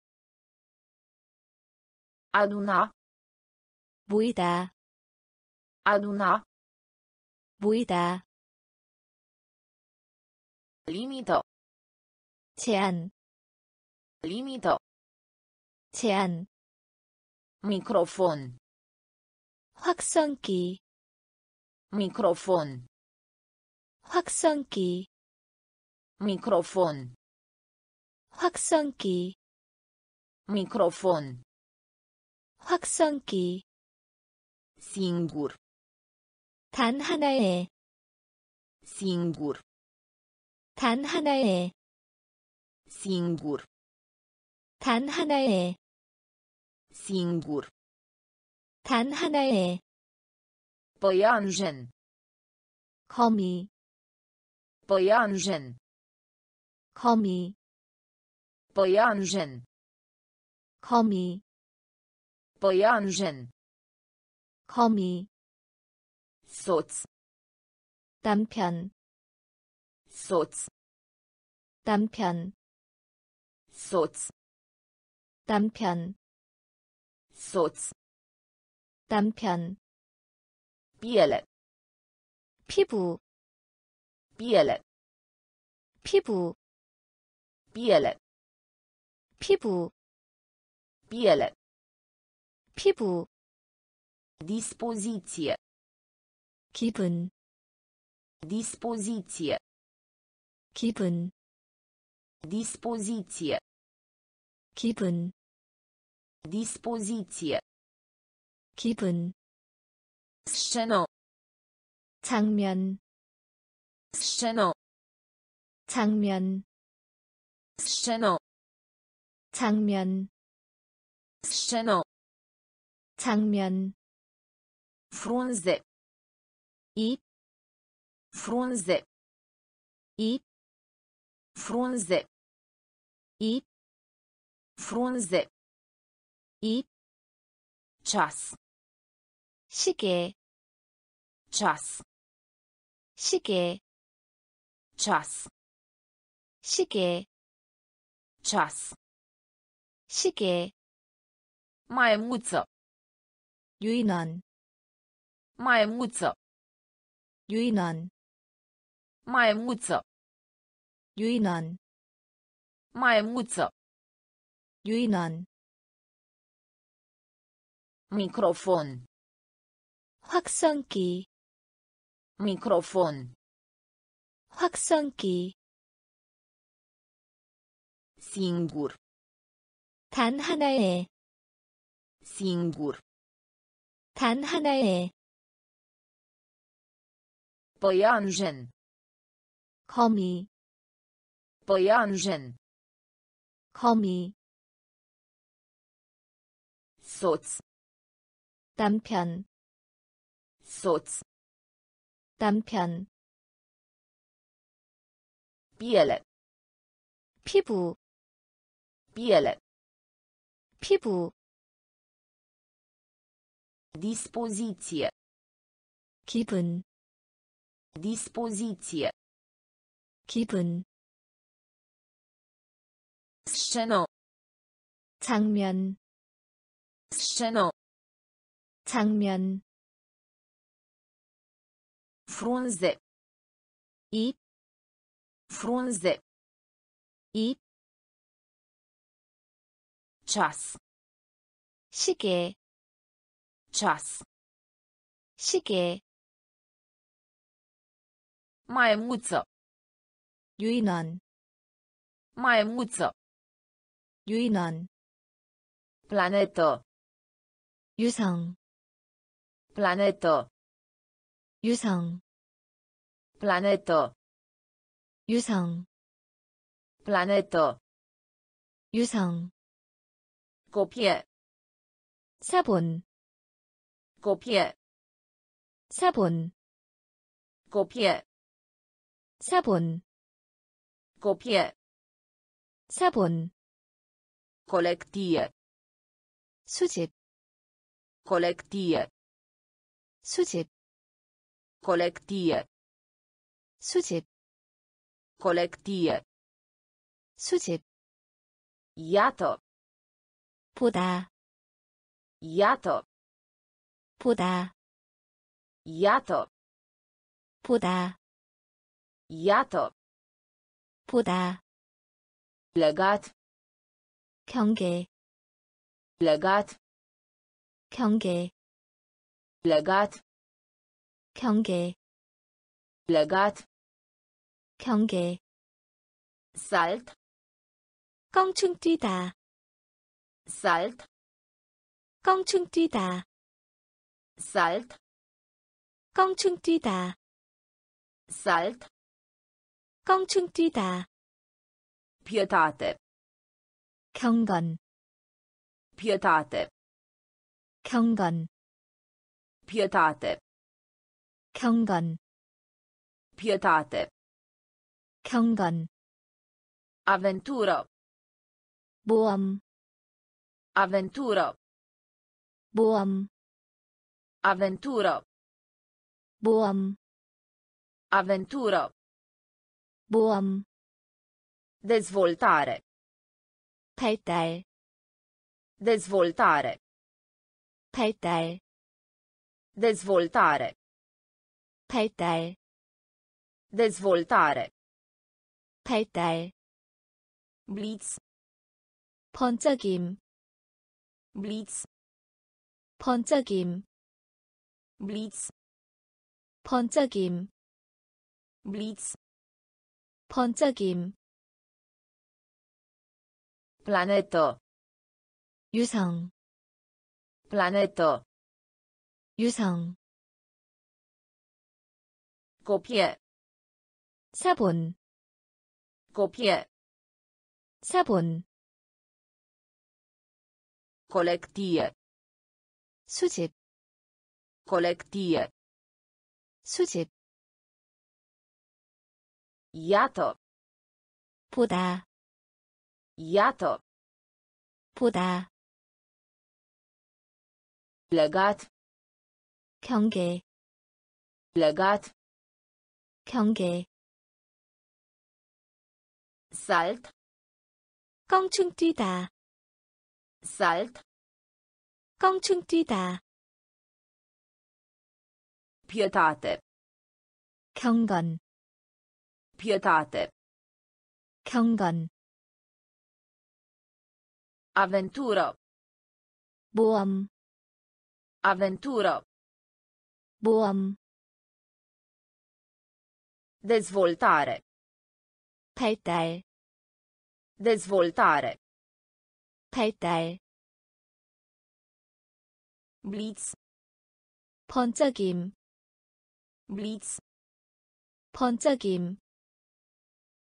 aduna, 모이다, aduna, 모이다, limită, 제한, limită, 제한, microfon, 확성기, microfon, 확성기, microfon, 확성기, microfon, 확성기, singur, 단 하나의, singur, 단 하나의, singur, 단 하나의, singur, 단 하나의, păianjen, 거미, păianjen, 거미, păianjen, 거미, păianjen, 거미, soț, 남편, soț, 남편, soț, 남편, soț, 남편, piele, 피부, piele, 피부, piele, 피부, piele, 피부, dispoziție, 기분, dispoziție, 기분, dispoziție, 기분, dispoziție, 기분, scenă, 장면, scenă, 장면, scenă, 장면, scenă, 장면, frunze, 잎, frunze, 잎, frunze, 잎, frunze, 잎, ceas, 시계, ceas, 시계, ceas, 시계, ceas, 시계, maimuță, 유인원, maimuță, 유인원, maimuță, 유인원, maimuță, 유인원, microfon, 확성기, microfon, 확성기, singur, 단 하나의, singur, 단 하나의, păianjen, 거미, păianjen, 거미, soț, 남편, soț, 남편, piele, 피부, piele, 피부, dispoziție, 기분, dispoziție, 기분, scenă, 장면, scenă, 장면, frunze, 잎, frunze, 잎, ceas, 시계, ceas, 시계, maimuță, 유인원, maimuță, 유인원, planetă, 유성, planetă, 유성, planetă, 유성, planetă, 유성, copie, 사본, copie, 사본, copie, 사본, copie, 사본, colectie, 수집, colectie, 수집, colectie, 수집, colectie, 수집, iată, 보다, iată, 보다, iată, 보다, iată, 보다, legat, 경계, legat, 경계, legat, 경계, legat, 경계, salt, 껑충 뛰다, salt, 껑충 뛰다, salt, 껑충 뛰다, salt, 껑충 뛰다, pietate, 경건, pietate, 경건, pietate, 경건, pietate, 경건, aventură, 모험, aventură, 모험, aventură, 모험, aventură, 모험, dezvoltare, 발달, dezvoltare, 발달, dezvoltare, 발달, dezvoltare, 발달, blitz, 번쩍임, blitz, 번쩍임, blitz, 번쩍임, blitz, 번쩍임, planetă, 유성, planetă, 유성, copie, 사본, copie, 사본, colectie, 수집, colectie, 수집, iată, 보다, iată, 보다, legat, 경계, legat, 경계, salt, 껑충 뛰다, salt, 껑충 뛰다, pietate, 경건, pietate, 경건, aventură, 모험, aventură, 모험, dezvoltare, 발달, dezvoltare, 발달, blitz, 번쩍임, blitz, 번쩍임,